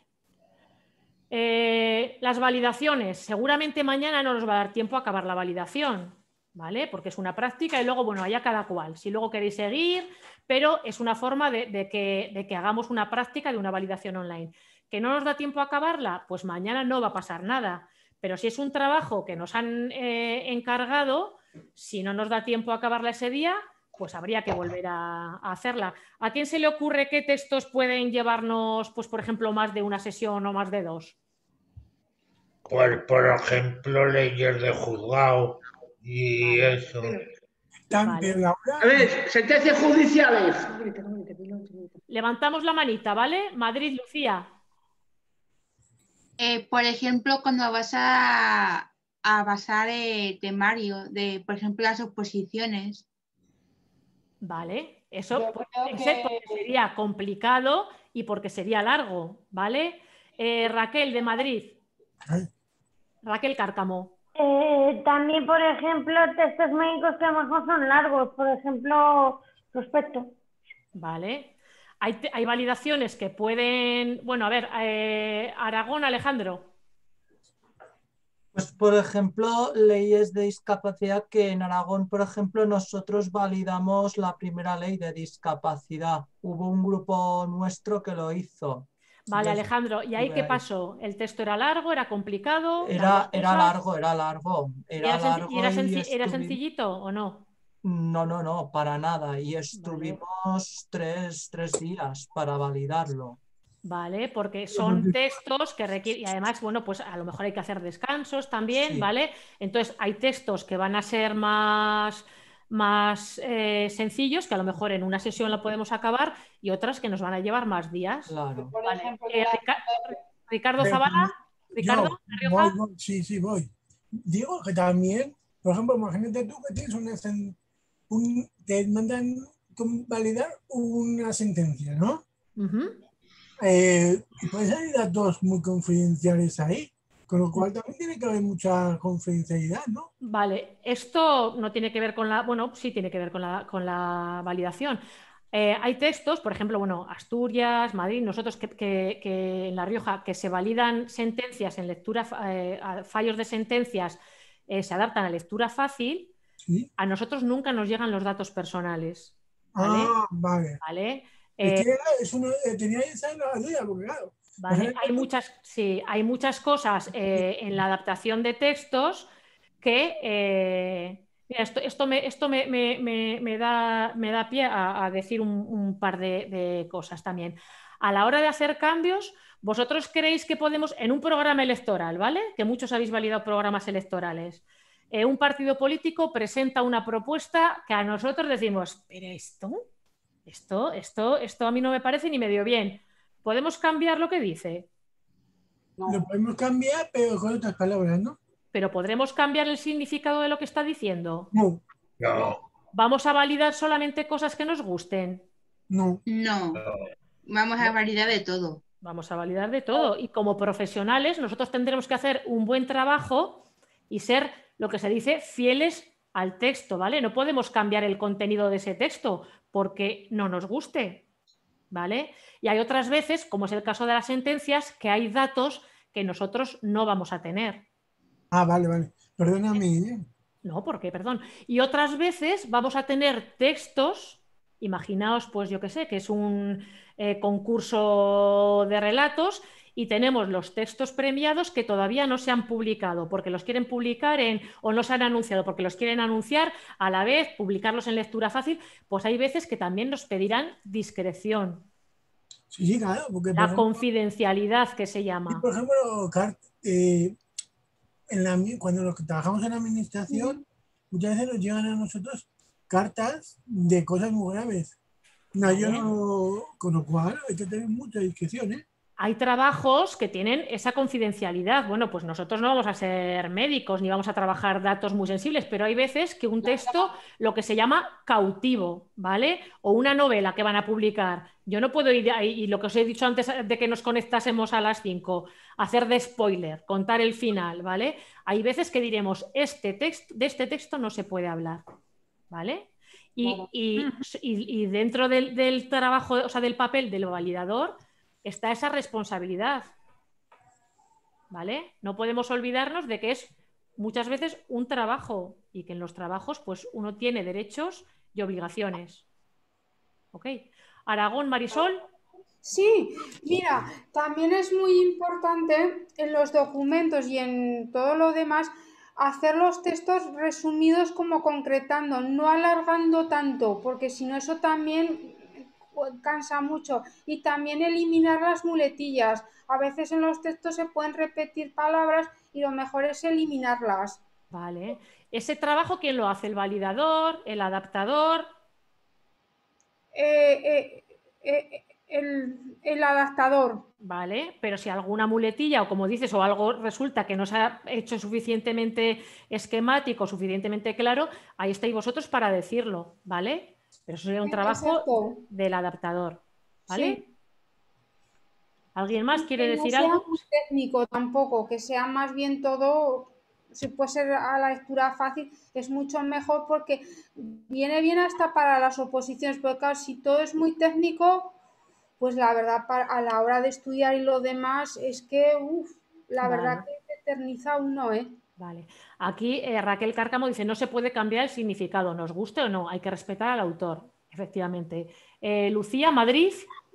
Eh, las validaciones. Seguramente mañana no nos va a dar tiempo a acabar la validación, ¿vale? Porque es una práctica y luego, bueno, allá cada cual. Si luego queréis seguir, pero es una forma de, de, que, de que hagamos una práctica de una validación online. ¿Que no nos da tiempo a acabarla? Pues mañana no va a pasar nada. Pero si es un trabajo que nos han eh, encargado, si no nos da tiempo a acabarla ese día, pues habría que volver a, a hacerla. ¿A quién se le ocurre qué textos pueden llevarnos, pues por ejemplo, más de una sesión o más de dos? Pues, por ejemplo, leyes de juzgado y eso. También, Laura. A ver, sentencias judiciales. Levantamos la manita, ¿vale? Madrid, Lucía. Eh, por ejemplo, cuando vas a, a basar el temario de, por ejemplo, las oposiciones. Vale, eso Yo pues, creo ese que- porque sería complicado y porque sería largo, ¿vale? Eh, Raquel, de Madrid. Raquel Cárcamo. Eh, también, por ejemplo, textos médicos que a lo mejor son largos, por ejemplo, prospecto. Vale. Hay, te- hay validaciones que pueden... Bueno, a ver, eh, Aragón, Alejandro. Pues, por ejemplo, leyes de discapacidad que en Aragón, por ejemplo, nosotros validamos la primera ley de discapacidad. Hubo un grupo nuestro que lo hizo. Vale, Entonces, Alejandro, ¿y ahí estuve qué ahí. pasó? ¿El texto era largo, era complicado? las Era, dos era cosas? largo, era largo, ¿Y era era, senci- y largo era y senci- era estuvi- sencillito o no? No, no, no, para nada. Y estuvimos tres, tres días para validarlo. Vale, porque son textos que requieren, y además, bueno, pues a lo mejor hay que hacer descansos también, Sí. ¿vale? Entonces hay textos que van a ser más, más eh, sencillos, que a lo mejor en una sesión la podemos acabar, y otras que nos van a llevar más días. Claro. Por Vale. ejemplo, Eh, la- Rica- Ricardo Pero Zavala, Ricardo, Yo, ¿de Rioja? voy, voy, sí, sí, voy. Digo que también, por ejemplo, imagínate tú que tienes una sen- un, te mandan con- validar una sentencia, ¿no? Ujú. Eh, y pueden salir datos muy confidenciales ahí, con lo cual también tiene que haber mucha confidencialidad, ¿no? Vale, esto no tiene que ver con la, bueno, sí tiene que ver con la, con la validación. Eh, hay textos, por ejemplo, bueno, Asturias, Madrid, nosotros que, que- que en La Rioja, que se validan sentencias en lectura, fa- eh, a- fallos de sentencias, eh, se adaptan a lectura fácil, Sí. a nosotros nunca nos llegan los datos personales, ¿vale? Ah, vale. ¿Vale? Es Eh, que era- es una, eh, tenía esa la duda, porque claro. Vale, imagínate hay tú- muchas, sí, hay muchas cosas eh, en la adaptación de textos que eh, mira, esto, esto, me, esto me, me- me- me da, me da pie a, a decir un, un par de, de cosas también. A la hora de hacer cambios, vosotros creéis que podemos, en un programa electoral, ¿vale? Que muchos habéis validado programas electorales. eh, un partido político presenta una propuesta que a nosotros decimos, pero esto, esto, esto, esto a mí no me parece ni medio bien. ¿Podemos cambiar lo que dice? Lo podemos cambiar, pero con otras palabras, ¿no? Pero ¿podremos cambiar el significado de lo que está diciendo? No, No. ¿Vamos a validar solamente cosas que nos gusten? no. No, vamos a validar de todo. Vamos a validar de todo. Y como profesionales, nosotros tendremos que hacer un buen trabajo y ser, lo que se dice, fieles al texto, ¿vale? No podemos cambiar el contenido de ese texto porque no nos guste, ¿vale? Y hay otras veces, como es el caso de las sentencias, que hay datos que nosotros no vamos a tener. Ah, vale, vale. Perdóname. ¿eh? No, ¿por qué? Perdón. Y otras veces vamos a tener textos, imaginaos, pues yo qué sé, que es un eh, concurso de relatos y tenemos los textos premiados que todavía no se han publicado porque los quieren publicar en, o no se han anunciado porque los quieren anunciar a la vez, publicarlos en lectura fácil, pues hay veces que también nos pedirán discreción, Sí, sí, claro, porque por la ejemplo, confidencialidad que se y llama. por ejemplo, Cart, eh, en la, mi- cuando los que trabajamos en la administración, muchas veces nos llegan a nosotros cartas de cosas muy graves. No, yo Vale. no, con lo cual hay que tener mucha discreción, ¿eh? Hay trabajos que tienen esa confidencialidad. Bueno, pues nosotros no vamos a ser médicos ni vamos a trabajar datos muy sensibles, pero hay veces que un texto, lo que se llama cautivo, ¿vale? O una novela que van a publicar. Yo no puedo ir ahí, y lo que os he dicho antes de que nos conectásemos a las cinco, hacer de spoiler, contar el final, ¿vale? Hay veces que diremos, este texto, de este texto no se puede hablar, ¿vale? Y, Claro. y- y- y dentro del, del trabajo, o sea, del papel del validador, está esa responsabilidad, ¿vale? No podemos olvidarnos de que es muchas veces un trabajo y que en los trabajos pues uno tiene derechos y obligaciones. ¿Ok? Aragón, Marisol. Sí, mira, también es muy importante en los documentos y en todo lo demás hacer los textos resumidos como concretando, no alargando tanto, porque si no eso también pues, cansa mucho. Y también eliminar las muletillas. A veces en los textos se pueden repetir palabras y lo mejor es eliminarlas. Vale. Ese trabajo, ¿quién lo hace? ¿El validador? ¿El adaptador? Eh, eh, eh, el, el adaptador. Vale, pero si alguna muletilla o como dices o algo resulta que no se ha hecho suficientemente esquemático, suficientemente claro, ahí estáis vosotros para decirlo, ¿vale? Pero eso sería un trabajo Exacto. del adaptador, ¿vale? Sí. ¿Alguien más quiere Que no decir sea algo? muy técnico tampoco, que sea más bien todo, si puede ser a la lectura fácil, es mucho mejor porque viene bien hasta para las oposiciones, porque claro, si todo es muy técnico, pues la verdad a la hora de estudiar y lo demás es que, uff, la Vale. verdad que te eterniza uno, ¿eh? Vale. Aquí eh, Raquel Cárcamo dice, no se puede cambiar el significado, nos guste o no, hay que respetar al autor, efectivamente. Eh, Lucía, Madrid.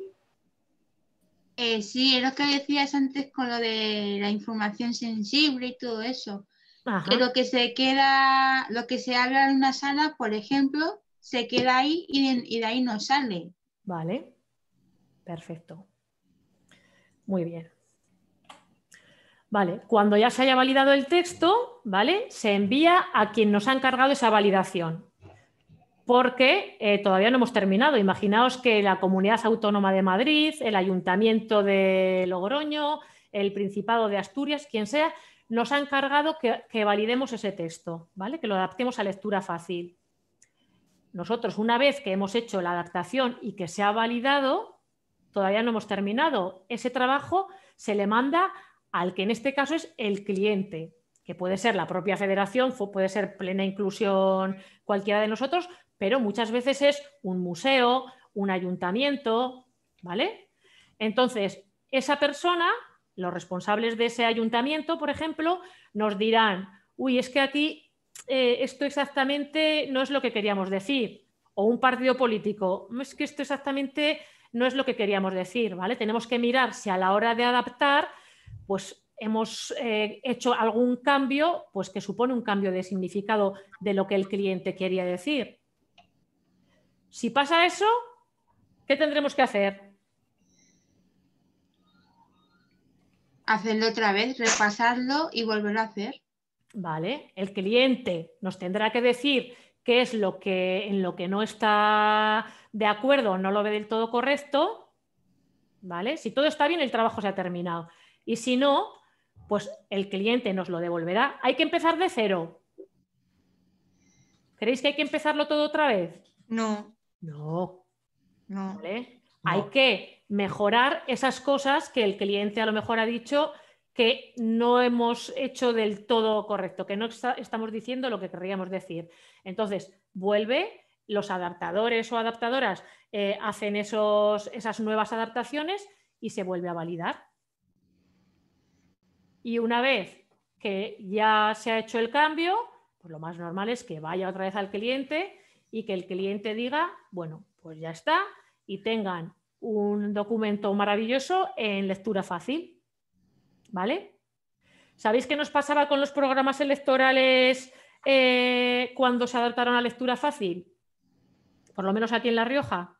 Eh, sí, es lo que decías antes con lo de la información sensible y todo eso. Ajá. Que lo que se queda, lo que se habla en una sala, por ejemplo, se queda ahí y de, y de ahí no sale. Vale, perfecto. Muy bien. Vale, cuando ya se haya validado el texto, ¿vale? Se envía a quien nos ha encargado esa validación. Porque eh, todavía no hemos terminado. Imaginaos que la Comunidad Autónoma de Madrid, el Ayuntamiento de Logroño, el Principado de Asturias, quien sea, nos ha encargado que, que validemos ese texto, ¿vale? Que lo adaptemos a lectura fácil. Nosotros, una vez que hemos hecho la adaptación y que se ha validado, todavía no hemos terminado. Ese trabajo se le manda al que en este caso es el cliente, que puede ser la propia federación, puede ser Plena Inclusión, cualquiera de nosotros, pero muchas veces es un museo, un ayuntamiento, ¿vale? Entonces, esa persona, los responsables de ese ayuntamiento, por ejemplo, nos dirán, uy, es que aquí eh, esto exactamente no es lo que queríamos decir, o un partido político, es que esto exactamente no es lo que queríamos decir, ¿vale? Tenemos que mirar si a la hora de adaptar, pues hemos eh, hecho algún cambio, pues que supone un cambio de significado de lo que el cliente quería decir. Si pasa eso, ¿qué tendremos que hacer? Hacerlo otra vez, repasarlo y volverlo a hacer. Vale, el cliente nos tendrá que decir qué es lo que en lo que no está de acuerdo, no lo ve del todo correcto, ¿vale? Si todo está bien, el trabajo se ha terminado. Y si no, pues el cliente nos lo devolverá. ¿Hay que empezar de cero? ¿Creéis que hay que empezarlo todo otra vez? No. No. No. ¿Vale? No. Hay que mejorar esas cosas que el cliente a lo mejor ha dicho que no hemos hecho del todo correcto, que no está, estamos diciendo lo que querríamos decir. Entonces, vuelve, los adaptadores o adaptadoras eh, hacen esos, esas nuevas adaptaciones y se vuelve a validar. Y una vez que ya se ha hecho el cambio, pues lo más normal es que vaya otra vez al cliente y que el cliente diga, bueno, pues ya está, y tengan un documento maravilloso en lectura fácil. ¿Vale? ¿Sabéis qué nos pasaba con los programas electorales eh, cuando se adaptaron a lectura fácil? Por lo menos aquí en La Rioja.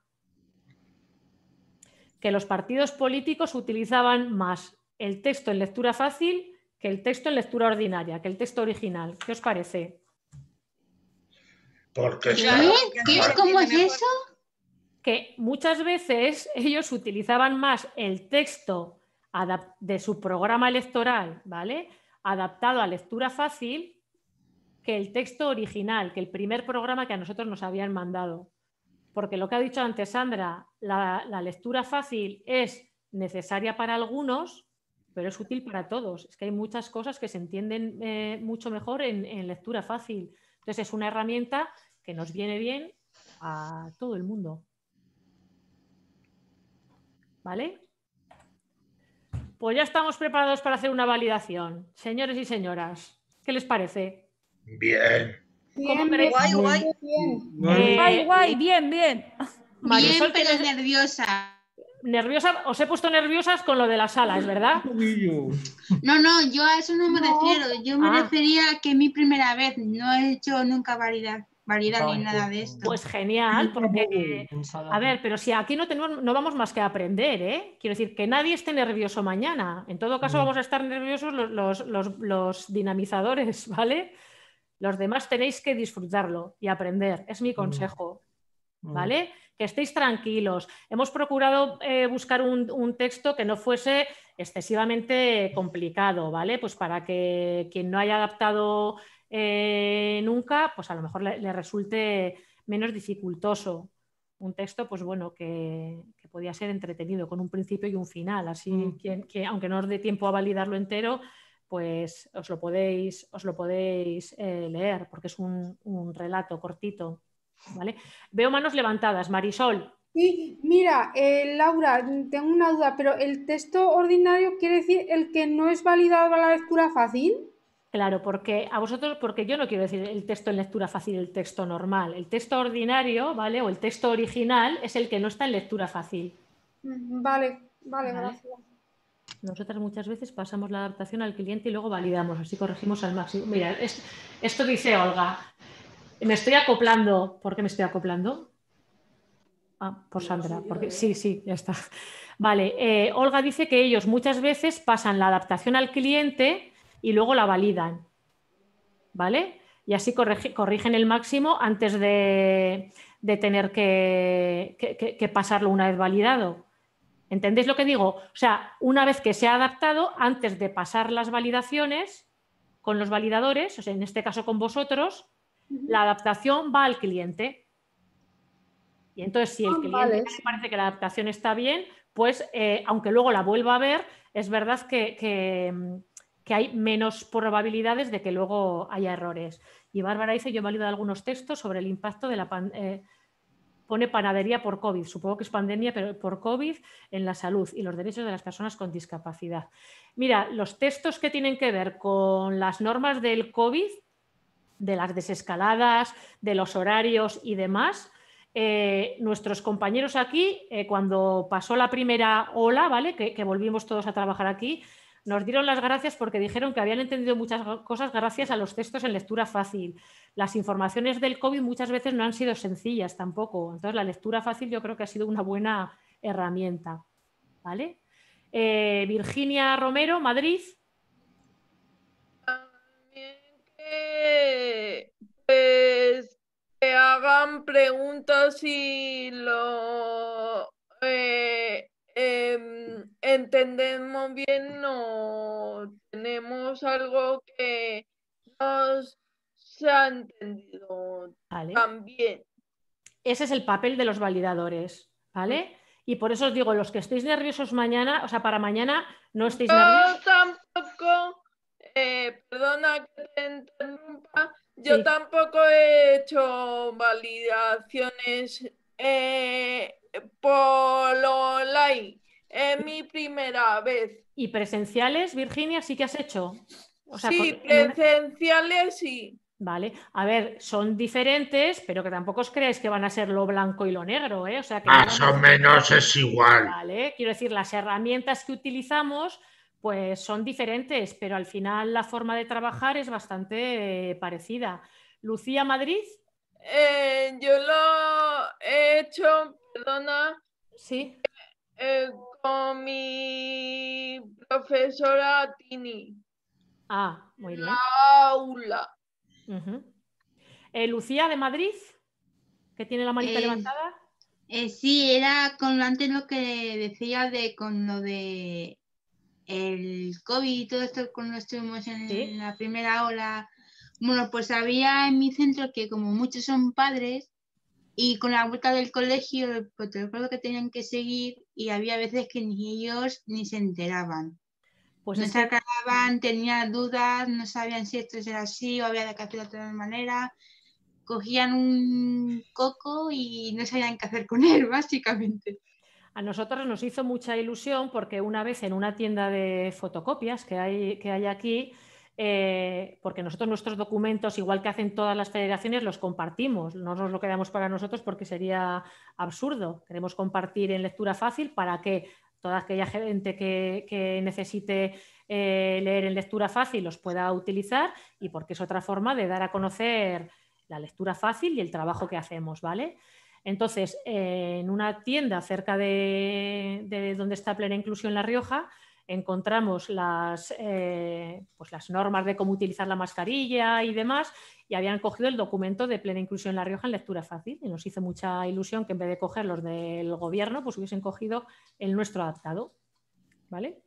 Que los partidos políticos utilizaban más el texto en lectura fácil que el texto en lectura ordinaria, que el texto original. ¿Qué os parece? Porque ¿Qué? ¿Qué? ¿Cómo es eso? Que muchas veces ellos utilizaban más el texto de su programa electoral, ¿vale? Adaptado a lectura fácil que el texto original, que el primer programa que a nosotros nos habían mandado. Porque lo que ha dicho antes Sandra, la, la lectura fácil es necesaria para algunos, pero es útil para todos. Es que hay muchas cosas que se entienden eh, mucho mejor en, en lectura fácil. Entonces es una herramienta que nos viene bien a todo el mundo. ¿Vale? Pues ya estamos preparados para hacer una validación. Señores y señoras, ¿qué les parece? Bien. ¿Cómo Bien, queréis? guay, guay, bien. bien. Eh, Guay, guay, bien, bien. Marisol, Bien, pero ¿tienes- nerviosa. nerviosa? Os he puesto nerviosas con lo de la sala, ¿es verdad? No, no, yo a eso no me refiero. Yo me Ah. refería a que es mi primera vez. No he hecho nunca validar, validar ni nada de esto. Pues genial, porque, a ver, pero si aquí no, tenemos, no vamos más que a aprender, ¿eh? Quiero decir, que nadie esté nervioso mañana. En todo caso, Mm. vamos a estar nerviosos los, los, los, los dinamizadores, ¿vale? Los demás tenéis que disfrutarlo y aprender, es mi consejo, ¿vale? que estéis tranquilos. Hemos procurado eh, buscar un, un texto que no fuese excesivamente complicado, ¿vale? Pues para que quien no haya adaptado eh, nunca, pues a lo mejor le, le resulte menos dificultoso. Un texto, pues bueno, que, que podía ser entretenido, con un principio y un final. Así Mm. que, que aunque no os dé tiempo a validarlo entero, pues os lo podéis, os lo podéis eh, leer, porque es un, un relato cortito, ¿vale? Veo manos levantadas. Marisol. Sí, mira, eh, Laura, tengo una duda, pero ¿el texto ordinario quiere decir el que no es validado para la lectura fácil? Claro, porque a vosotros, porque yo no quiero decir el texto en lectura fácil, el texto normal. El texto ordinario, ¿vale? O el texto original es el que no está en lectura fácil. Mm, Vale, vale, Vale. gracias. Nosotras muchas veces pasamos la adaptación al cliente y luego validamos, así corregimos al máximo. Mira, es- esto dice Olga. Me estoy acoplando. ¿Por qué me estoy acoplando? Ah, por Sandra. Porque sí, sí, ya está. Vale, eh, Olga dice que ellos muchas veces pasan la adaptación al cliente y luego la validan, ¿vale? Y así corrigi- corrigen el máximo antes de, de tener que, que- que- que pasarlo una vez validado. ¿Entendéis lo que digo? O sea, una vez que se ha adaptado, antes de pasar las validaciones con los validadores, o sea, en este caso con vosotros, la adaptación va al cliente. Y entonces, si el Ah, cliente vale, ya le sí. parece que la adaptación está bien, pues eh, aunque luego la vuelva a ver, es verdad que, que, mm, que hay menos probabilidades de que luego haya errores. Y Bárbara dice, yo he validado algunos textos sobre el impacto de la pandemia. Pone panadería por COVID, supongo que es pandemia, pero por COVID en la salud y los derechos de las personas con discapacidad. Mira, los textos que tienen que ver con las normas del COVID, de las desescaladas, de los horarios y demás, eh, nuestros compañeros aquí, eh, cuando pasó la primera ola, ¿vale? Que, que volvimos todos a trabajar aquí, nos dieron las gracias porque dijeron que habían entendido muchas cosas gracias a los textos en lectura fácil. Las informaciones del COVID muchas veces no han sido sencillas tampoco. Entonces, la lectura fácil yo creo que ha sido una buena herramienta, ¿vale? Eh, Virginia Romero, Madrid. Que, pues, que hagan preguntas si lo eh, em, entendemos bien o tenemos algo que no se ha entendido Vale. tan bien. Ese es el papel de los validadores, ¿vale? Y por eso os digo, los que estéis nerviosos mañana, o sea, para mañana no estéis Yo nerviosos. tampoco, eh, perdona que te interrumpa, yo Sí. tampoco he hecho validaciones eh, por online. Es mi primera vez. ¿Y presenciales, Virginia, sí que has hecho? O sea, Sí, con- en una- presenciales sí. Vale, a ver, son diferentes, pero que tampoco os creáis que van a ser lo blanco y lo negro, ¿eh? O sea, que no Más van a- o menos es igual. Vale, quiero decir, las herramientas que utilizamos pues son diferentes, pero al final la forma de trabajar es bastante eh, parecida. Lucía Madrid. Eh, yo lo he hecho, perdona, Sí. eh, con mi profesora Tini. Ah, muy bien. Aula. Ujú. Eh, Lucía de Madrid, que tiene la manita Eh, levantada. Eh, sí, era con antes lo que decía de con lo de el COVID y todo esto cuando estuvimos en Sí. la primera ola. Bueno, pues había en mi centro que como muchos son padres y con la vuelta del colegio el protocolo que tenían que seguir y había veces que ni ellos ni se enteraban. Pues no es se que- aclaraban, tenían dudas, no sabían si esto era así o había que hacerlo de otra manera. Cogían un coco y no sabían qué hacer con él, básicamente. A nosotros nos hizo mucha ilusión porque una vez en una tienda de fotocopias que hay, que hay aquí, eh, porque nosotros nuestros documentos, igual que hacen todas las federaciones, los compartimos. No nos lo quedamos para nosotros porque sería absurdo. Queremos compartir en lectura fácil para que toda aquella gente que, que necesite eh, leer en lectura fácil los pueda utilizar y porque es otra forma de dar a conocer la lectura fácil y el trabajo que hacemos, ¿vale? Entonces, eh, en una tienda cerca de, de donde está Plena Inclusión La Rioja, encontramos las, eh, pues las normas de cómo utilizar la mascarilla y demás, y habían cogido el documento de Plena Inclusión La Rioja en lectura fácil, y nos hizo mucha ilusión que en vez de coger los del gobierno, pues hubiesen cogido el nuestro adaptado, ¿vale?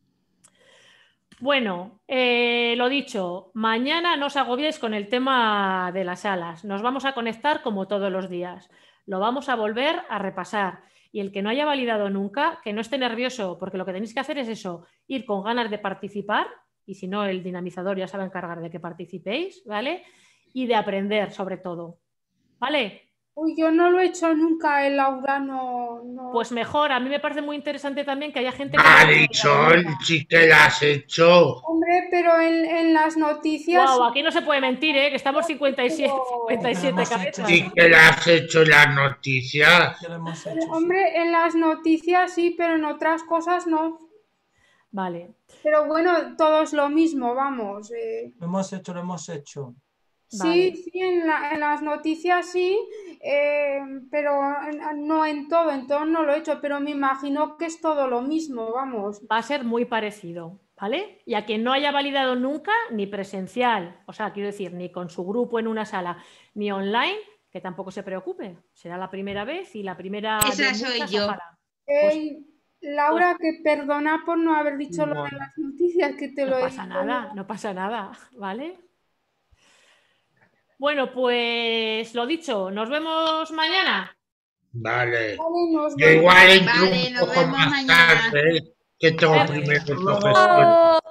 Bueno, eh, lo dicho, mañana no os agobiéis con el tema de las salas, nos vamos a conectar como todos los días, lo vamos a volver a repasar. Y el que no haya validado nunca, que no esté nervioso, porque lo que tenéis que hacer es eso, ir con ganas de participar, y si no, el dinamizador ya se va a encargar de que participéis, ¿vale? Y de aprender, sobre todo, ¿vale? Uy, yo no lo he hecho nunca, el Laura no, no... Pues mejor, a mí me parece muy interesante también que haya gente... Marisol, sí que la has hecho. Hombre, pero en, en las noticias... Wow, aquí no se puede mentir, ¿eh? Que estamos cincuenta y siete, cincuenta y siete cabezas. Sí que la has hecho en las noticias. Pero, hombre, en las noticias sí, pero en otras cosas no. Vale. Pero bueno, todo es lo mismo, vamos. Eh... Lo hemos hecho, lo hemos hecho. Sí, Vale. sí, en, la- en las noticias sí, eh, pero en- no en todo, en todo no lo he hecho, pero me imagino que es todo lo mismo, vamos. Va a ser muy parecido, ¿vale? Y a quien no haya validado nunca, ni presencial, o sea, quiero decir, ni con su grupo en una sala, ni online, que tampoco se preocupe. Será la primera vez y la primera de Esa soy muchas, yo. ojalá. Ey, Laura, que perdona por no haber dicho lo de Bueno. las noticias, que te No lo he pasa dicho nada, no pasa nada, ¿vale? Bueno, pues lo dicho, nos vemos mañana. Vale. Vale, nos Yo vemos. igual entro Vale, un nos poco vemos más mañana. tarde, que tengo Perfecto. primero Hasta luego. profesor.